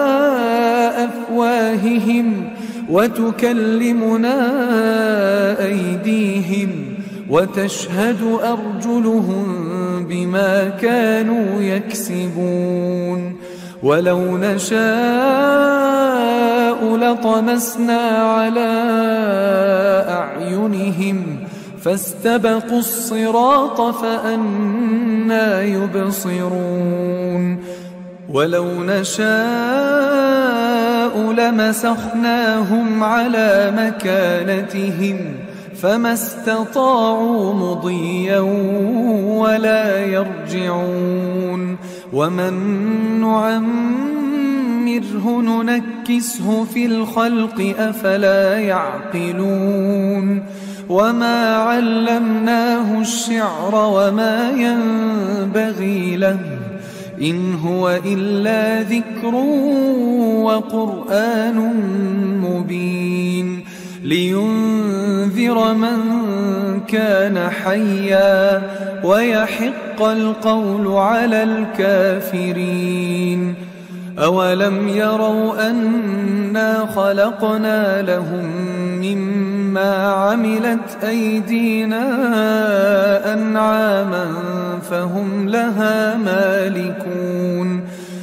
[SPEAKER 1] أفواههم وتكلمنا أيديهم وتشهد أرجلهم بما كانوا يكسبون ولو نشاء لطمسنا على أعينهم فاستبقوا الصراط فأنى يبصرون ولو نشاء لمسخناهم على مكانتهم فما استطاعوا مضيا ولا يرجعون ومن نعمره ننكسه في الخلق أفلا يعقلون وما علمناه الشعر وما ينبغي له إن هو إلا ذكر وقرآن مبين لينذر من كان حيا ويحق القول على الكافرين أولم يروا أنا خلقنا لهم مما عملت أيدينا أنعاما فهم لها مالكون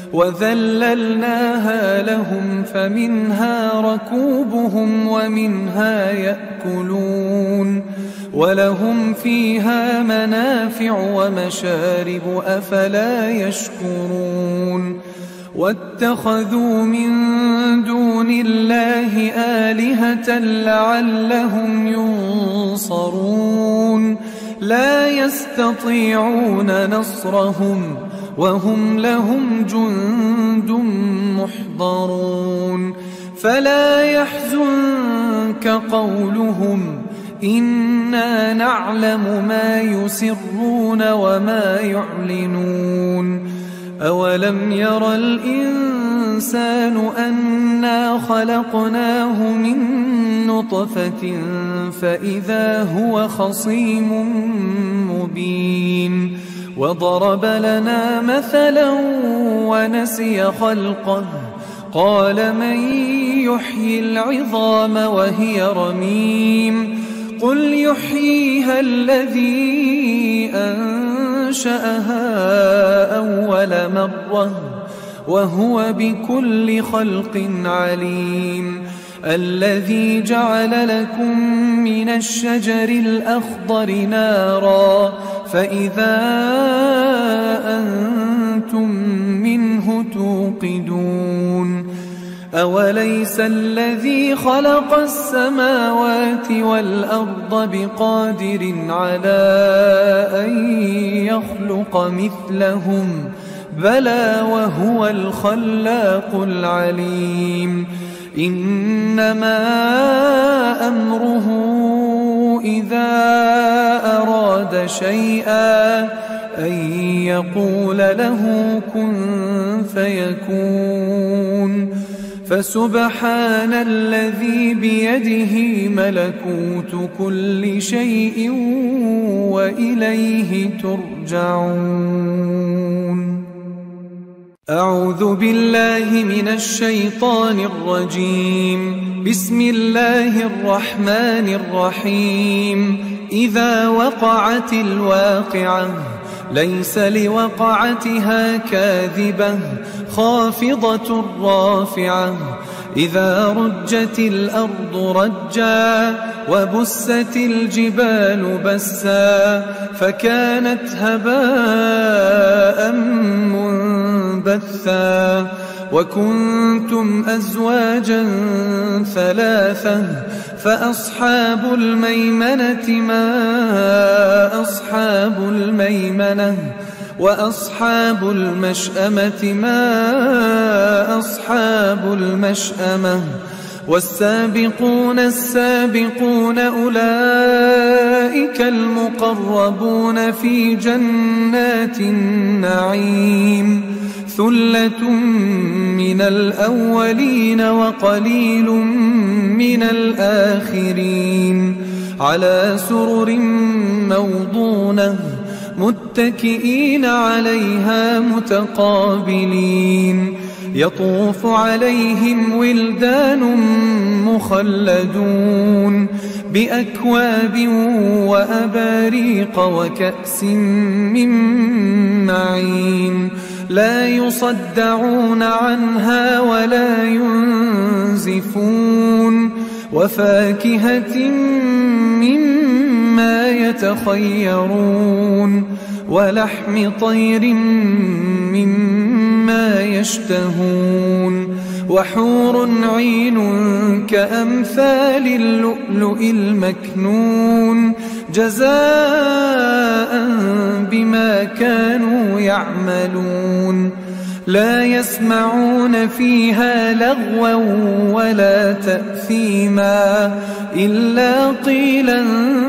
[SPEAKER 1] وذللناها لهم فمنها ركوبهم ومنها يأكلون ولهم فيها منافع ومشارب أفلا يشكرون واتخذوا من دون الله آلهة لعلهم ينصرون لا يستطيعون نصرهم وهم لهم جند محضرون فلا يحزنك قولهم إنا نعلم ما يسرون وما يعلنون أولم ير الإنسان أنا خلقناه من نطفة فإذا هو خصيم مبين وضرب لنا مثلا ونسي خلقه قال من يحيي العظام وهي رميم قل يحييها الذي أنشأها أول مرة وهو بكل خلق عليم الذي جعل لكم من الشجر الأخضر نارا فإذا أنتم منه توقدون أوليس الذي خلق السماوات والأرض بقادر على أن يخلق مثلهم بلى وهو الخلاق العليم إنما أمره إذا أراد شيئا أن يقول له كن فيكون فسبحان الذي بيده ملكوت كل شيء وإليه ترجعون. أعوذ بالله من الشيطان الرجيم. بسم الله الرحمن الرحيم. إذا وقعت الواقعة ليس لوقعتها كاذبة خافضة رافعة إذا رجت الأرض رجا وبست الجبال بسا فكانت هباء منبثا وكنتم أزواجا ثلاثة فأصحاب الميمنة ما أصحاب الميمنة وأصحاب المشأمة ما أصحاب المشأمة والسابقون السابقون أولئك المقربون في جنات النعيم ثلة من الأولين وقليل من الآخرين على سرر موضونة متكئين عليها متقابلين يطوف عليهم ولدان مخلدون بأكواب وأباريق وكأس من معين لا يصدعون عنها ولا ينزفون وفاكهة مما يتخيرون ولحم طير مما يشتهون وحور عين كأمثال اللؤلؤ المكنون جزاء بما كانوا يعملون لا يسمعون فيها لغوا ولا تأثيما إلا قيلا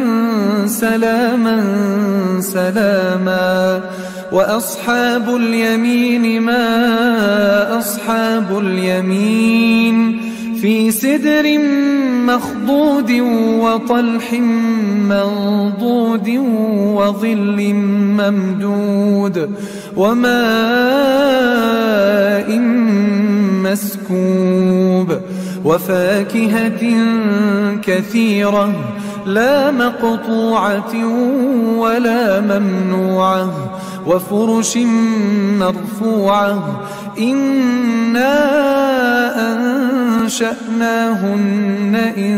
[SPEAKER 1] سلاما سلاما وأصحاب اليمين ما أصحاب اليمين في سدر مخضود وطلح منضود وظل ممدود وماء مسكوب وفاكهة كثيرة لا مقطوعة ولا ممنوعة وفرش مرفوعة إنا أنشأناهن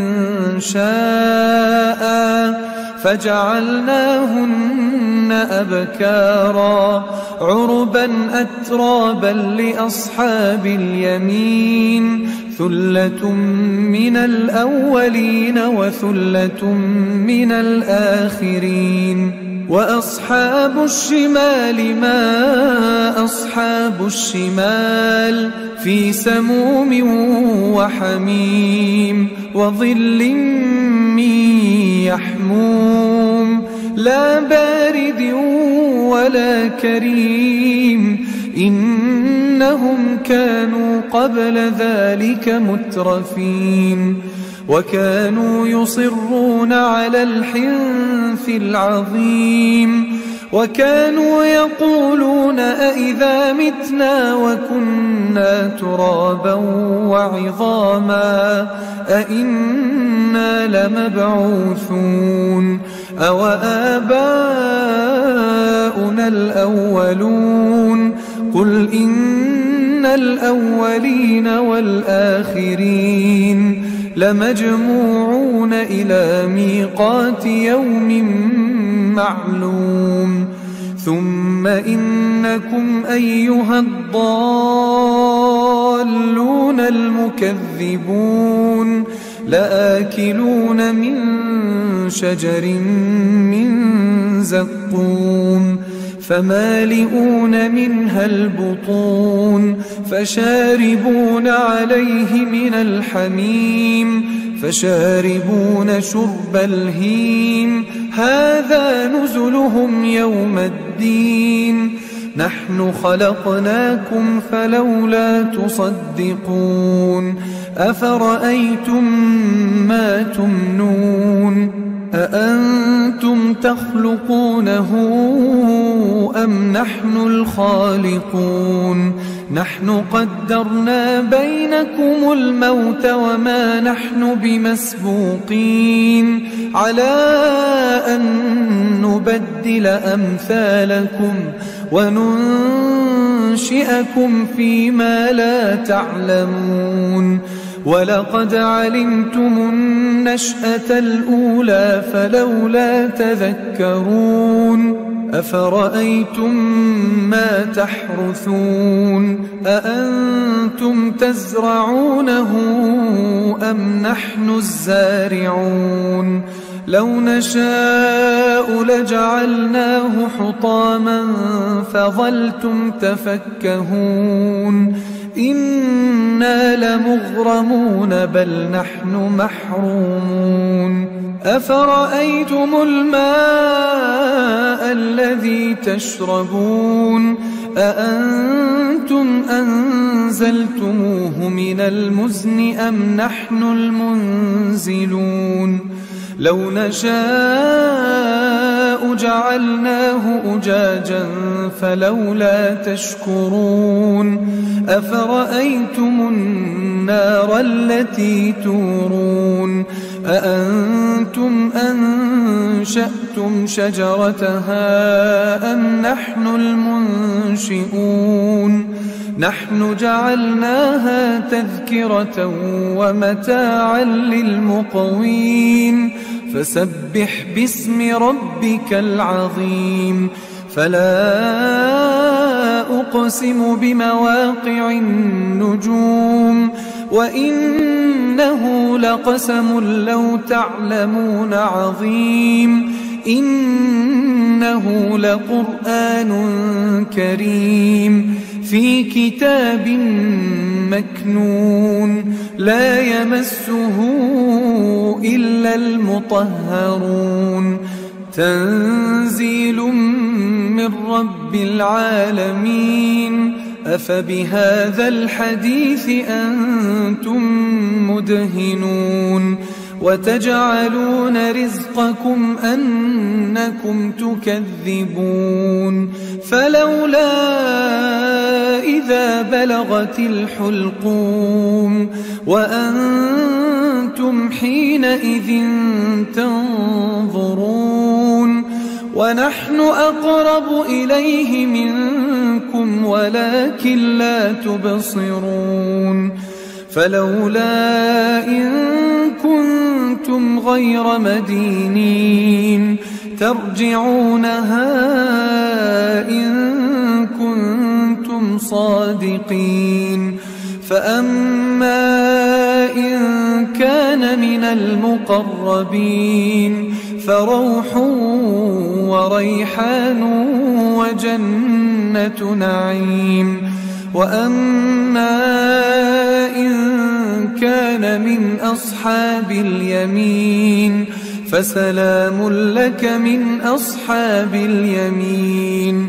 [SPEAKER 1] إنشاء فجعلناهن أبكارا عربا أترابا لأصحاب اليمين ثلة من الأولين وثلة من الآخرين وأصحاب الشمال ما أصحاب الشمال في سموم وحميم وظل من يحموم لا بارد ولا كريم إنهم كانوا قبل ذلك مترفين وكانوا يصرون على الحنث العظيم وكانوا يقولون أئذا متنا وكنا ترابا وعظاما أئنا لمبعوثون أو آباؤنا الأولون قل إن الأولين والآخرين لمجموعون إلى ميقات يوم معلوم ثم إنكم أيها الضالون الضالون المكذبون لآكلون من شجر من زقوم فمالئون منها البطون فشاربون عليه من الحميم فشاربون شرب الهيم هذا نزلهم يوم الدين نحن خلقناكم فلولا تصدقون أفرأيتم ما تمنون أأنتم تخلقونه أم نحن الخالقون نحن قدرنا بينكم الموت وما نحن بمسبوقين على أن نبدل أمثالكم وننشئكم فيما لا تعلمون ولقد علمتم النشأة الأولى فلولا تذكرون أفرأيتم ما تحرثون أأنتم تزرعونه أم نحن الزارعون لو نشاء لجعلناه حطاما فظلتم تفكهون إنا لمغرمون بل نحن محرومون أفرأيتم الماء الذي تشربون أأنتم أنزلتموه من المزن أم نحن المنزلون لو نشاء جعلناه أجاجا فلولا تشكرون أفرأيتم النار التي تورون أأنتم أنشأتم شجرتها أم نحن المنشئون نحن جعلناها تذكرة ومتاعا للمقوين فسبح باسم ربك العظيم فلا أقسم بمواقع النجوم وإنه لقسم لو تعلمون عظيم إنه لقرآن كريم في كتاب مكنون لا يمسه إلا المطهرون تنزيل من رب العالمين أفبهذا الحديث أنتم مدهنون وتجعلون رزقكم أنكم تكذبون فلولا إذا بلغت الحلقوم وأنتم حينئذ تنظرون ونحن أقرب إليه منكم ولكن لا تبصرون فلولا إن كنتم غير مدينين ترجعونها إن كنتم صادقين فأما إن كان من المقربين فروح وريحان وجنة نعيم وأما إن كان من أصحاب اليمين فسلام لك من أصحاب اليمين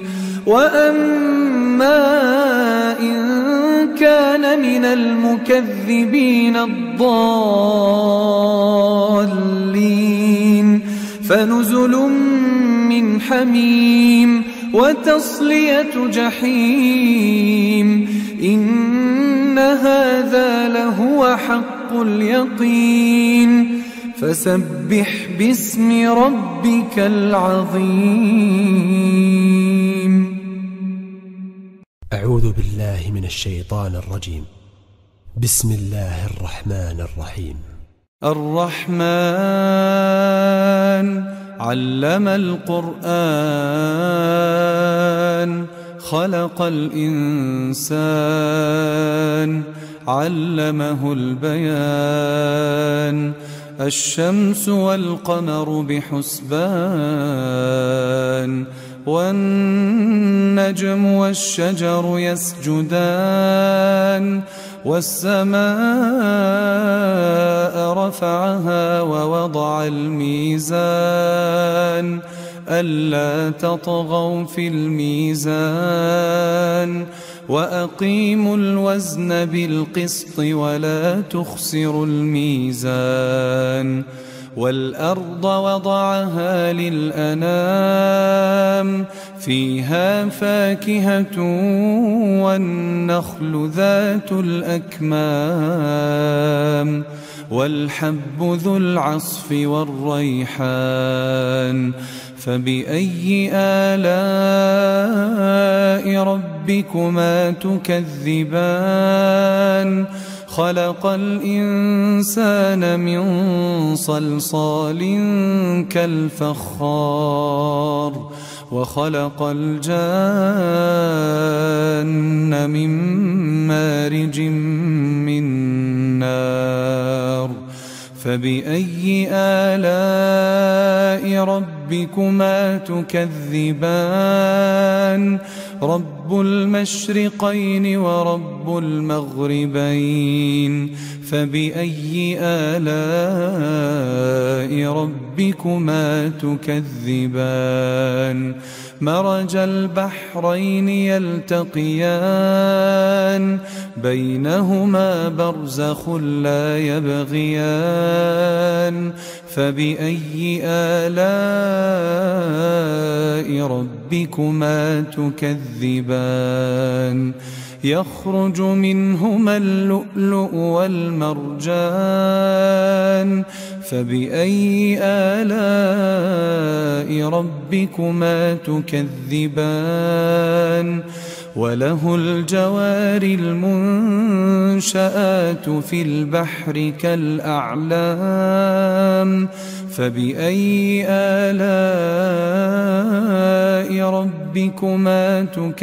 [SPEAKER 1] وأما إن كان من المكذبين الضالين فنزل من حميم وتصلية جحيم إن هذا لهو حق اليقين فسبح باسم ربك العظيم.
[SPEAKER 2] أعوذ بالله من الشيطان الرجيم. بسم الله الرحمن الرحيم.
[SPEAKER 1] الرحمن علم القرآن خلق الإنسان علمه البيان. الشمس والقمر بحسبان، والنجم والشجر يسجدان، والسماء رفعها ووضع الميزان ألا تطغوا في الميزان، وأقيموا الوزن بالقسط ولا تخسروا الميزان. والأرض وضعها للأنام، فيها فاكهة والنخل ذات الأكمام، والحب ذو العصف والريحان. فبأي آلاء ربكما تكذبان؟ خلق الإنسان من صلصال كالفخار، وخلق الجان من مارج من نار. فبأي آلاء ربكما تكذبان؟ رب المشرقين ورب المغربين. فبأي آلاء ربكما تكذبان؟ مرج البحرين يلتقيان، بينهما برزخ لا يبغيان. فبأي آلاء ربكما تكذبان؟ يخرج منهما اللؤلؤ والمرجان. فبأي آلاء ربكما تكذبان؟ وله الجوار المنشآت في البحر كالأعلام. فبأي آلاء ربكما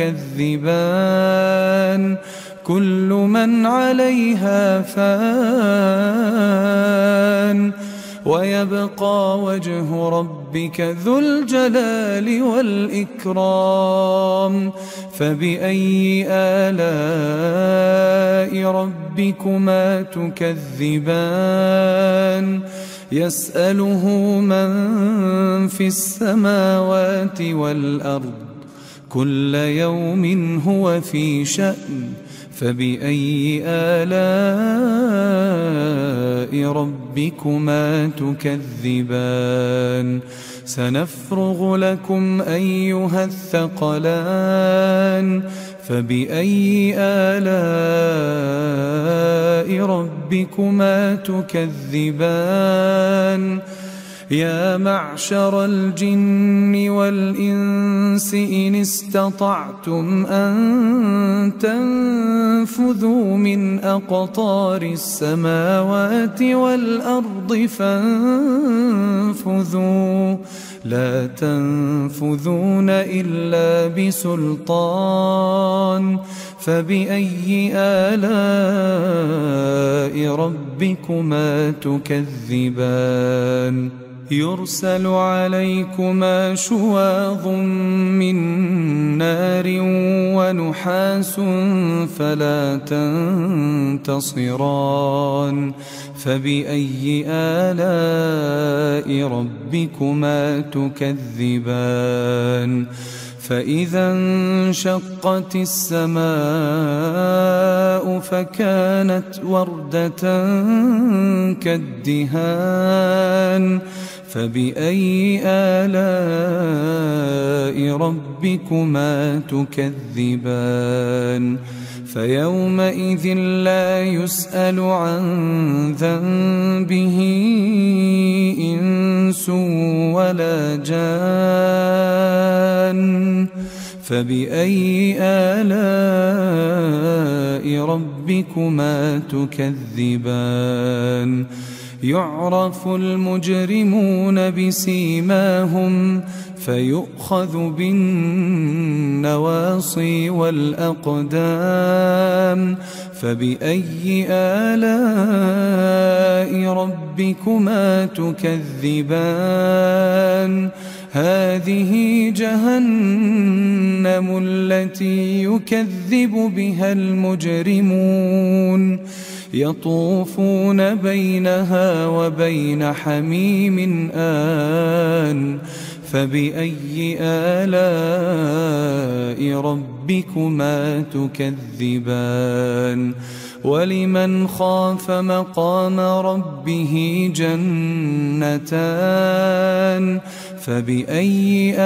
[SPEAKER 1] تكذبان؟ كل من عليها فان، ويبقى وجه ربك ذو الجلال والإكرام. فبأي آلاء ربكما تكذبان؟ يسأله من في السماوات والأرض، كل يوم هو في شأن. فبأي آلاء ربكما تكذبان؟ سنفرغ لكم أيها الثقلان. فبأي آلاء ربكما تكذبان؟ يا معشر الجن والإنس إن استطعتم أن تنفذوا من أقطار السماوات والأرض فانفذوا، لا تنفذون إلا بسلطان. فبأي آلاء ربكما تكذبان؟ يرسل عليكما شواظ من نار ونحاس فلا تنتصران. فبأي آلاء ربكما تكذبان؟ فإذا انشقت السماء فكانت وردة كالدهان. فبأي آلاء ربكما تكذبان؟ فيومئذ لا يسأل عن ذنبه إنس ولا جان. فبأي آلاء ربكما تكذبان؟ يعرف المجرمون بسيماهم فيؤخذ بالنواصي والأقدام. فبأي آلاء ربكما تكذبان؟ هذه جهنم التي يكذب بها المجرمون، يطوفون بينها وبين حميم آن. فبأي آلاء ربكما تكذبان؟ ولمن خاف مقام ربه جنتان. فبأي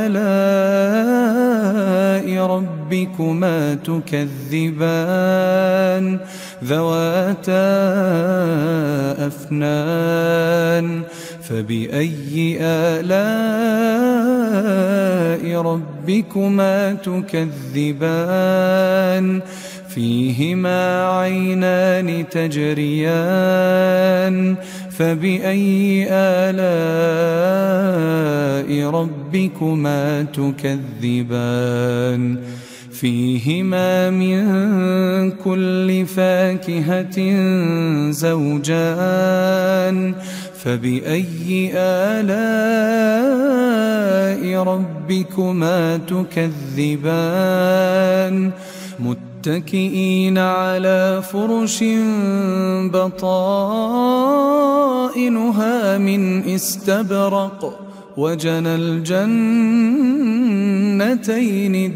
[SPEAKER 1] آلاء ربكما تكذبان؟ ذواتا أفنان. فبأي آلاء ربكما تكذبان؟ فيهما عينان تجريان. فبأي آلاء ربكما تكذبان؟ فيهما من كل فاكهة زوجان. فبأي آلاء ربكما تكذبان؟ متكئين على فرش بطائنها من استبرق، وجنى الجنتين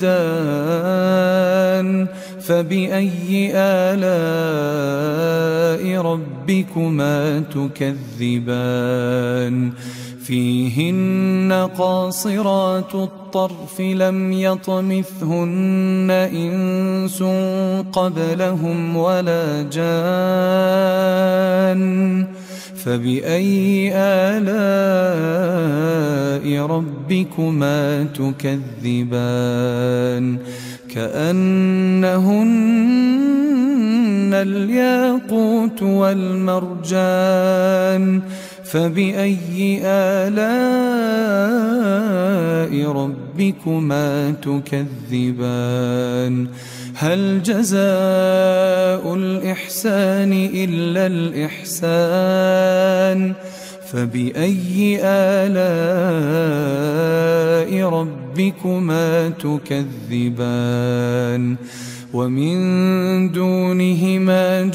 [SPEAKER 1] دان. فبأي آلاء ربكما تكذبان؟ فيهن قاصرات الطرف لم يطمثهن إنس قبلهم ولا جان. فبأي آلاء ربكما تكذبان؟ كأنهن الياقوت والمرجان. فبأي آلاء ربكما تكذبان؟ هل جزاء الإحسان إلا الإحسان؟ فبأي آلاء ربكما تكذبان؟ ومن دونهما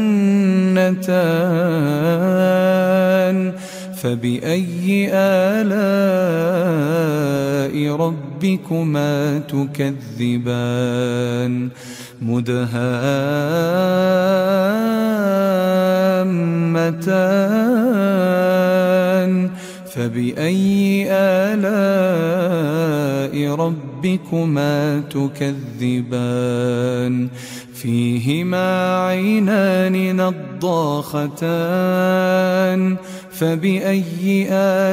[SPEAKER 1] جنتان. فبأي آلاء ربكما تكذبان؟ مدهامتان. فبأي آلاء ربكما تكذبان؟ فيهما عينان نضاختان. فبأي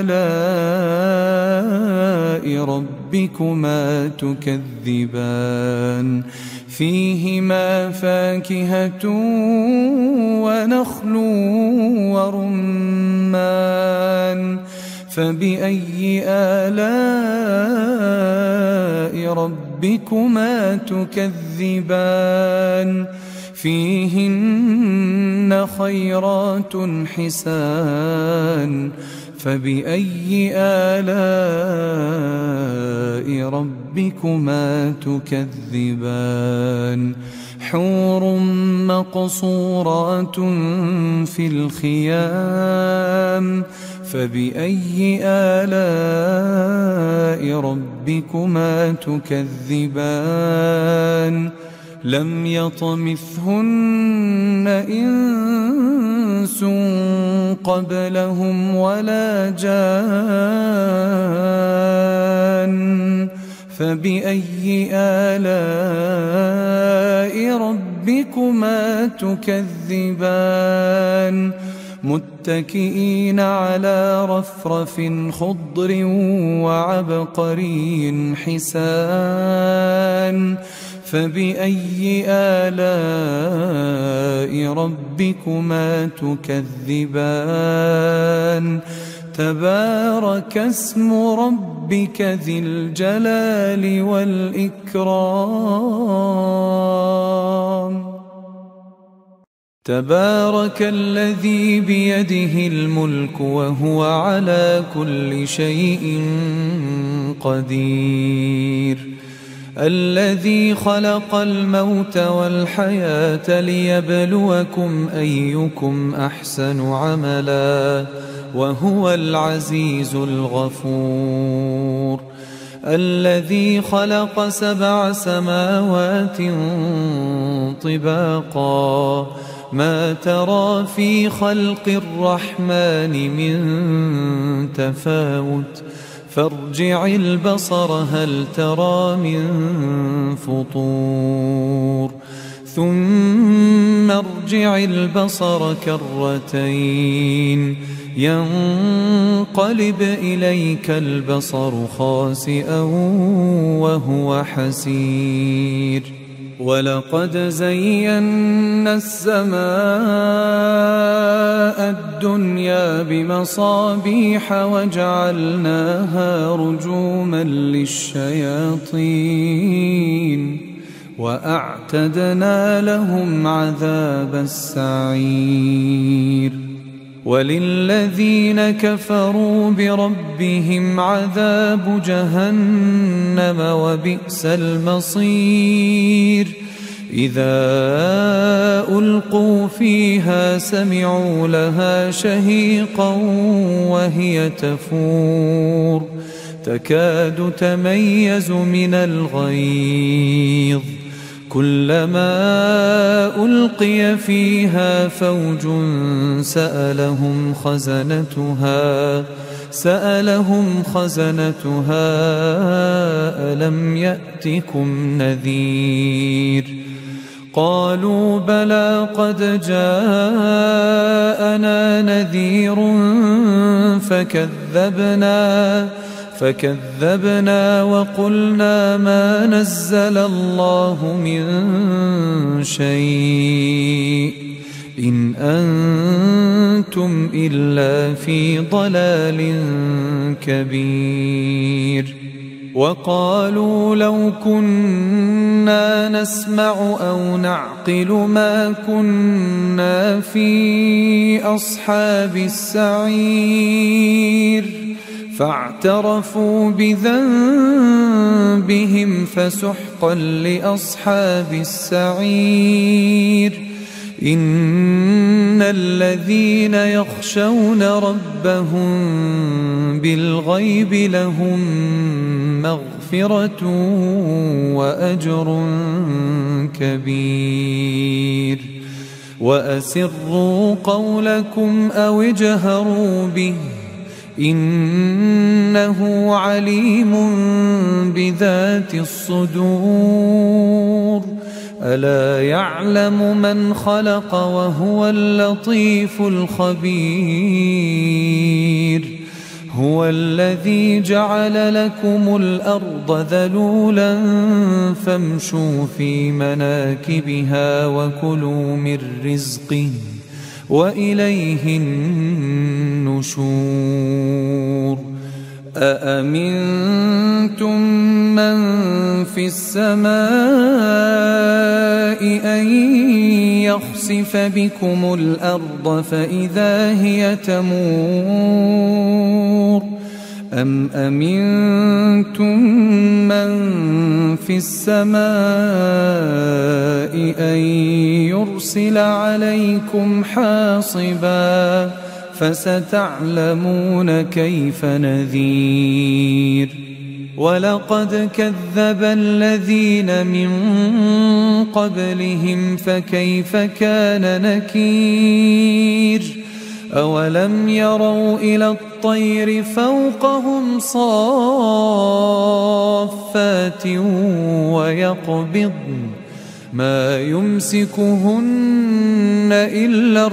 [SPEAKER 1] آلاء ربكما تكذبان؟ فيهما فاكهة ونخل ورمان. فبأي آلاء ربكما تكذبان؟ فيهن خيرات حسان. فبأي آلاء ربكما تكذبان؟ حور مقصورات في الخيام. فبأي آلاء ربكما تكذبان؟ لم يطمثهن إنس قبلهم ولا جان. فبأي آلاء ربكما تكذبان؟ متكئين على رفرف خضر وعبقري حسان. فبأي آلاء ربكما تكذبان؟ تبارك اسم ربك ذي الجلال والإكرام. تبارك الذي بيده الملك وهو على كل شيء قدير. الذي خلق الموت والحياة ليبلوكم أيكم أحسن عملا وهو العزيز الغفور. الذي خلق 7 سماوات طباقا ما ترى في خلق الرحمن من تفاوت فارجع البصر هل ترى من فطور ثم ارجع البصر كرتين ينقلب إليك البصر خاسئا وهو حسير. ولقد زينا السماء الدنيا بمصابيح وجعلناها رجوما للشياطين وأعتدنا لهم عذاب السعير. وللذين كفروا بربهم عذاب جهنم وبئس المصير. إذا ألقوا فيها سمعوا لها شهيقا وهي تفور تكاد تميز من الغيظ كلما ألقي فيها فوج سألهم خزنتها ألم يأتكم نذير. قالوا بلى قد جاءنا نذير فكذبنا وقلنا ما نزل الله من شيء إن أنتم إلا في ضلال كبير. وقالوا لو كنا نسمع أو نعقل ما كنا في أصحاب السعير فاعترفوا بذنبهم فسحقا لأصحاب السعير. إن الذين يخشون ربهم بالغيب لهم مغفرة وأجر كبير. وأسروا قولكم أو اجهروا به إنه عليم بذات الصدور. ألا يعلم من خلق وهو اللطيف الخبير. هو الذي جعل لكم الأرض ذلولا فامشوا في مناكبها وكلوا من رزقه وإليه النشور. أأمنتم من في السماء أن يخسف بكم الأرض فإذا هي تمور أم أمنتم من في السماء أن يرسل عليكم حاصبا فستعلمون كيف نذير. ولقد كذب الذين من قبلهم فكيف كان نكير. أولم يروا إلى الطير فوقهم صافات ويقبضن ما يمسكهن إلا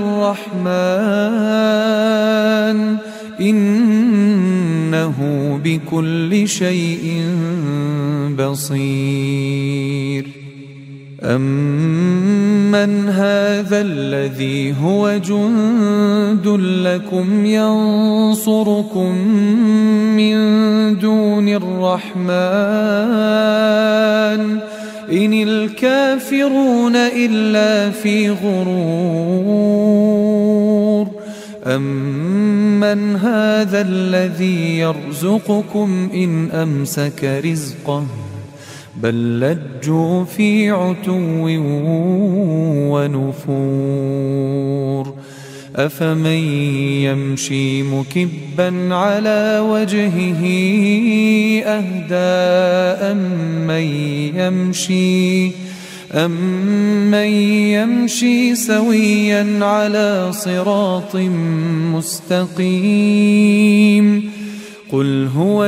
[SPEAKER 1] الرحمن إنه بكل شيء بصير. أَمَّنْ هَذَا الَّذِي هُوَ جُندٌ لَكُمْ يَنصُرُكُم مِّن دُونِ الرَّحْمَنِ إِنِ الْكَافِرُونَ إِلَّا فِي غُرُورٍ أَمَّنْ هَذَا الَّذِي يَرْزُقُكُمْ إِنْ أَمْسَكَ رِزْقَهُ بَل لَّجُّوا فِي عُتُوٍّ وَنُفُورٍ أَفَمَن يَمْشِي مُكِبًّا عَلَى وَجْهِهِ أَهْدَىٰ أَمَّن يَمْشِي سَوِيًّا عَلَى صِرَاطٍ مُّسْتَقِيمٍ قُلْ هُوَ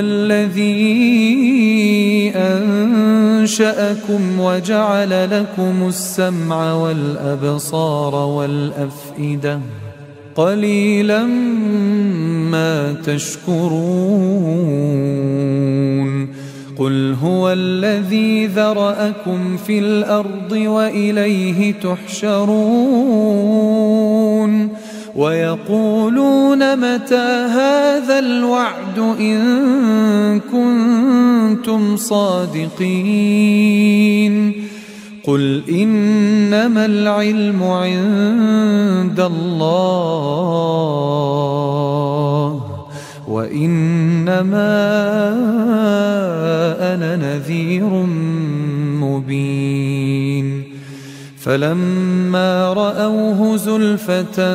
[SPEAKER 1] الَّذِي أَنشَأَكُمْ وَجَعَلَ لَكُمُ السَّمْعَ وَالْأَبْصَارَ وَالْأَفْئِدَةَ قَلِيلًا مَا تَشْكُرُونَ قُلْ هُوَ الَّذِي ذَرَأَكُمْ فِي الْأَرْضِ وَإِلَيْهِ تُحْشَرُونَ وَيَقُولُونَ مَتَىٰ هَٰذَا الْوَعْدُ إِن كُنتُمْ صَادِقِينَ قُلْ إِنَّمَا الْعِلْمُ عِندَ اللَّهِ وَإِنَّمَا أَنَا نَذِيرٌ مُّبِينٌ فَلَمَّا رَأَوْهُ زُلْفَةً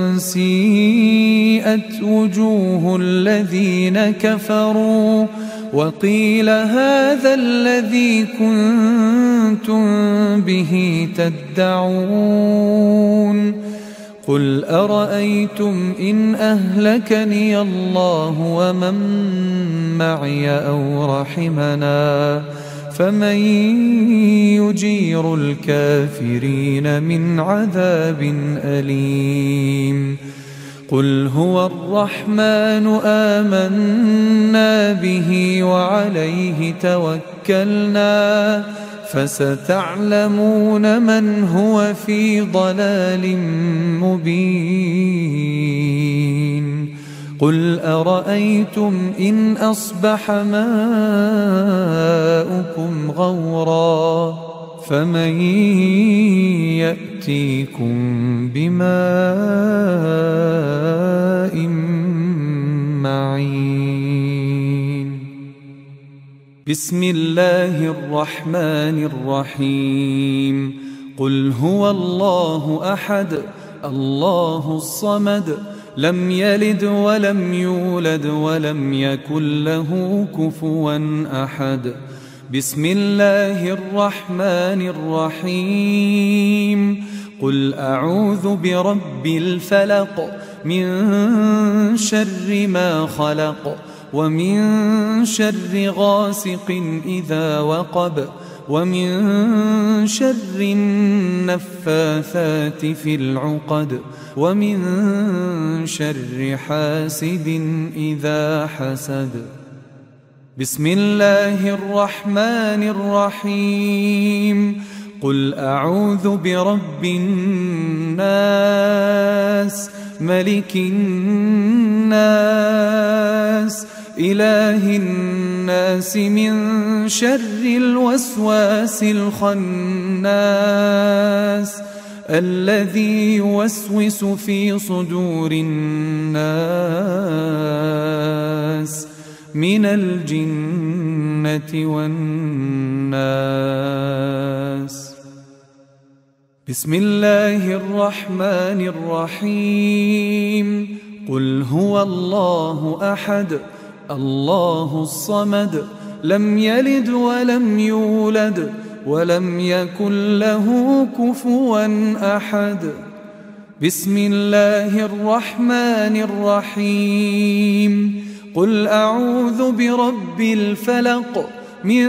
[SPEAKER 1] سِيئَتْ وُجُوهُ الَّذِينَ كَفَرُوا وَقِيلَ هَٰذَا الَّذِي كُنتُم بِهِ تَدَّعُونَ قُلْ أَرَأَيْتُمْ إِنْ أَهْلَكَنِيَ اللَّهُ وَمَن مَّعِيَ أَوْ رَحِمَنَا فَمَن يُجِيرُ الْكَافِرِينَ مِنْ عَذَابٍ أَلِيمٍ قُلْ هُوَ الرَّحْمَٰنُ آمَنَّا بِهِ وَعَلَيْهِ تَوَكَّلْنَا فَسَتَعْلَمُونَ مَنْ هُوَ فِي ضَلَالٍ مُّبِينٍ قُلْ أَرَأَيْتُمْ إِنْ أَصْبَحَ مَاؤُكُمْ غَوْرًا فَمَن يَأْتِيكُم بِمَاءٍ مَّعِينٍ بسم الله الرحمن الرحيم قل هو الله أحد الله الصمد لم يلد ولم يولد ولم يكن له كفوا أحد بسم الله الرحمن الرحيم قل أعوذ برب الفلق من شر ما خلق ومن شر غاسق إذا وقب ومن شر النفاثات في العقد ومن شر حاسد إذا حسد بسم الله الرحمن الرحيم قل أعوذ برب الناس ملك الناس إله الناس من شر الوسواس الخناس الذي يوسوس في صدور الناس من الجنة والناس بسم الله الرحمن الرحيم قل هو الله أحد الله الصمد لم يلد ولم يولد ولم يكن له كفوا أحد بسم الله الرحمن الرحيم قل أعوذ برب الفلق من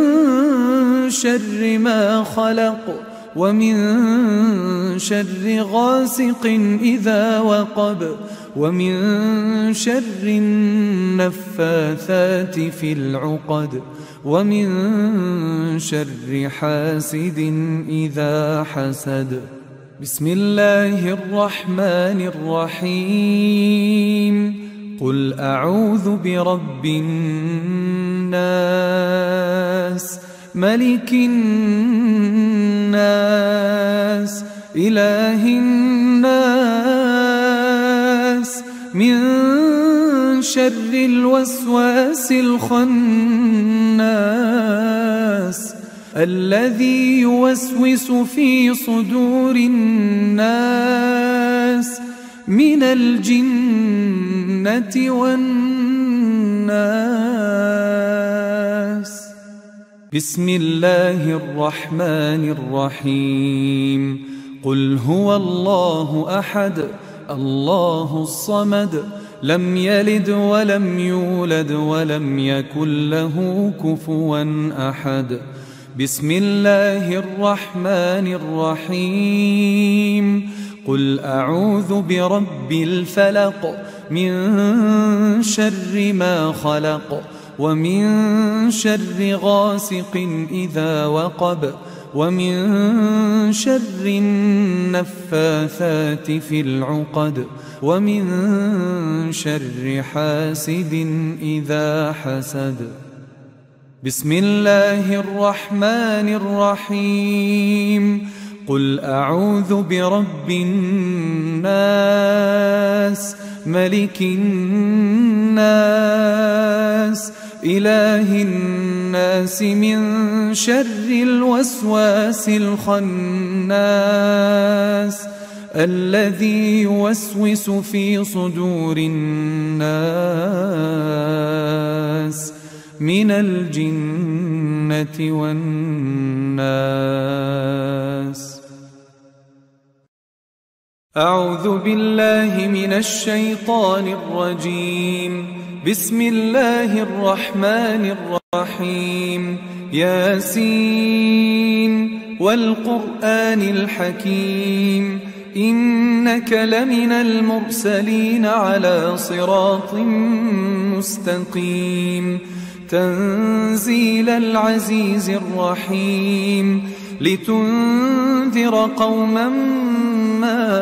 [SPEAKER 1] شر ما خلق ومن شر غاسق إذا وقب ومن شر النفاثات في العقد ومن شر حاسد إذا حسد. بسم الله الرحمن الرحيم. قل أعوذ برب الناس ملك الناس إله الناس من شر الوسواس الخناس الذي يوسوس في صدور الناس من الجنة والناس. بسم الله الرحمن الرحيم. قل هو الله أحد الله الصمد لم يلد ولم يولد ولم يكن له كفوا أحد. بسم الله الرحمن الرحيم. قل أعوذ برب الفلق من شر ما خلق ومن شر غاسق إذا وقب ومن شر النفاثات في العقد ومن شر حاسد إذا حسد. بسم الله الرحمن الرحيم. قل أعوذ برب الناس ملك الناس إله الناس من شر الوسواس الخناس الذي يوسوس في صدور الناس من الجنة والناس. أعوذ بالله من الشيطان الرجيم. بسم الله الرحمن الرحيم. ياسين والقرآن الحكيم إنك لمن المرسلين على صراط مستقيم تنزيل العزيز الرحيم لتنذر قوما ما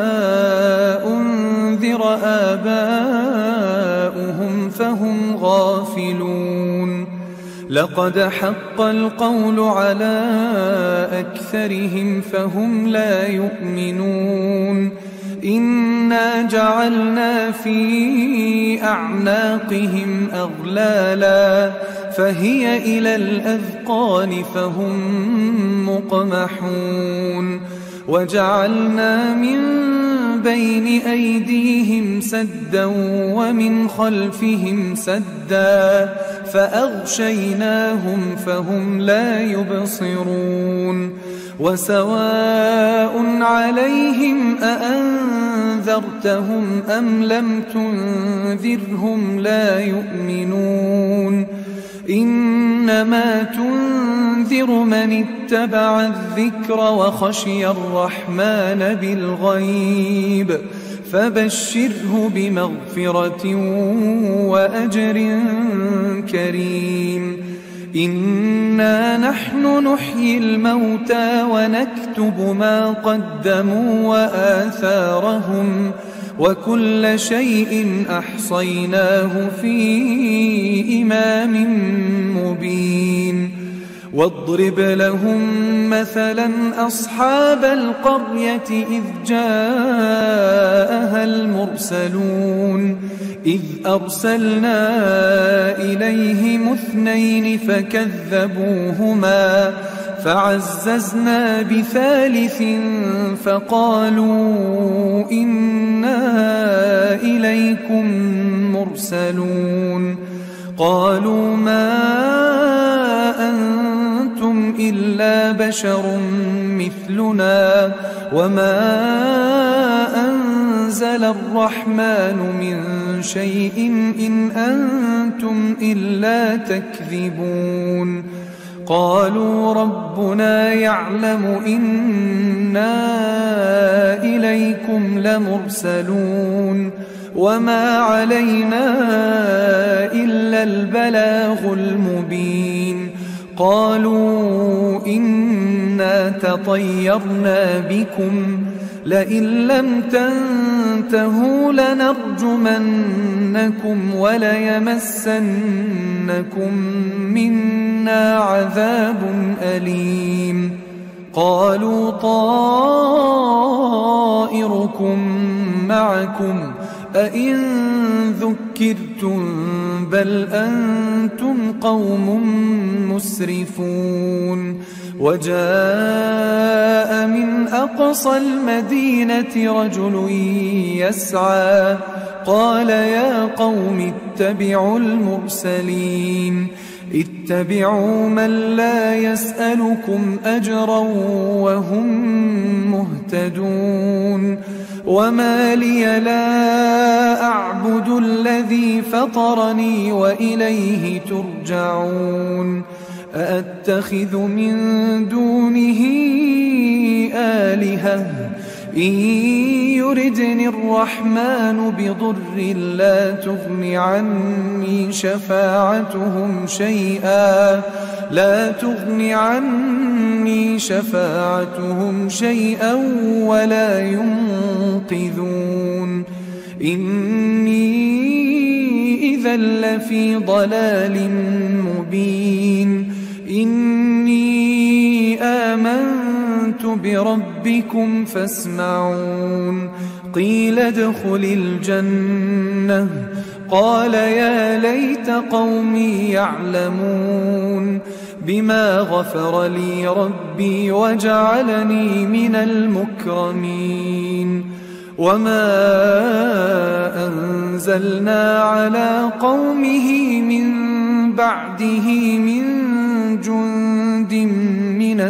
[SPEAKER 1] أنذر آباؤهم فهم غافلون. لقد حق القول على أكثرهم فهم لا يؤمنون. إنا جعلنا في أعناقهم أغلالا فهي إلى الأذقان فهم مقمحون. وجعلنا من بين أيديهم سدا ومن خلفهم سدا فأغشيناهم فهم لا يبصرون. وسواء عليهم أأنذرتهم أم لم تنذرهم لا يؤمنون. إنما تنذر من اتبع الذكر وخشي الرحمن بالغيب فبشره بمغفرة وأجر كريم. إنا نحن نحيي الموتى ونكتب ما قدموا وآثارهم وكل شيء أحصيناه في إمام مبين. واضرب لهم مثلا أصحاب القرية إذ جاءها المرسلون إذ أرسلنا إليهم اثنين فكذبوهما فعززنا بثالث فقالوا إنا إليكم مرسلون. قالوا ما أنتم إلا بشر مثلنا وما أنزل الرحمن من شيء إن أنتم إلا تكذبون. قالوا ربنا يعلم إنا إليكم لمرسلون وما علينا إلا البلاغ المبين. قالوا إنا تطيرنا بكم لئن لم تنتهوا لنرجمنكم وليمسنكم منا عذاب أليم قالوا طائركم معكم أئن ذكرتم بل أنتم قوم مسرفون وجاء من أقصى المدينة رجل يسعى قال يا قوم اتبعوا المرسلين اتبعوا من لا يسألكم أجرا وهم مهتدون وما لي لا أعبد الذي فطرني وإليه ترجعون أأتخذ من دونه آلهة إن يردني الرحمن بضر لا تغن عني شفاعتهم شيئا ولا ينقذون إني إذا لفي ضلال مبين إني آمنت بربكم فاسمعون قيل ادخل الجنة قال يا ليت قومي يعلمون بما غفر لي ربي وجعلني من المكرمين وما أنزلنا على قومه من بعده من جند من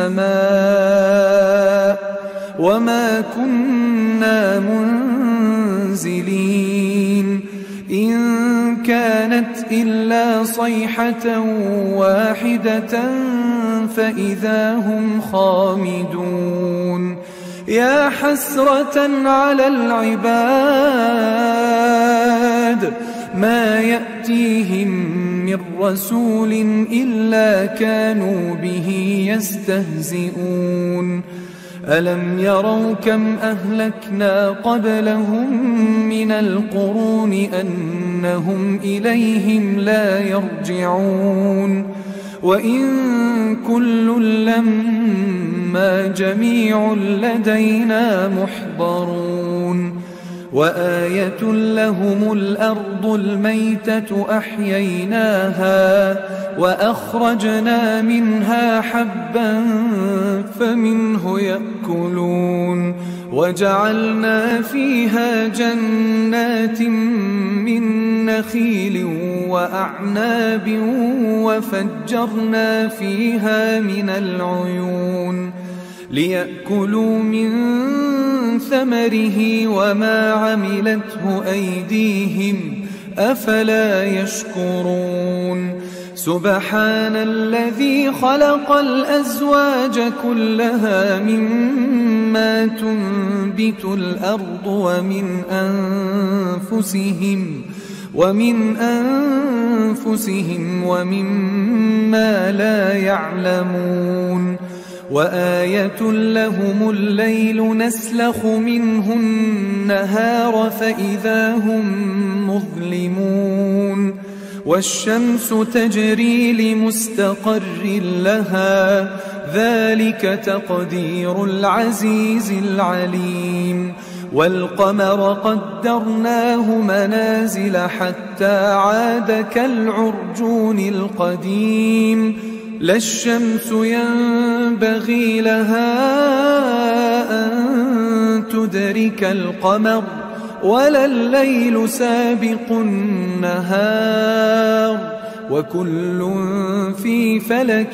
[SPEAKER 1] السماء وما كنا منزلين إن كانت إلا صيحة واحدة فإذا هم خامدون يا حسرة على العباد ما يأتيهم من رسول إلا كانوا به يستهزئون ألم يروا كم أهلكنا قبلهم من القرون أنهم إليهم لا يرجعون وإن كل لما جميع لدينا محضرون وآية لهم الأرض الميتة أحييناها وأخرجنا منها حبا فمنه يأكلون وجعلنا فيها جنات من نخيل وأعناب وفجرنا فيها من العيون ليأكلوا من ثمره وما عملته أيديهم أفلا يشكرون سبحان الذي خلق الأزواج كلها مما تنبت الأرض ومن أنفسهم ومما لا يعلمون وآية لهم الليل نسلخ منه النهار فإذا هم مظلمون والشمس تجري لمستقر لها ذلك تقدير العزيز العليم والقمر قدرناه منازل حتى عاد كالعرجون القديم لا الشمس ينبغي لها أن تدرك القمر ولا الليل سابق النهار وكل في فلك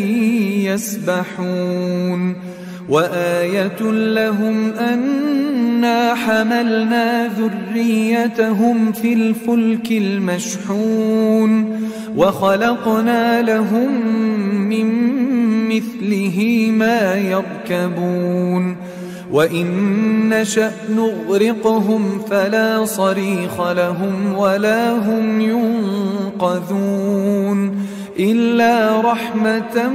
[SPEAKER 1] يسبحون وآية لهم أنا حملنا ذريتهم في الفلك المشحون وخلقنا لهم من مثله ما يركبون وإن نشأ نغرقهم فلا صريخ لهم ولا هم ينقذون إلا رحمة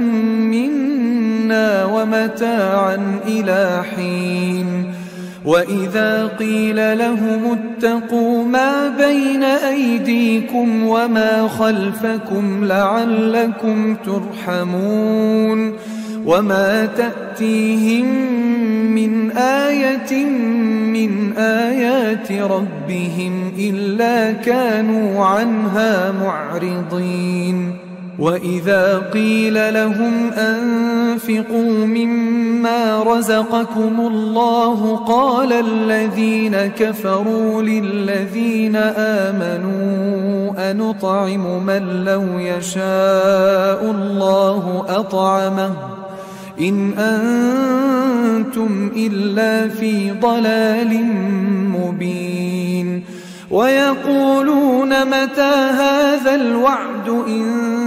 [SPEAKER 1] منا ومتاعا إلى حين وإذا قيل لهم اتقوا ما بين أيديكم وما خلفكم لعلكم ترحمون وما تأتيهم من آية من آيات ربهم إلا كانوا عنها معرضين وإذا قيل لهم أنفقوا مما رزقكم الله قال الذين كفروا للذين آمنوا أنطعم من لو يشاء الله أطعمه إن أنتم إلا في ضلال مبين ويقولون متى هذا الوعد إن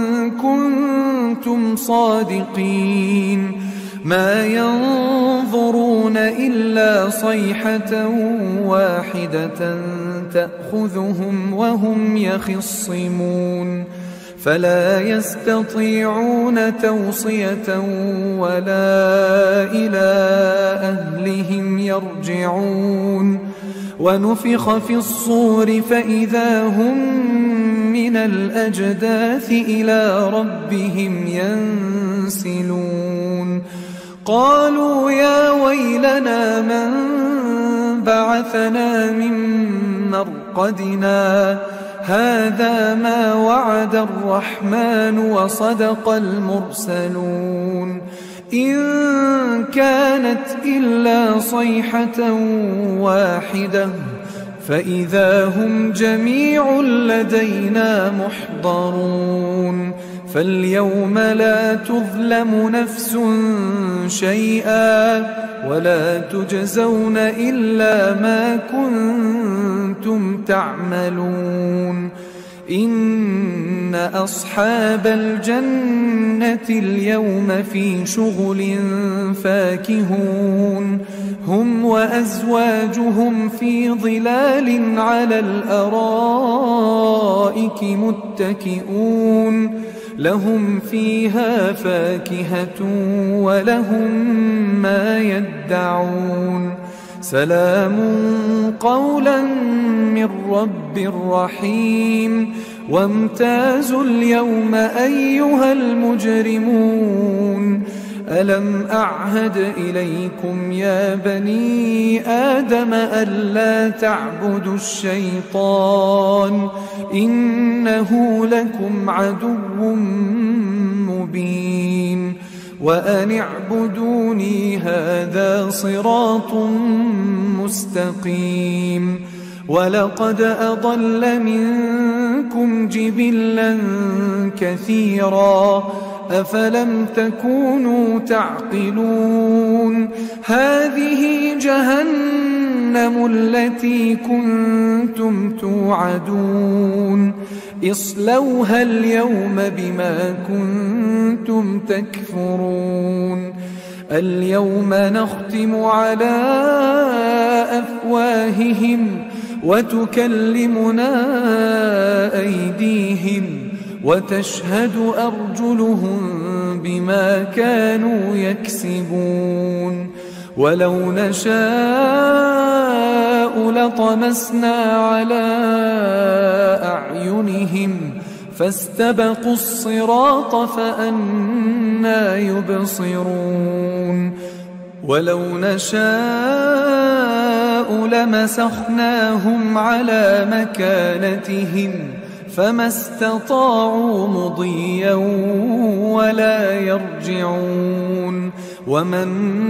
[SPEAKER 1] كنتم صادقين ما ينظرون إلا صيحة واحدة تأخذهم وهم يخصمون فلا يستطيعون توصية ولا إلى أهلهم يرجعون ونفخ في الصور فإذا هم من الأجداث إلى ربهم ينسلون قالوا يا ويلنا من بعثنا من مرقدنا هذا ما وعد الرحمن وصدق المرسلون إن كانت إلا صيحة واحدة فإذا هم جميع لدينا محضرون فاليوم لا تظلم نفس شيئا ولا تجزون إلا ما كنتم تعملون إن أصحاب الجنة اليوم في شغل فاكهون هم وأزواجهم في ظلال على الأرائك متكئون لهم فيها فاكهة ولهم ما يدعون سلام قولا من رب رحيم وامتازوا اليوم أيها المجرمون ألم أعهد إليكم يا بني آدم ألا تعبدوا الشيطان إنه لكم عدو مبين وأن اعبدوني هذا صراط مستقيم ولقد أضل منكم جبلا كثيرا أفلم تكونوا تعقلون هذه جهنم التي كنتم توعدون اصلوها اليوم بما كنتم تكفرون اليوم نختم على أفواههم وتكلمنا أيديهم وتشهد أرجلهم بما كانوا يكسبون ولو نشاء لطمسنا على أعينهم فاستبقوا الصراط فأنى يبصرون ولو نشاء لمسخناهم على مكانتهم فما استطاعوا مضيا ولا يرجعون ومن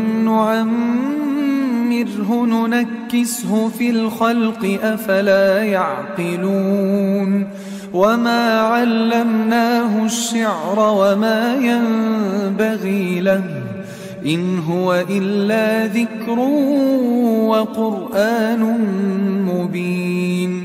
[SPEAKER 1] نعمره ننكسه في الخلق أفلا يعقلون وما علمناه الشعر وما ينبغي له إن هو إلا ذكر وقرآن مبين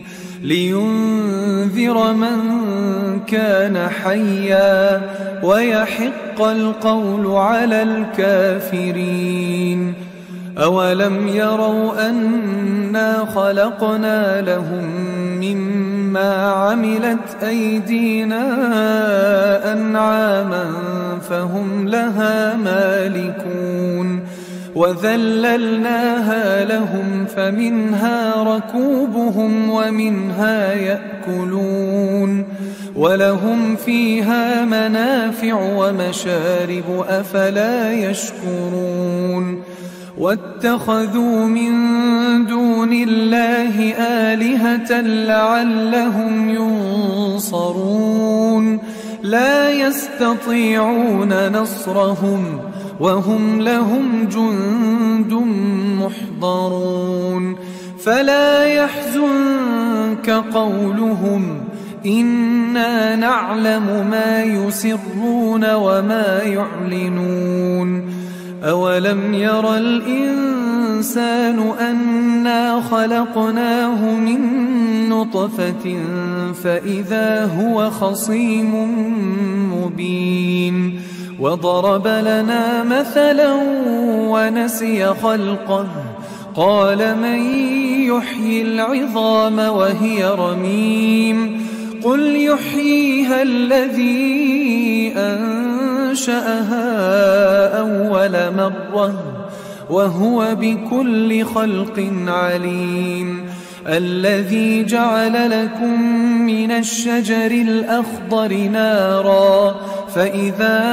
[SPEAKER 1] لينذر من كان حيا ويحق القول على الكافرين أولم يروا أنا خلقنا لهم مما مما عملت أيدينا أنعاما فهم لها مالكون وذللناها لهم فمنها ركوبهم ومنها يأكلون ولهم فيها منافع ومشارب أفلا يشكرون واتخذوا من دون الله آلهة لعلهم ينصرون لا يستطيعون نصرهم وهم لهم جند محضرون فلا يحزنك قولهم إنا نعلم ما يسرون وما يعلنون أولم ير الإنسان أنا خلقناه من نطفة فإذا هو خصيم مبين وضرب لنا مثلا ونسي خلقه قال من يحيي العظام وهي رميم قل يحييها الذي أنشأها أول مرة وهو بكل خلق عليم الذي جعل لكم من الشجر الأخضر نارا فإذا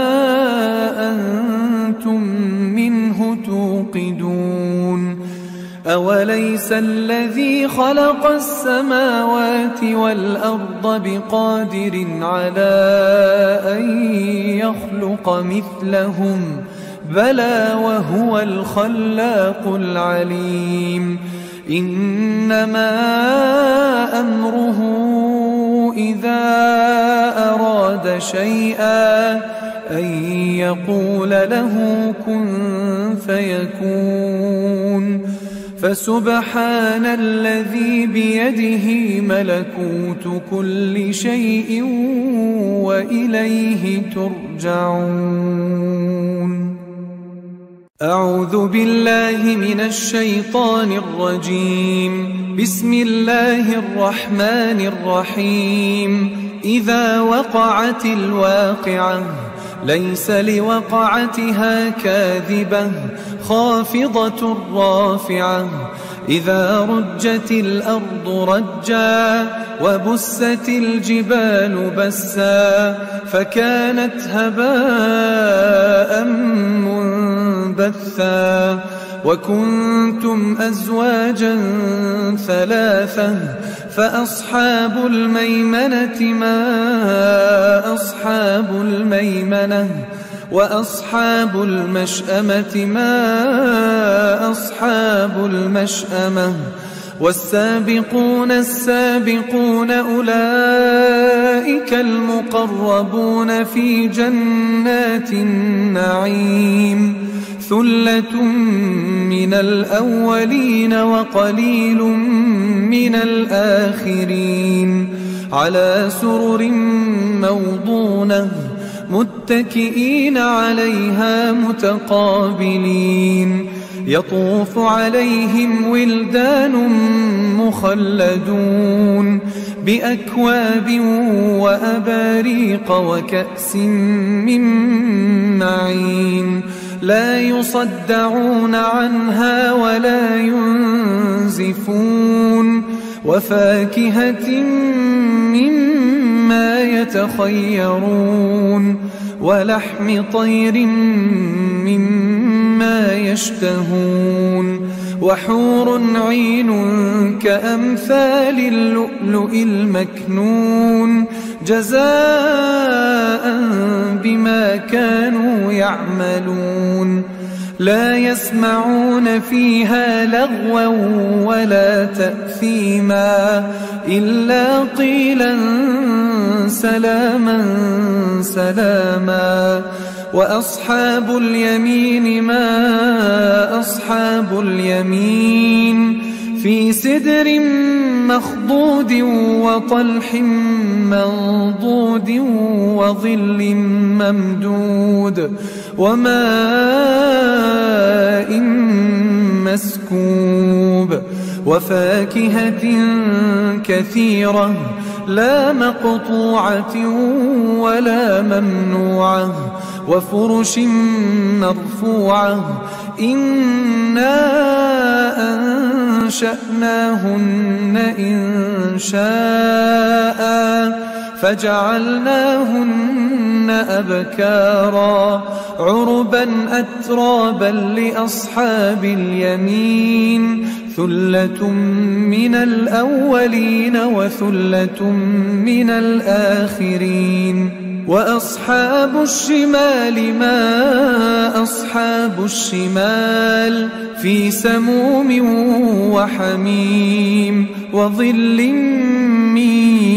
[SPEAKER 1] أنتم منه توقدون أوليس الذي خلق السماوات والأرض بقادر على أن يخلق مثلهم بلى وهو الخلاق العليم إنما أمره إذا أراد شيئا أن يقول له كن فيكون فسبحان الذي بيده ملكوت كل شيء وإليه ترجعون أعوذ بالله من الشيطان الرجيم بسم الله الرحمن الرحيم إذا وقعت الواقعة ليس لوقعتها كاذبة خافضة رافعة إذا رجت الأرض رجا وبست الجبال بسا فكانت هباء منبثا وكنتم أزواجا ثلاثة فأصحاب الميمنة ما أصحاب الميمنة وأصحاب المشأمة ما أصحاب المشأمة والسابقون السابقون أولئك المقربون في جنات النعيم ثلة من الأولين وقليل من الآخرين على سرر موضونة متكئين عليها متقابلين يطوف عليهم ولدان مخلدون بأكواب وأباريق وكأس من معين لا يصدعون عنها ولا ينزفون وفاكهة مما يتخيرون ولحم طير مما يشتهون وحور عين كأمثال اللؤلؤ المكنون جزاء بما كانوا يعملون لا يسمعون فيها لغوا ولا تأثيما إلا قيلا سلاما سلاما وأصحاب اليمين ما أصحاب اليمين في سدر مخضود وطلح منضود وظل ممدود وماء مسكوب وفاكهة كثيرة لا مقطوعة ولا ممنوعة وفرش مرفوعة إنا أنشأناهن إنشاء فجعلناهن أبكارا عربا أترابا لأصحاب اليمين ثلة من الأولين وثلة من الآخرين وأصحاب الشمال ما أصحاب الشمال في سموم وحميم وظل من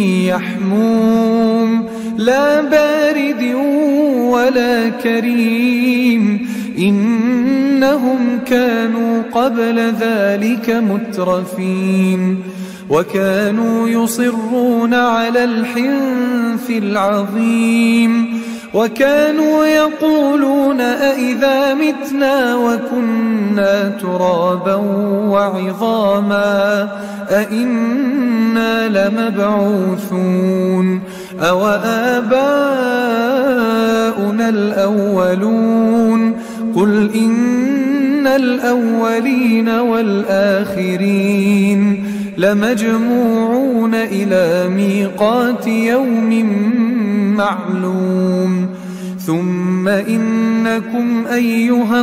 [SPEAKER 1] يحموم لا بارد ولا كريم إنهم كانوا قبل ذلك مترفين وكانوا يصرون على الحنث العظيم وكانوا يقولون أئذا متنا وكنا ترابا وعظاما أئنا لمبعوثون أو آباؤنا الأولون قل إن الأولين والآخرين لمجموعون إلى ميقات يوم معلوم ثم إنكم أيها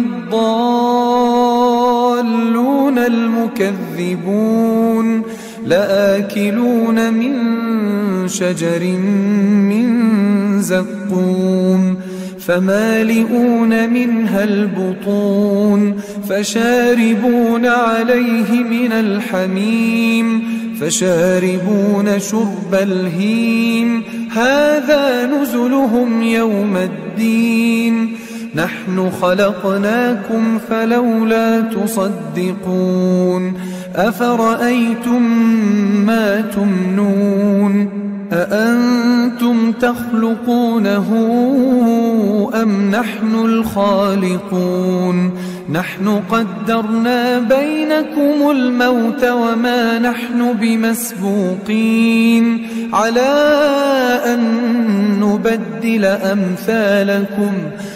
[SPEAKER 1] الضالون المكذبون لآكلون من شجر من زقوم فمالئون منها البطون فشاربون عليه من الحميم فشاربون شرب الهيم هذا نزلهم يوم الدين نحن خلقناكم فلولا تصدقون أفرأيتم ما تمنون أأنتم تخلقونه أم نحن الخالقون نحن قدرنا بينكم الموت وما نحن بمسبوقين على أن نبدل أمثالكم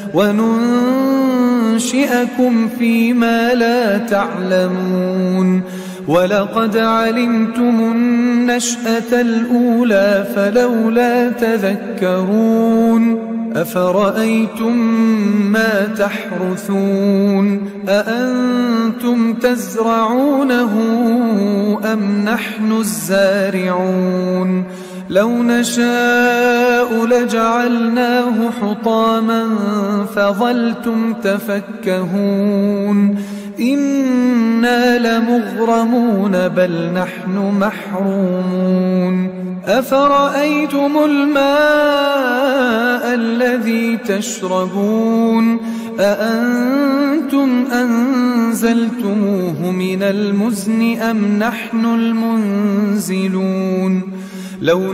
[SPEAKER 1] وننشئكم فيما لا تعلمون ولقد علمتم النشأة الأولى فلولا تذكرون أفرأيتم ما تحرثون أأنتم تزرعونه أم نحن الزارعون لو نشاء لجعلناه حطاما فظلتم تفكهون إنا لمغرمون بل نحن محرومون أفرأيتم الماء الذي تشربون أأنتم أنزلتموه من المزن أم نحن المنزلون لو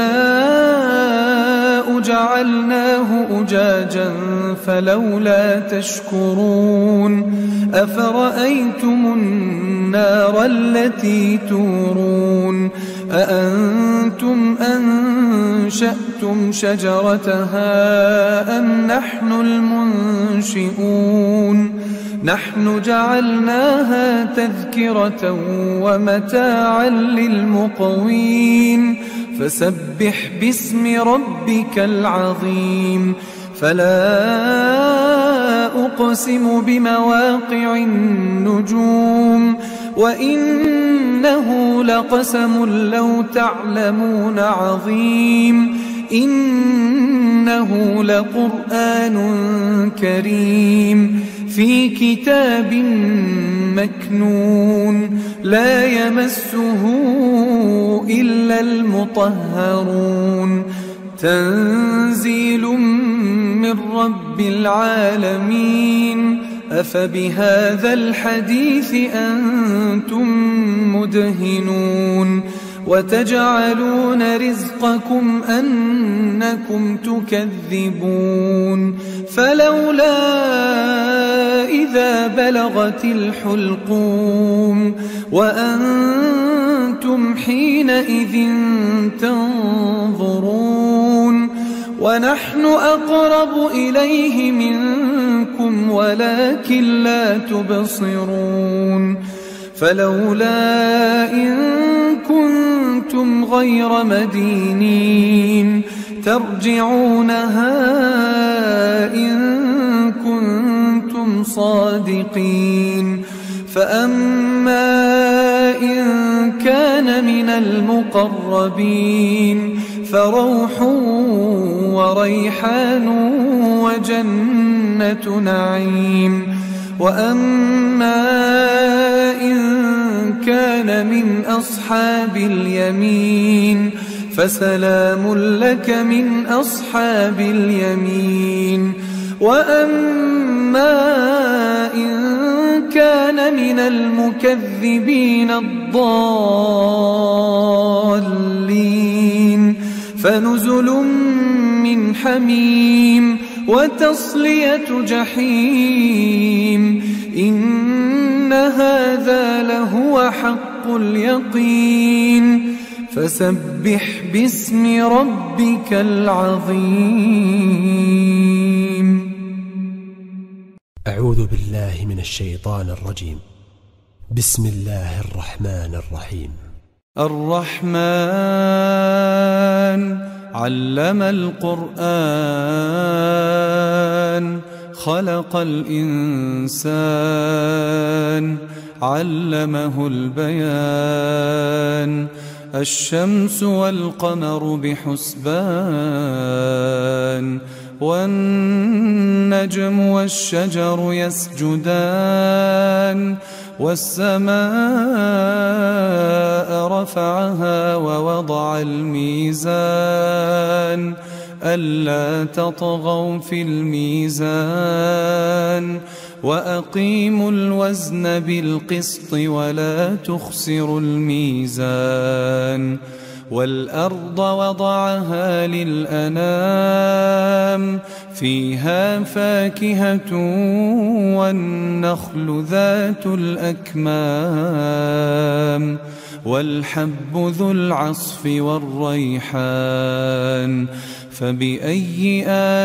[SPEAKER 1] نشاء جعلناه أجاجا فلولا تشكرون أفرأيتم النار التي تورون أأنتم أنشأتم شجرتها أم نحن المنشئون نحن جعلناها تذكرة ومتاعا للمقوين فسبح باسم ربك العظيم فلا أقسم بمواقع النجوم وإنه لقسم لو تعلمون عظيم إنه لقرآن كريم في كتاب مكنون لا يمسه إلا المطهرون تنزيل من رب العالمين أفبهذا الحديث أنتم مدهنون وتجعلون رزقكم أنكم تكذبون فلولا إذ إذا بلغت الحلقوم وأنتم حينئذ تنظرون ونحن أقرب إليه منكم ولكن لا تبصرون فلولا إن كنتم غير مدينين ترجعونها إن كنتم صادقين فأما إن كان من المقربين فروح وريحان وجنة نعيم وأما إن كان من أصحاب اليمين فسلام لك من أصحاب اليمين وأما إن كان من المكذبين الضالين فنزل من حميم وتصلية جحيم إن هذا لهو حق اليقين فسبح باسم ربك العظيم.
[SPEAKER 2] أعوذ بالله من الشيطان الرجيم. بسم الله الرحمن الرحيم.
[SPEAKER 1] الرحمن علم القرآن خلق الإنسان علمه البيان الشمس والقمر بحسبان والنجم والشجر يسجدان والسماء رفعها ووضع الميزان ألا تطغوا في الميزان وأقيموا الوزن بالقسط ولا تخسروا الميزان والأرض وضعها للأنام فيها فاكهة والنخل ذات الأكمام والحب ذو العصف والريحان فبأي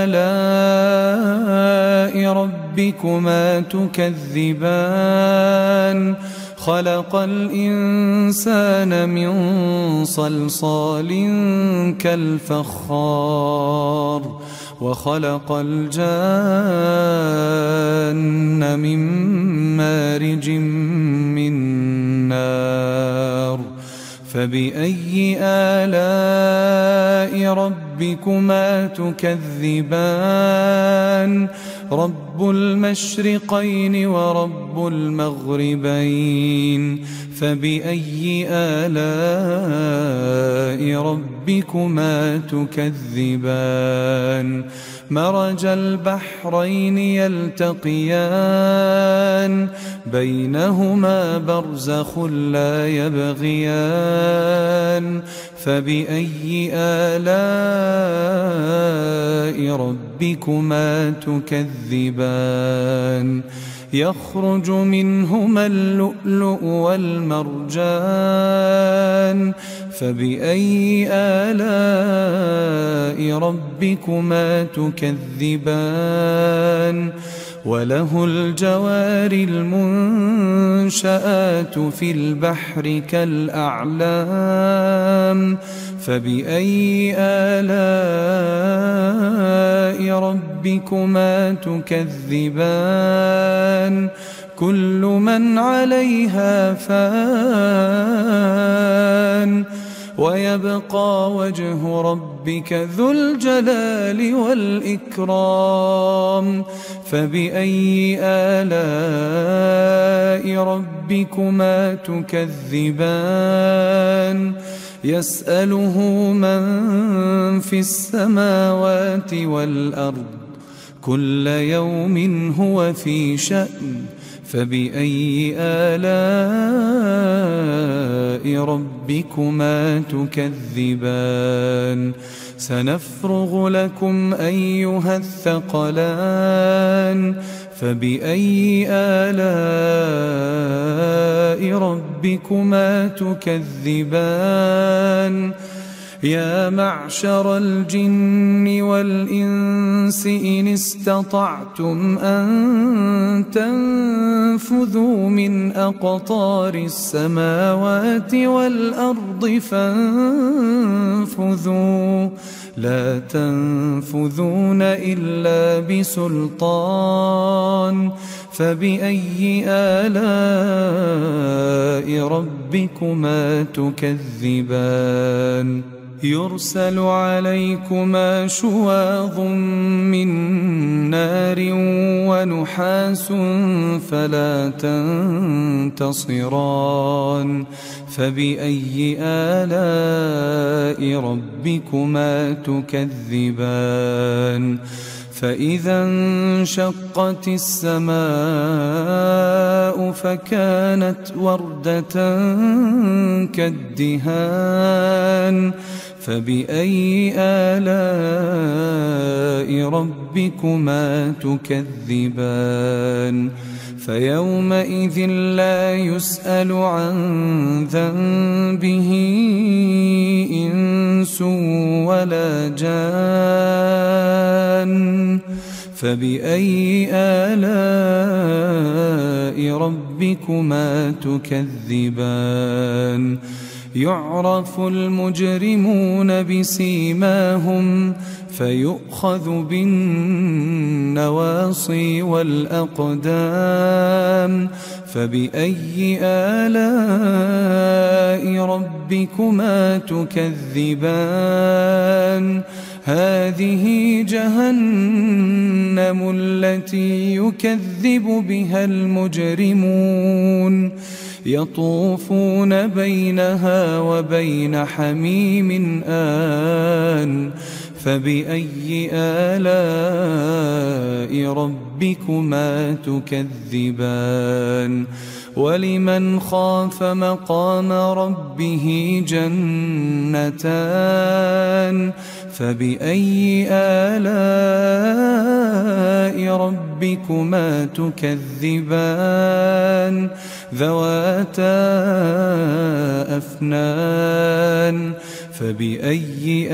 [SPEAKER 1] آلاء ربكما تكذبان خلق الإنسان من صلصال كالفخار وخلق الجان من مارج من نار فبأي آلاء ربكما تكذبان رب المشرقين ورب المغربين فبأي آلاء ربكما تكذبان مرج البحرين يلتقيان بينهما برزخ لا يبغيان فبأي آلاء ربكما تكذبان يخرج منهما اللؤلؤ والمرجان فبأي آلاء ربكما تكذبان وله الجوار المنشآت في البحر كالأعلام فبأي آلاء ربكما تكذبان كل من عليها فان ويبقى وجه ربك ذو الجلال والإكرام فبأي آلاء ربكما تكذبان يسأله من في السماوات والأرض كل يوم هو في شأن فبأي آلاء ربكما تكذبان سنفرغ لكم أيها الثقلان فبأي آلاء ربكما تكذبان يا معشر الجن والإنس إن استطعتم أن تنفذوا من أقطار السماوات والأرض فانفذوا لا تنفذون إلا بسلطان فبأي آلاء ربكما تكذبان يرسل عليكما شواظ من نار ونحاس فلا تنتصران فبأي آلاء ربكما تكذبان فإذا انشقت السماء فكانت وردة كالدهان فبأي آلاء ربكما تكذبان فيومئذ لا يسأل عن ذنبه إنس ولا جان فبأي آلاء ربكما تكذبان يعرف المجرمون بسيماهم فيؤخذ بالنواصي والأقدام فبأي آلاء ربكما تكذبان هذه جهنم التي يكذب بها المجرمون يطوفون بينها وبين حميم آن فبأي آلاء ربكما تكذبان ولمن خاف مقام ربه جنتان فبأي آلاء ربكما تكذبان ذواتا أفنان فبأي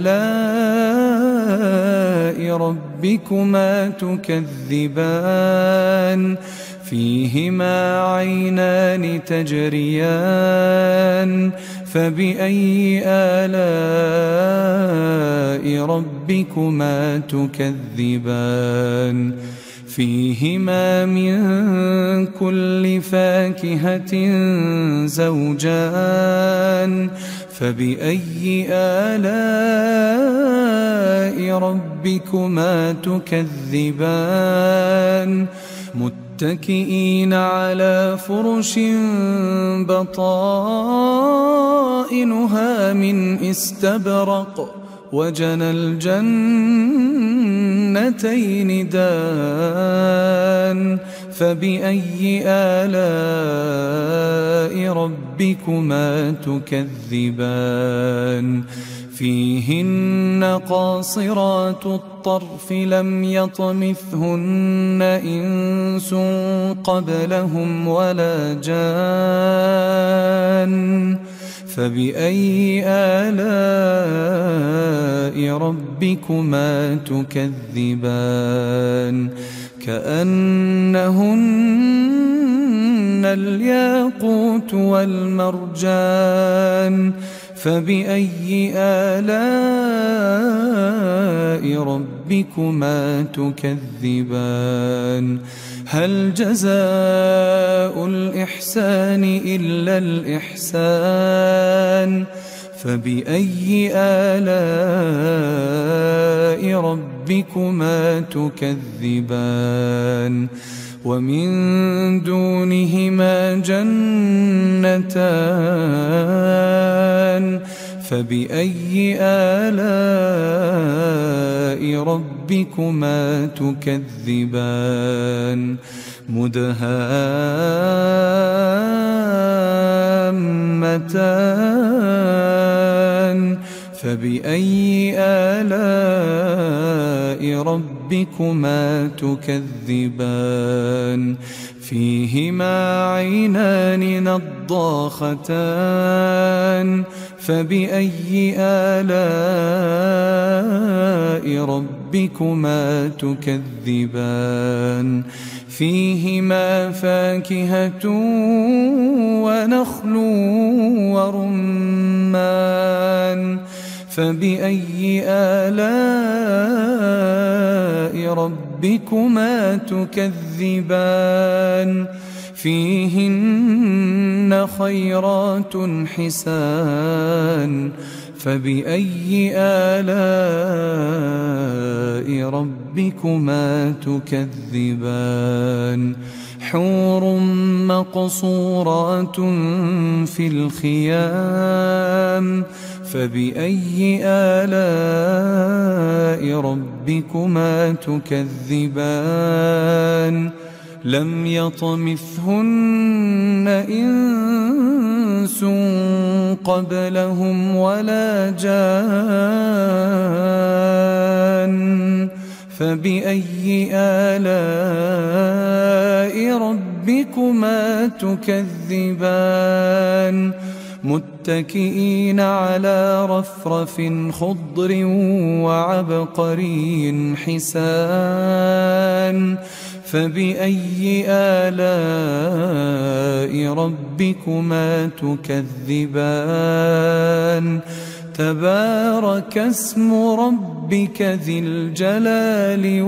[SPEAKER 1] آلاء ربكما تكذبان فيهما عينان تجريان فبأي آلاء ربكما تكذبان فيهما من كل فاكهة زوجان فبأي آلاء ربكما تكذبان متكئين على فرش بطائنها من استبرق وجنى الجنتين دان فبأي آلاء ربكما تكذبان فيهن قاصرات الطرف لم يطمثهن إنس قبلهم ولا جان فبأي آلاء ربكما تكذبان كأنهن الياقوت والمرجان فبأي آلاء ربكما تكذبان هل جزاء الإحسان إلا الإحسان فبأي آلاء ربكما تكذبان ومن دونهما جنتان فبأي آلاء ربكما تكذبان مدهامتان فبأي آلاء ربكما ربكما تكذبان فيهما عينان نضاختان فبأي آلاء ربكما تكذبان فيهما فاكهة ونخل ورمان فبأي آلاء ربكما تكذبان فيهن خيرات حسان فبأي آلاء ربكما تكذبان حور مقصورات في الخيام فبأي آلاء ربكما تكذبان لم يطمثهن إنس قبلهم ولا جان فبأي آلاء ربكما تكذبان متكئين على رفرف خضر وعبقري حسان فبأي آلاء ربكما تكذبان تبارك اسم ربك ذي الجلال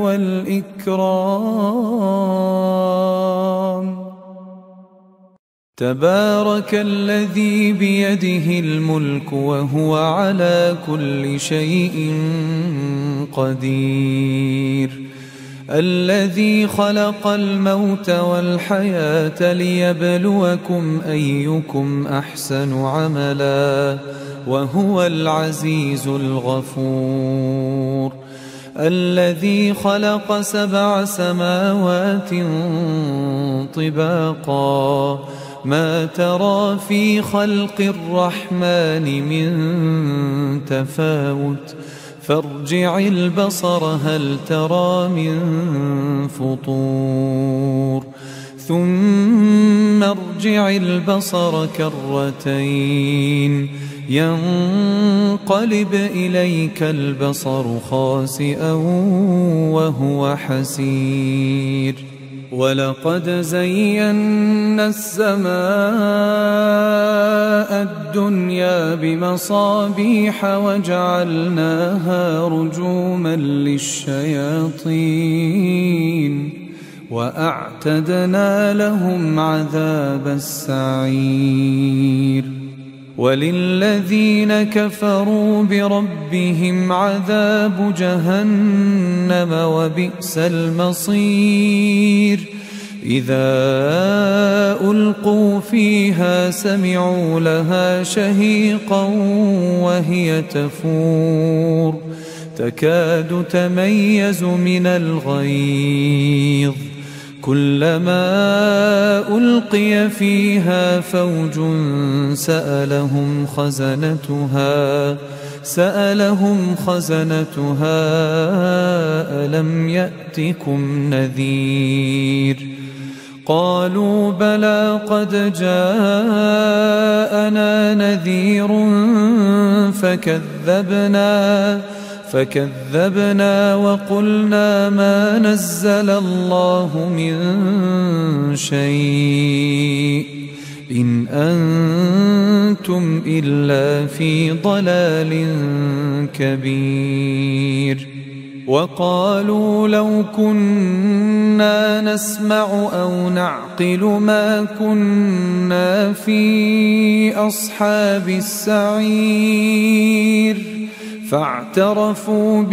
[SPEAKER 1] والإكرام تبارك الذي بيده الملك وهو على كل شيء قدير الذي خلق الموت والحياة ليبلوكم أيكم أحسن عملا وهو العزيز الغفور الذي خلق 7 سماوات طباقا ما ترى في خلق الرحمن من تفاوت فارجع البصر هل ترى من فطور ثم ارجع البصر كرتين ينقلب إليك البصر خاسئا وهو حسير ولقد زينا السماء الدنيا بمصابيح وجعلناها رجوما للشياطين وأعتدنا لهم عذاب السعير وللذين كفروا بربهم عذاب جهنم وبئس المصير إذا ألقوا فيها سمعوا لها شهيقا وهي تفور تكاد تميز من الغيظ كلما ألقي فيها فوج سألهم خزنتها ألم يأتكم نذير قالوا بلى قد جاءنا نذير فكذبنا وقلنا ما نزل الله من شيء إن أنتم إلا في ضلال كبير وقالوا لو كنا نسمع أو نعقل ما كنا في أصحاب السعير فاعترفوا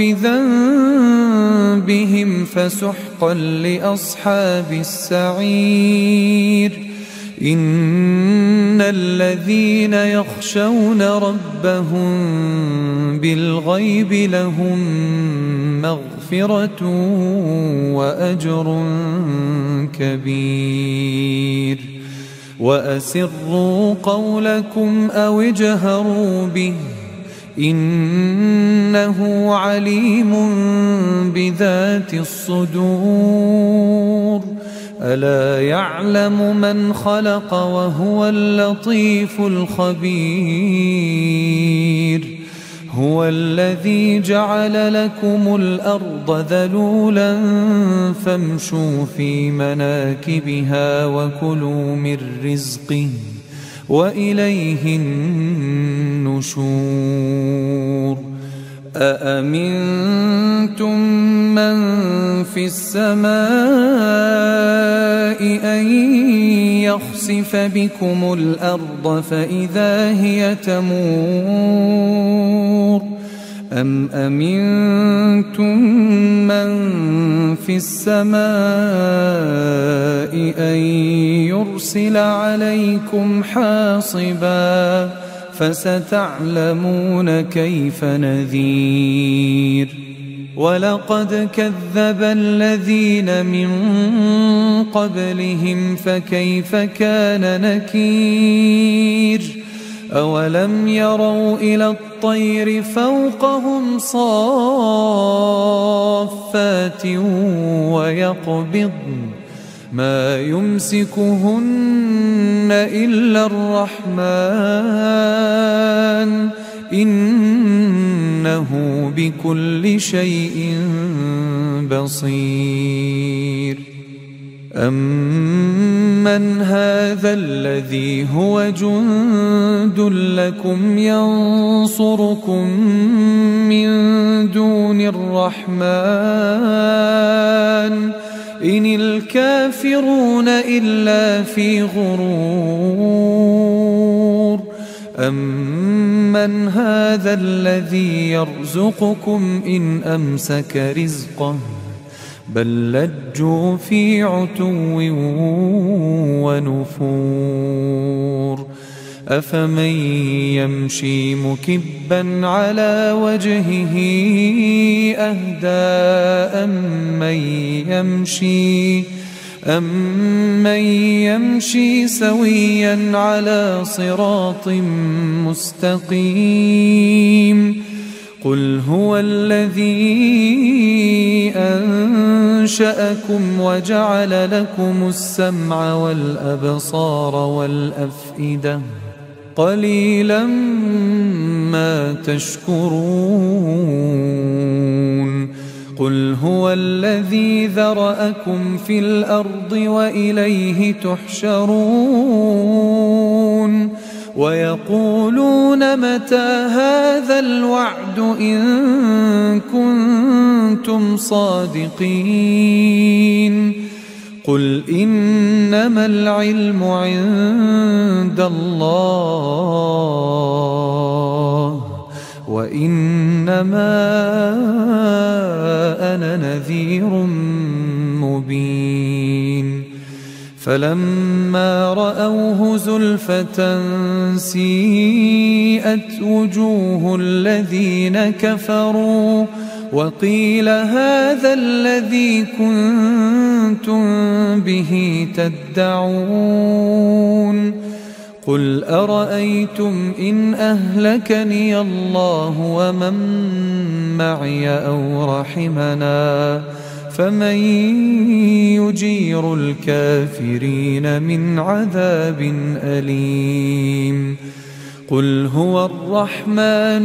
[SPEAKER 1] بذنبهم فسحقا لأصحاب السعير إن الذين يخشون ربهم بالغيب لهم مغفرة وأجر كبير وأسروا قولكم أو اجهروا به إنه عليم بذات الصدور ألا يعلم من خلق وهو اللطيف الخبير هو الذي جعل لكم الأرض ذلولا فامشوا في مناكبها وكلوا من رزقه وإليه النشور أأمنتم من في السماء أن يخسف بكم الأرض فإذا هي تمور أم أمنتم من في السماء أن يرسل عليكم حاصبا فستعلمون كيف نذير ولقد كذب الذين من قبلهم فكيف كان نكير أولم يروا إلى الطير فوقهم صافات ويقبضن ما يمسكهن إلا الرحمن إنه بكل شيء بصير أمن هذا الذي هو جند لكم ينصركم من دون الرحمن إن الكافرون إلا في غرور أمن هذا الذي يرزقكم إن أمسك رزقه بل لجوا في عتو ونفور أفمن يمشي مكبا على وجهه أهدى أمن يمشي سويا على صراط مستقيم قل هو الذي أنشأكم وجعل لكم السمع والأبصار والأفئدة قليلا ما تشكرون قل هو الذي ذرأكم في الأرض وإليه تحشرون ويقولون متى هذا الوعد إن كنتم صادقين قل إنما العلم عند الله وإنما أنا نذير مبين فلما رأوه زلفة سيئت وجوه الذين كفروا وقيل هذا الذي كنتم به تدعون قل أرأيتم إن أهلكني الله ومن معي أو رحمنا فمن يجير الكافرين من عذاب أليم قل هو الرحمن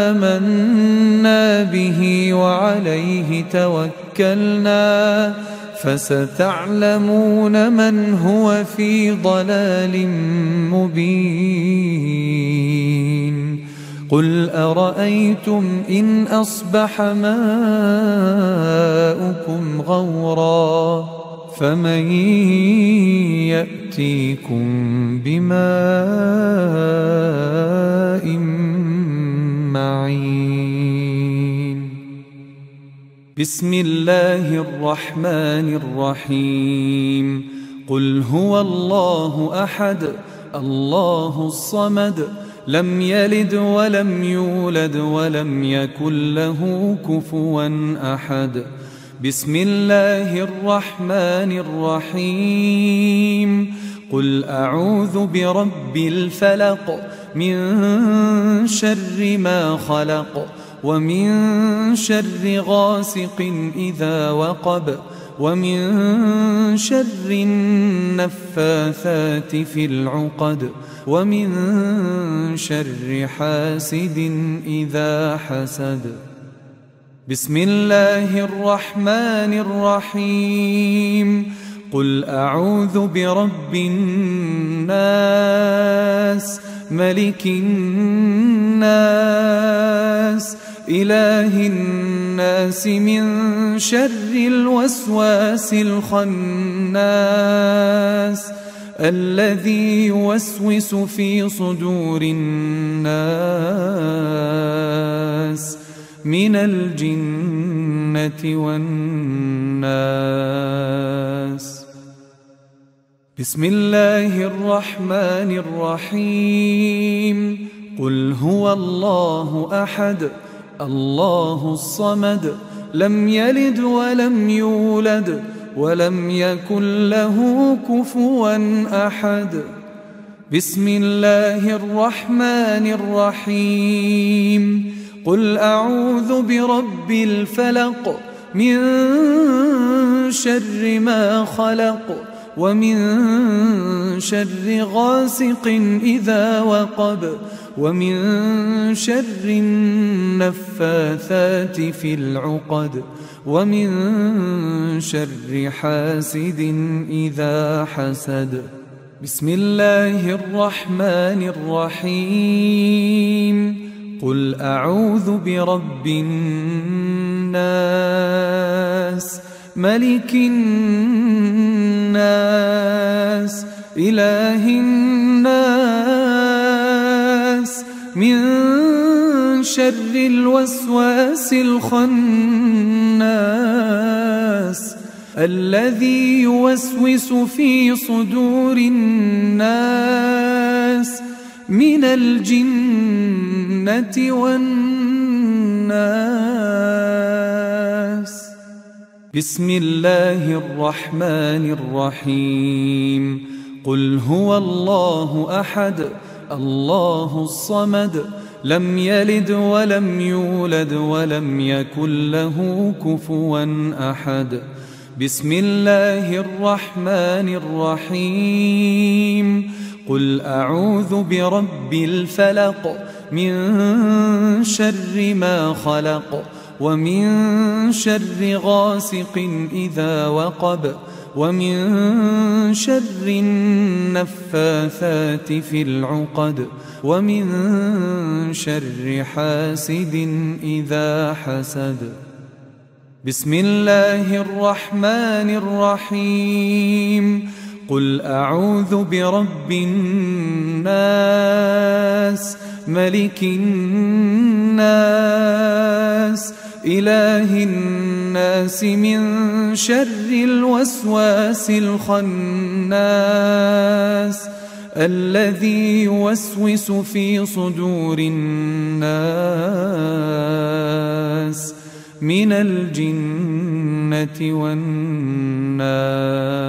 [SPEAKER 1] آمنا به وعليه توكلنا فستعلمون من هو في ضلال مبين قل أرأيتم إن أصبح ماؤكم غورا فمن يأتيكم بماء معين بسم الله الرحمن الرحيم قل هو الله أحد الله الصمد لم يلد ولم يولد ولم يكن له كفوا أحد بسم الله الرحمن الرحيم قل أعوذ برب الفلق من شر ما خلق ومن شر غاسق إذا وقب ومن شر النفاثات في العقد ومن شر حاسد إذا حسد. بسم الله الرحمن الرحيم. قل أعوذ برب الناس ملك الناس إله الناس من شر الوسواس الخناس الذي يوسوس في صدور الناس من الجنة والناس. بسم الله الرحمن الرحيم. قل هو الله أحد الله الصمد لم يلد ولم يولد ولم يكن له كفوا أحد. بسم الله الرحمن الرحيم. قل أعوذ برب الفلق من شر ما خلق ومن شر غاسق إذا وقب ومن شر النفاثات في العقد ومن شر حاسد إذا حسد. بسم الله الرحمن الرحيم. قل أعوذ برب الناس ملك الناس إله الناس من شر الوسواس الخناس الذي يوسوس في صدور الناس من الجنة والناس. بسم الله الرحمن الرحيم. قل هو الله أحد الله الصمد لم يلد ولم يولد ولم يكن له كفوا أحد. بسم الله الرحمن الرحيم. قل أعوذ برب الفلق من شر ما خلق ومن شر غاسق إذا وقب ومن شر النفاثات في العقد ومن شر حاسد إذا حسد. بسم الله الرحمن الرحيم. قل أعوذ برب الناس ملك الناس إله الناس من شر الوسواس الخناس الذي يوسوس في صدور الناس من الجنة والناس.